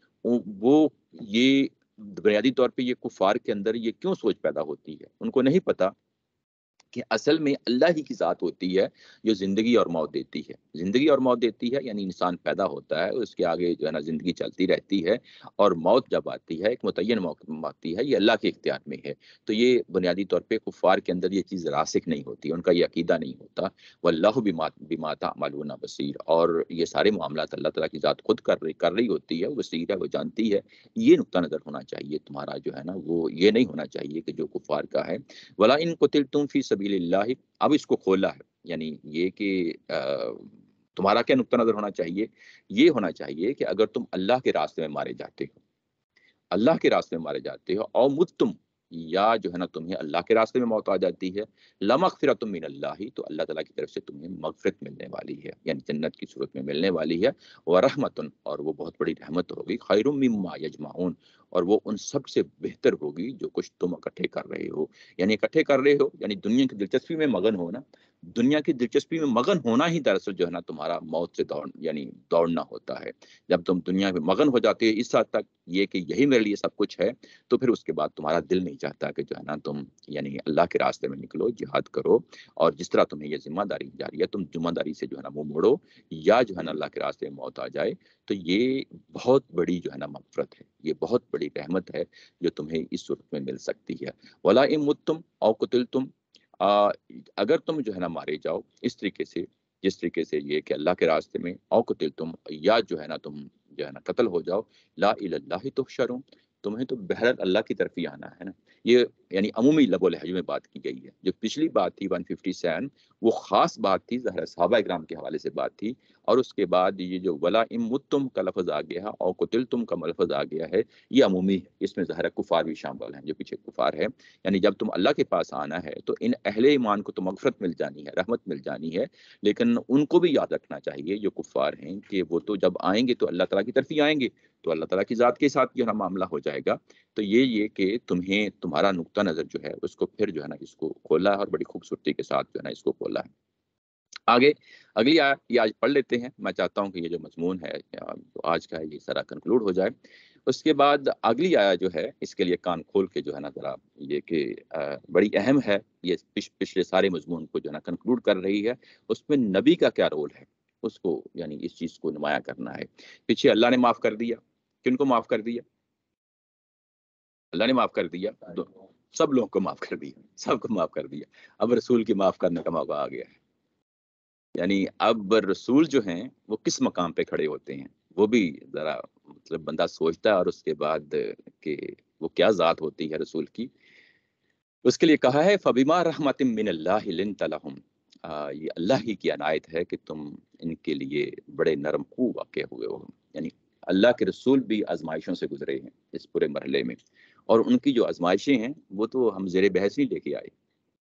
وہ یہ بنیادی طور پہ یہ کفار کے اندر یہ کیوں سوچ پیدا ہوتی ہے, ان کو نہیں پتا کہ اصل میں اللہ ہی کی ذات ہوتی ہے جو زندگی اور موت دیتی ہے. زندگی اور موت دیتی ہے یعنی انسان پیدا ہوتا ہے, اس کے آگے جو ہے نا زندگی چلتی رہتی ہے, اور موت جب آتی ہے ایک متعین موت آتی ہے, یہ اللہ کے اختیار میں ہے. تو یہ بنیادی طور پہ کفار کے اندر یہ چیز راسخ نہیں ہوتی, ان کا یہ عقیدہ نہیں ہوتا. واللہ بما تعملون بصیر, اور یہ سارے معاملات اللہ تعالیٰ کی ذات خود کر رہی کر رہی ہوتی ہے, بصیر ہے, وہ جانتی ہے. یہ نقطہ نظر ہونا چاہیے تمہارا جو ہے نا, وہ یہ نہیں ہونا چاہیے کہ جو کفار کا ہے. ولا ان قتلتم فی سبیل اللہ, اب اس کو کھولا ہے, یعنی یہ کہ تمہارا کیا نقطہ نظر ہونا چاہیے, یہ ہونا چاہیے کہ اگر تم اللہ کے راستے میں مارے جاتے ہو, اللہ کے راستے میں مارے جاتے ہو, او متم, یا جو ہے نا تمہیں اللہ کے راستے میں موت آ جاتی ہے, لمغفرۃ من اللہ, تو اللہ تعالیٰ کی طرف سے تمہیں مغفرت ملنے والی ہے, یعنی جنت کی صورت میں ملنے والی ہے. ورحمۃ, اور وہ بہت بڑی رحمت ہوگی. خیر مما یجمعون, اور وہ ان سب سے بہتر ہوگی جو کچھ تم اکٹھے کر رہے ہو. یعنی اکٹھے کر رہے ہو یعنی دنیا کی دلچسپی میں مگن ہونا. دنیا کی دلچسپی میں مگن ہونا ہی دراصل جو ہے نا تمہارا موت سے دوڑ یعنی دوڑنا ہوتا ہے. جب تم دنیا میں مگن ہو جاتے ہو اس حد تک یہ کہ یہی میرے لیے سب کچھ ہے, تو پھر اس کے بعد تمہارا دل نہیں چاہتا کہ جو ہے نا تم یعنی اللہ کے راستے میں نکلو, جہاد کرو, اور جس طرح تمہیں یہ ذمہ داری جا رہی ہے تم ذمہ داری سے جو ہے نا وہ موڑو, یا جو ہے نا اللہ کے راستے میں موت آ جائے. تو یہ بہت بڑی جو ہے نا مغفرت ہے, یہ بہت بڑی رحمت ہے جو تمہیں اس صورت میں مل سکتی ہے. ولا ان متم او قتلتم, اگر تم جو ہے نا مارے جاؤ اس طریقے سے جس طریقے سے یہ کہ اللہ کے راستے میں, او قتلتم, یا جو ہے نا تم جو ہے نا قتل ہو جاؤ, لا الی اللہ تحشرون, تمہیں تو بہرحال اللہ کی طرف ہی آنا ہے نا. یہ یعنی عمومی لب و لہجے میں بات کی گئی ہے. جو پچھلی بات تھی ایک سو سیون وہ خاص بات تھی، ظاہر صحابہ اکرام کے حوالے سے بات تھی. اور اس کے بعد یہ جو ولا ام متم کا لفظ آ گیا ہے اور قتل تم کا لفظ آ گیا ہے، یہ عمومی ہے. اس میں ظاہر کفار بھی شامل ہیں جو پیچھے کفار ہے. یعنی جب تم اللہ کے پاس آنا ہے تو ان اہل ایمان کو تو مغفرت مل جانی ہے، رحمت مل جانی ہے، لیکن ان کو بھی یاد رکھنا چاہیے جو کفار ہیں کہ وہ تو جب آئیں گے تو اللہ تعالیٰ کی طرف ہی آئیں گے، تو اللہ تعالیٰ کی ذات کے ساتھ جو ہے نا معاملہ ہو جائے گا. تو یہ یہ کہ تمہیں تمہارا نقطہ نظر جو ہے اس کو پھر جو ہے نا اس کو کھولا ہے اور بڑی خوبصورتی کے ساتھ جو ہے نا اس کو کھولا ہے. آگے اگلی آیت یہ آج پڑھ لیتے ہیں. میں چاہتا ہوں کہ یہ جو مضمون ہے جو آج کا ہے یہ سارا کنکلوڈ ہو جائے. اس کے بعد اگلی آیت جو ہے اس کے لیے کان کھول کے جو ہے نا ذرا یہ کہ بڑی اہم ہے، یہ پچھلے سارے مضمون کو جو ہے نا کنکلوڈ کر رہی ہے. اس میں نبی کا کیا رول ہے اس کو یعنی اس چیز کو نمایاں کرنا ہے. پیچھے اللہ نے معاف کر دیا، کن کو معاف کر دیا؟ اللہ نے معاف کر دیا، سب لوگوں کو معاف کر دیا، سب کو معاف کر دیا. اب رسول کی معاف کرنے کا موقع آ گیا ہے. یعنی اب رسول جو ہیں وہ کس مقام پہ کھڑے ہوتے ہیں وہ بھی ذرا مطلب بندہ سوچتا ہے، اور اس کے بعد کہ وہ کیا ذات ہوتی ہے رسول کی. اس کے لیے کہا ہے فبما رحمت من اللہ لنت لہم، یہ اللہ ہی کی عنایت ہے کہ تم ان کے لیے بڑے نرم خو واقع ہوئے ہو. یعنی اللہ کے رسول بھی آزمائشوں سے گزرے ہیں اس پورے مرحلے میں، اور ان کی جو آزمائشیں ہیں وہ تو ہم زیر بحث نہیں لے کے آئے.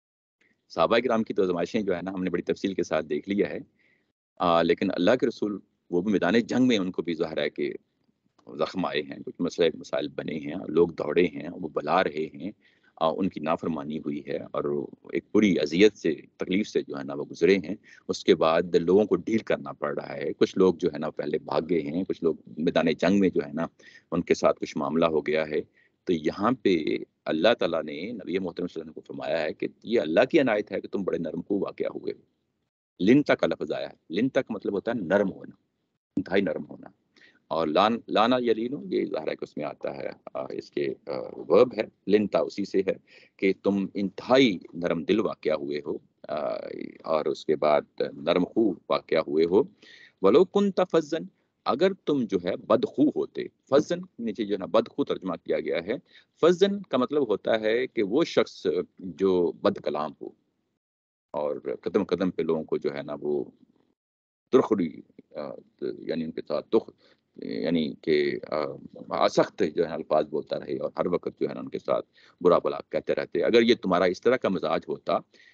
صحابہ کرام کی تو آزمائشیں جو ہے نا ہم نے بڑی تفصیل کے ساتھ دیکھ لیا ہے، آ, لیکن اللہ کے رسول وہ بھی میدان جنگ میں ان کو بھی ظاہر ہے کہ زخم آئے ہیں، کچھ مسئلے مسائل بنے ہیں، لوگ دوڑے ہیں، وہ بلا رہے ہیں، آ, ان کی نافرمانی ہوئی ہے اور ایک بری اذیت سے تکلیف سے جو ہے نا وہ گزرے ہیں. اس کے بعد لوگوں کو ڈیل کرنا پڑ رہا ہے. کچھ لوگ جو ہے نا پہلے بھاگ گئے ہیں، کچھ لوگ میدان جنگ میں جو ہے نا ان کے ساتھ کچھ معاملہ ہو گیا ہے. تو یہاں پہ اللہ تعالیٰ نے نبی محترم صلی اللہ علیہ وسلم کو فرمایا ہے کہ یہ اللہ کی عنایت ہے کہ تم بڑے نرم خو واقع ہوئے. لن تک کا لفظ آیا ہے، لن تک مطلب ہوتا ہے نرم ہونا، انتہائی نرم ہونا. اور لان لانا یلینو یہ ظاہر ہے کہ اس میں آتا ہے، اس کے ورب ہے، لنتا اسی سے ہے کہ تم انتہائی نرم دل واقع ہوئے ہو، اور اس کے بعد نرم خو واقع ہوئے ہو. ولو کنت فظن، اگر تم جو ہے بدخو ہوتے. فظن نیچے جو ہے نا بدخو ترجمہ کیا گیا ہے. فظن کا مطلب ہوتا ہے کہ وہ شخص جو بد کلام ہو اور قدم قدم پہ لوگوں کو جو ہے نا وہ درخڑی یعنی ان کے ساتھ دکھ یعنی کہ سخت جو ہے الفاظ بولتا رہے اور ہر وقت جو ہے نا ان کے ساتھ برا بلا کہتے رہتے. اگر یہ تمہارا اس طرح کا مزاج ہوتا،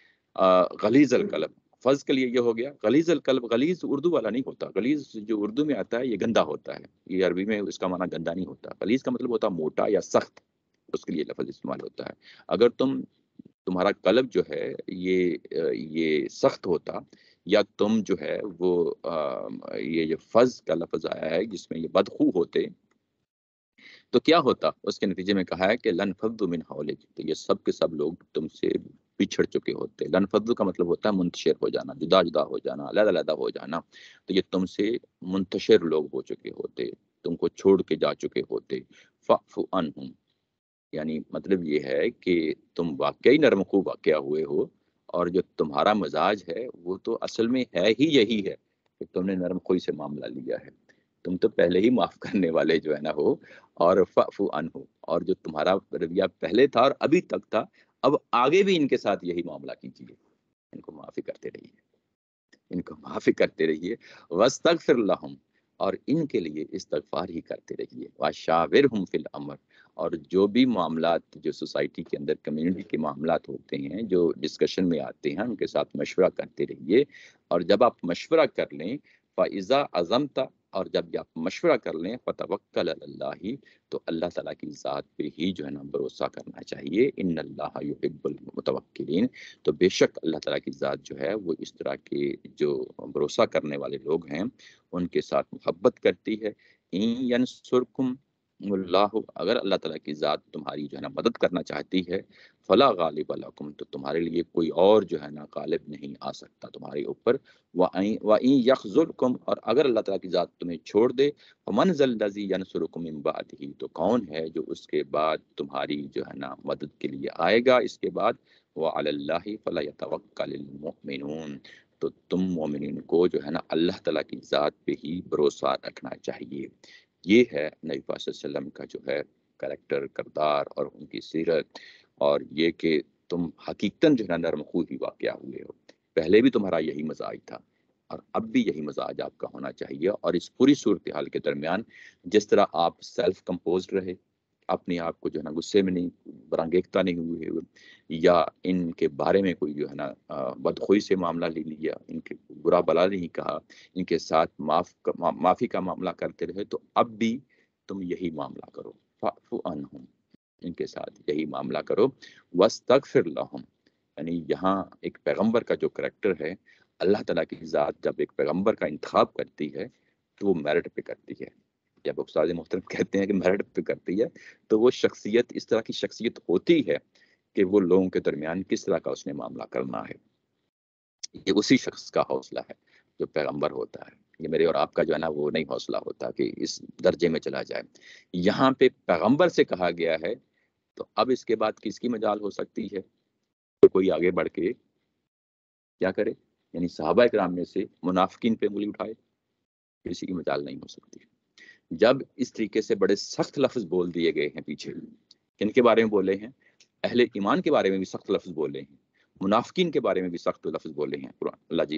غلیظ القلب، فض کے لیے یہ ہو گیا غلیظ القلب. غلیظ اردو والا نہیں ہوتا، غلیظ جو اردو میں آتا ہے یہ گندا ہوتا ہے، یہ عربی میں اس کا معنی گندا نہیں ہوتا. غلیظ کا مطلب ہوتا موٹا یا سخت، اس کے لیے لفظ استعمال ہوتا ہے. اگر تم تمہارا قلب جو ہے یہ یہ سخت ہوتا، یا تم جو ہے وہ یہ جو فض کا لفظ آیا ہے جس میں یہ بدخو ہوتے، تو کیا ہوتا؟ اس کے نتیجے میں کہا ہے کہ لن فضوا من حولک، تو یہ سب کے سب لوگ تم سے بچھڑ چکے ہوتے. لن فضوا کا مطلب ہوتا ہے منتشر ہو جانا، جدا جدا ہو جانا، علیحدہ علیحدہ ہو جانا. تو یہ تم سے منتشر لوگ ہو چکے ہوتے، تم کو چھوڑ کے جا چکے ہوتے. فاعف عنہم، یعنی مطلب یہ ہے کہ تم واقعی نرم خو واقع ہوئے ہو، اور جو تمہارا مزاج ہے وہ تو اصل میں ہے ہی یہی ہے کہ تم نے نرم خوئی سے معاملہ لیا ہے. تم تو پہلے ہی معاف کرنے والے جو ہے نا ہو. اور فاعف عنہ، اور جو تمہارا رویہ پہلے تھا اور ابھی تک تھا، اب آگے بھی ان کے ساتھ یہی معاملہ کیجیے، ان کو معافی کرتے رہیے، ان کو معافی کرتے رہیے. واستغفر لہم، اور ان کے لیے استغفار ہی کرتے رہیے. وشاورہم فی الامر، اور جو بھی معاملات جو سوسائٹی کے اندر کمیونٹی کے معاملات ہوتے ہیں جو ڈسکشن میں آتے ہیں ان کے ساتھ مشورہ کرتے رہیے. اور جب آپ مشورہ کر لیں فَإِذَا عَزَمْتَ، اور جب آپ مشورہ کر لیں فَتَوَكَّلْ عَلَى اللَّهِ، تو اللہ تعالیٰ کی ذات پہ ہی جو ہے نا بھروسہ کرنا چاہیے. ان اللہ یحب المتوکلین، تو بے شک اللہ تعالیٰ کی ذات جو ہے وہ اس طرح کے جو بھروسہ کرنے والے لوگ ہیں ان کے ساتھ محبت کرتی ہے. ان ینصرکم اللہ، اگر اللہ تعالیٰ کی ذات تمہاری جو ہے نا مدد کرنا چاہتی ہے، فلا غالب لکم، تو تمہارے لیے کوئی اور جو ہے نا غالب نہیں آ سکتا تمہارے اوپر. وَإِن يَخْذُلْكُمْ، اور اگر اللہ تعالیٰ کی ذات تمہیں چھوڑ دے، فَمَنْ ذَا الَّذِي يَنْصُرُكُم مِّن بَعْدِهِ، تو کون ہے جو اس کے بعد تمہاری جو ہے نا مدد کے لیے آئے گا اس کے بعد. وَعَلَى اللَّهِ فَلْيَتَوَكَّلِ الْمُؤْمِنُونَ، تو تم مومنین کو جو ہے نا اللہ تعالیٰ کی ذات پہ ہی بھروسہ رکھنا چاہیے. یہ ہے نبی پاک صلی اللہ علیہ وسلم کا جو ہے کریکٹر، کردار اور ان کی سیرت. اور یہ کہ تم حقیقتاً جو ہے نا نرم خو ہی واقع ہوئے ہو. پہلے بھی تمہارا یہی مزاج تھا اور اب بھی یہی مزاج آپ کا ہونا چاہیے. اور اس پوری صورتحال کے درمیان جس طرح آپ سیلف کمپوزڈ رہے، اپنے آپ کو جو ہے نا غصے میں نہیں، برانگیختہ نہیں ہوئے یا ان کے بارے میں کوئی جو ہے نا بدخوئی سے معاملہ لے لیا، ان کے برا بلا نہیں کہا، ان کے ساتھ معاف معافی کا معاملہ کرتے رہے، تو اب بھی تم یہی معاملہ کرو. فاعف عنہم، ان کے ساتھ یہی معاملہ کرو. واستغفر لہم، یعنی یہاں ایک پیغمبر کا جو کریکٹر ہے، اللہ تعالیٰ کی ذات جب ایک پیغمبر کا انتخاب کرتی ہے تو وہ میرٹ پہ کرتی ہے. جب استاد محترم کہتے ہیں کہ میرٹ پہ کرتی ہے تو وہ شخصیت اس طرح کی شخصیت ہوتی ہے کہ وہ لوگوں کے درمیان کس طرح کا اس نے معاملہ کرنا ہے. یہ اسی شخص کا حوصلہ ہے جو پیغمبر ہوتا ہے. یہ میرے اور آپ کا جو ہے نا وہ نہیں حوصلہ ہوتا کہ اس درجے میں چلا جائے. یہاں پہ پیغمبر سے کہا گیا ہے تو اب اس کے بعد کس کی مجال ہو سکتی ہے کہ کوئی آگے بڑھ کے کیا کرے؟ یعنی صحابہ کرام میں سے منافقین پہ انگلی اٹھائے، کسی کی مجال نہیں ہو سکتی. جب اس طریقے سے بڑے سخت لفظ بول دیے گئے ہیں پیچھے، کن کے بارے میں بولے ہیں؟ اہل ایمان کے بارے میں بھی سخت لفظ بولے ہیں، منافقین کے بارے میں بھی سخت لفظ بولے ہیں اللہ جی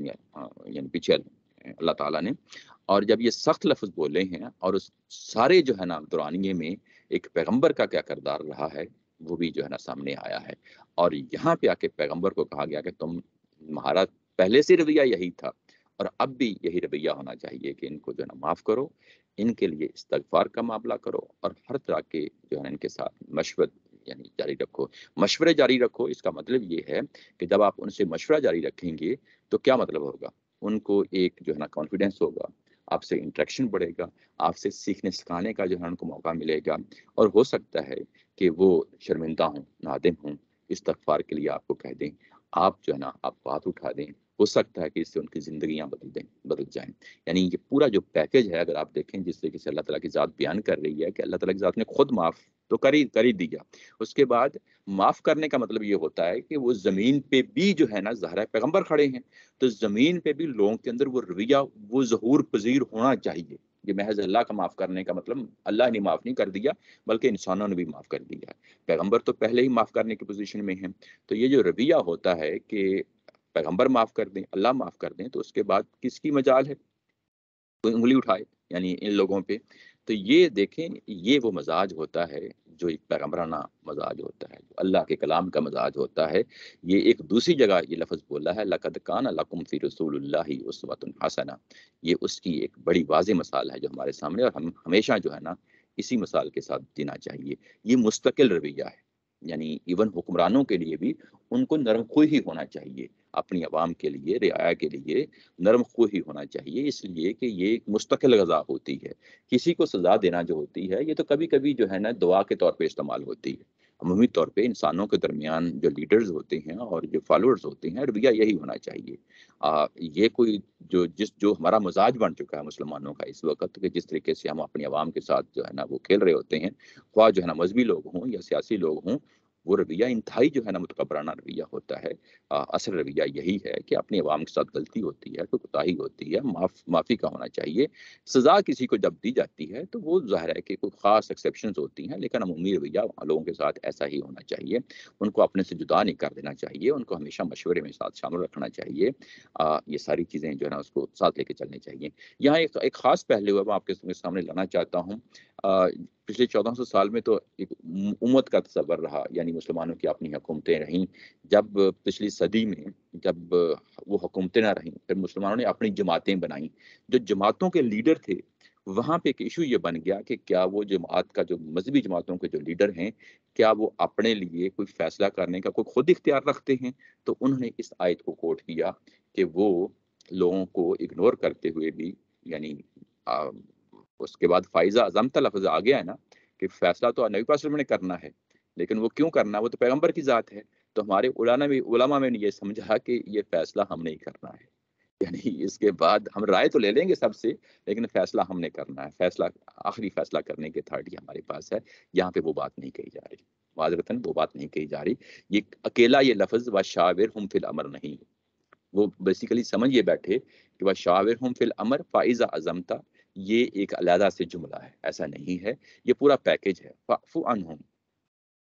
یعنی پیچھے اللہ تعالیٰ نے. اور جب یہ سخت لفظ بولے ہیں اور اس سارے جو ہے نا دورانیے میں ایک پیغمبر کا کیا کردار رہا ہے وہ بھی جو ہے نا سامنے آیا ہے. اور یہاں پہ آ کے پیغمبر کو کہا گیا کہ تم تمہارا پہلے سے رویہ یہی تھا اور اب بھی یہی رویہ ہونا چاہیے کہ ان کو جو ہے نا معاف کرو، ان کے لیے استغفار کا معاملہ کرو اور ہر طرح کے جو ہے نا ان کے ساتھ مشورہ یعنی جاری رکھو. مشورے جاری رکھو اس کا مطلب یہ ہے کہ جب آپ ان سے مشورہ جاری رکھیں گے تو کیا مطلب ہوگا؟ ان کو ایک جو ہے نا کانفیڈنس ہوگا، آپ سے انٹریکشن بڑھے گا، آپ سے سیکھنے سکھانے کا جو ہے ان کو موقع ملے گا. اور ہو سکتا ہے کہ وہ شرمندہ ہوں، نادم ہوں، استغفار کے لیے آپ کو کہہ دیں، آپ جو ہے نا آپ بات اٹھا دیں. ہو سکتا ہے کہ اس سے ان کی زندگیاں بدل دیں بدل جائیں. یعنی یہ پورا جو پیکج ہے اگر آپ دیکھیں جس طریقے سے اللہ تعالیٰ کی ذات بیان کر رہی ہے کہ اللہ تعالیٰ کی ذات نے خود معاف تو کری کری دیا، اس کے بعد معاف کرنے کا مطلب یہ ہوتا ہے کہ وہ زمین پہ بھی جو ہے نا ظاہر پیغمبر کھڑے ہیں تو زمین پہ بھی لوگوں کے اندر وہ رویہ وہ ظہور پذیر ہونا چاہیے. یہ محض اللہ کا معاف کرنے کا مطلب اللہ نے معاف نہیں کر دیا بلکہ انسانوں نے بھی معاف کر دیا. پیغمبر تو پہلے ہی معاف کرنے کی پوزیشن میں ہیں. تو یہ جو رویہ ہوتا ہے کہ پیغمبر معاف کر دیں، اللہ معاف کر دیں، تو اس کے بعد کس کی مجال ہے کوئی انگلی اٹھائے یعنی ان لوگوں پہ؟ تو یہ دیکھیں یہ وہ مزاج ہوتا ہے جو ایک پیغمبرانہ مزاج ہوتا ہے، جو اللہ کے کلام کا مزاج ہوتا ہے. یہ ایک دوسری جگہ یہ لفظ بولا ہے لقد کان لکم فی رسول اللہ اسوۃ حسنہ. یہ اس کی ایک بڑی واضح مثال ہے جو ہمارے سامنے، اور ہم ہمیشہ جو ہے نا اسی مثال کے ساتھ جینا چاہیے. یہ مستقل رویہ ہے، یعنی ایون حکمرانوں کے لیے بھی ان کو نرم خو ہی ہونا چاہیے، اپنی عوام کے لیے رعایا کے لیے نرم خو ہی ہونا چاہیے، اس لیے کہ یہ ایک مستقل غذا ہوتی ہے. کسی کو سزا دینا جو ہوتی ہے یہ تو کبھی کبھی جو ہے نا دعا کے طور پہ استعمال ہوتی ہے. عمومی طور پہ انسانوں کے درمیان جو لیڈرز ہوتے ہیں اور جو فالوورز ہوتے ہیں رویہ یہی ہونا چاہیے. آ, یہ کوئی جو جس جو ہمارا مزاج بن چکا ہے مسلمانوں کا اس وقت کہ جس طریقے سے ہم اپنی عوام کے ساتھ جو ہے نا وہ کھیل رہے ہوتے ہیں، خواہ جو ہے نا مذہبی لوگ ہوں یا سیاسی لوگ ہوں، وہ رویہ انتہائی جو ہے نا متکبرانہ رویہ ہوتا ہے. اصل رویہ یہی ہے کہ اپنی عوام کے ساتھ غلطی ہوتی ہے، کوئی کوتاہی ہوتی ہے، معاف معافی کا ہونا چاہیے. سزا کسی کو جب دی جاتی ہے تو وہ ظاہر ہے کہ کوئی خاص ایکسیپشنز ہوتی ہیں، لیکن عمومی رویہ لوگوں کے ساتھ ایسا ہی ہونا چاہیے. ان کو اپنے سے جدا نہیں کر دینا چاہیے، ان کو ہمیشہ مشورے میں ساتھ شامل رکھنا چاہیے. آ, یہ ساری چیزیں جو ہے نا اس کو ساتھ لے کے چلنی چاہیے. یہاں ایک ایک خاص پہلو ہے میں آپ کے سامنے لانا چاہتا ہوں. آ, پچھلے چودہ سو سال میں تو ایک امت کا تصور رہا، یعنی مسلمانوں کی اپنی حکومتیں رہیں. جب پچھلی صدی میں جب وہ حکومتیں نہ رہیں پھر مسلمانوں نے اپنی جماعتیں بنائیں. جو جماعتوں کے لیڈر تھے وہاں پہ ایک ایشو یہ بن گیا کہ کیا وہ جماعت کا جو مذہبی جماعتوں کے جو لیڈر ہیں کیا وہ اپنے لیے کوئی فیصلہ کرنے کا کوئی خود اختیار رکھتے ہیں؟ تو انہوں نے اس آیت کو کوٹ کیا کہ وہ لوگوں کو اگنور کرتے ہوئے بھی، یعنی آ, اس کے بعد فائزہ عظمت لفظ آ گیا ہے نا کہ فیصلہ تو نبی پاک نے کرنا ہے، لیکن وہ کیوں کرنا، وہ تو پیغمبر کی ذات ہے. تو ہمارے علماء میں علماء میں نے یہ سمجھا کہ یہ فیصلہ ہم نے ہی کرنا ہے، یعنی اس کے بعد ہم رائے تو لے لیں گے سب سے لیکن فیصلہ ہم نے کرنا ہے. فیصلہ آخری فیصلہ کرنے کی اتھارٹی ہمارے پاس ہے. یہاں پہ وہ بات نہیں کہی جا رہی، معذرتاً وہ بات نہیں کہی جا رہی. یہ اکیلا یہ لفظ وَشَاوِرْهُمْ فِي الْأَمْرِ نہیں، وہ بیسیکلی سمجھ یہ بیٹھے کہ وَشَاوِرْهُمْ فِي الْأَمْرِ فَإِذَا عَزَمْتَ، یہ ایک علیحدہ سے جملہ ہے، ایسا نہیں ہے، یہ پورا پیکج ہے. فَاعْفُ عَنْهُمْ،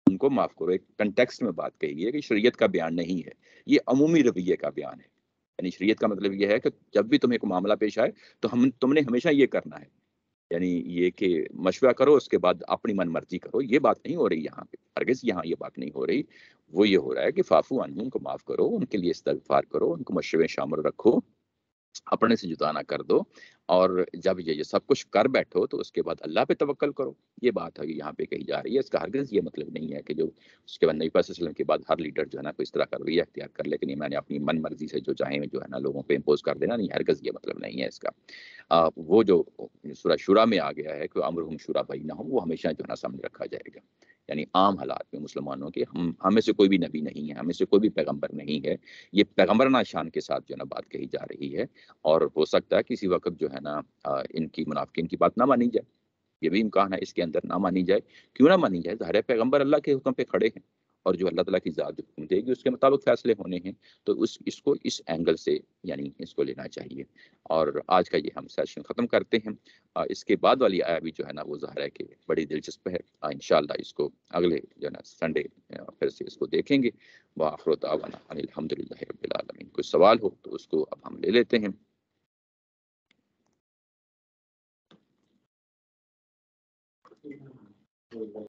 ان کو معاف کرو. ایک کنٹیکسٹ میں بات کہی ہے کہ شریعت کا بیان نہیں ہے, یہ عمومی رویے کا بیان ہے. یعنی شریعت کا مطلب یہ ہے کہ جب بھی تمہیں کوئی معاملہ پیش آئے تو ہم تم نے ہمیشہ یہ کرنا ہے, یعنی یہ کہ مشورہ کرو اس کے بعد اپنی من مرضی کرو. یہ بات نہیں ہو رہی یہاں پہ, ہرگز یہاں یہ بات نہیں ہو رہی. وہ یہ ہو رہا ہے کہ فافو عنہم, ان کو معاف کرو, ان کے لیے استغفار کرو, ان کو مشورے شامل رکھو, اپنے سے جدا نہ کر دو, اور جب یہ سب کچھ کر بیٹھو تو اس کے بعد اللہ پہ توکل کرو. یہ بات ہے یہاں پہ کہی جا رہی ہے. اس کا ہرگز یہ مطلب نہیں ہے کہ جو اس کے بعد نبی صلی اللہ علیہ وسلم کے بعد ہر لیڈر جو ہے نا کوئی اس طرح کا رویہ اختیار کر لے کہ نہیں میں نے اپنی من مرضی سے جو چاہیں جو ہے نا لوگوں پہ امپوز کر دینا. نہیں, ہرگز یہ مطلب نہیں ہے اس کا. آ, وہ جو سورہ شورا میں آ گیا ہے کہ امرہم شورا بینہم, وہ ہمیشہ جو ہے نا سامنے رکھا جائے گا. یعنی عام حالات میں مسلمانوں کے, ہم ہمیں سے کوئی بھی نبی نہیں ہے, ہمیں سے کوئی بھی پیغمبر نہیں ہے. یہ پیغمبرانہ شان کے ساتھ جو ہے نا بات کہی جا رہی ہے, اور ہو سکتا ہے کسی وقت جو ہے نا ان کی منافقین کی بات نہ مانی جائے. یہ بھی امکان ہے اس کے اندر نہ مانی جائے. کیوں نہ مانی جائے؟ ظاہر ہے پیغمبر اللہ کے حکم پہ کھڑے ہیں, اور جو اللہ تعالیٰ کی ذات جو حکم دے گی اس کے مطابق فیصلے ہونے ہیں. تو اس اس کو اس اینگل سے یعنی اس کو لینا چاہیے. اور آج کا یہ ہم سیشن ختم کرتے ہیں. اس کے بعد والی آیا بھی جو ہے نا وہ ظاہر ہے کہ بڑی دلچسپ ہے. انشاءاللہ اس کو اگلے جو ہے نا سنڈے پھر سے اس کو دیکھیں گے. وآخر دعوانا ان الحمدللہ رب العالمین. کوئی سوال ہو تو اس کو اب ہم لے لیتے ہیں.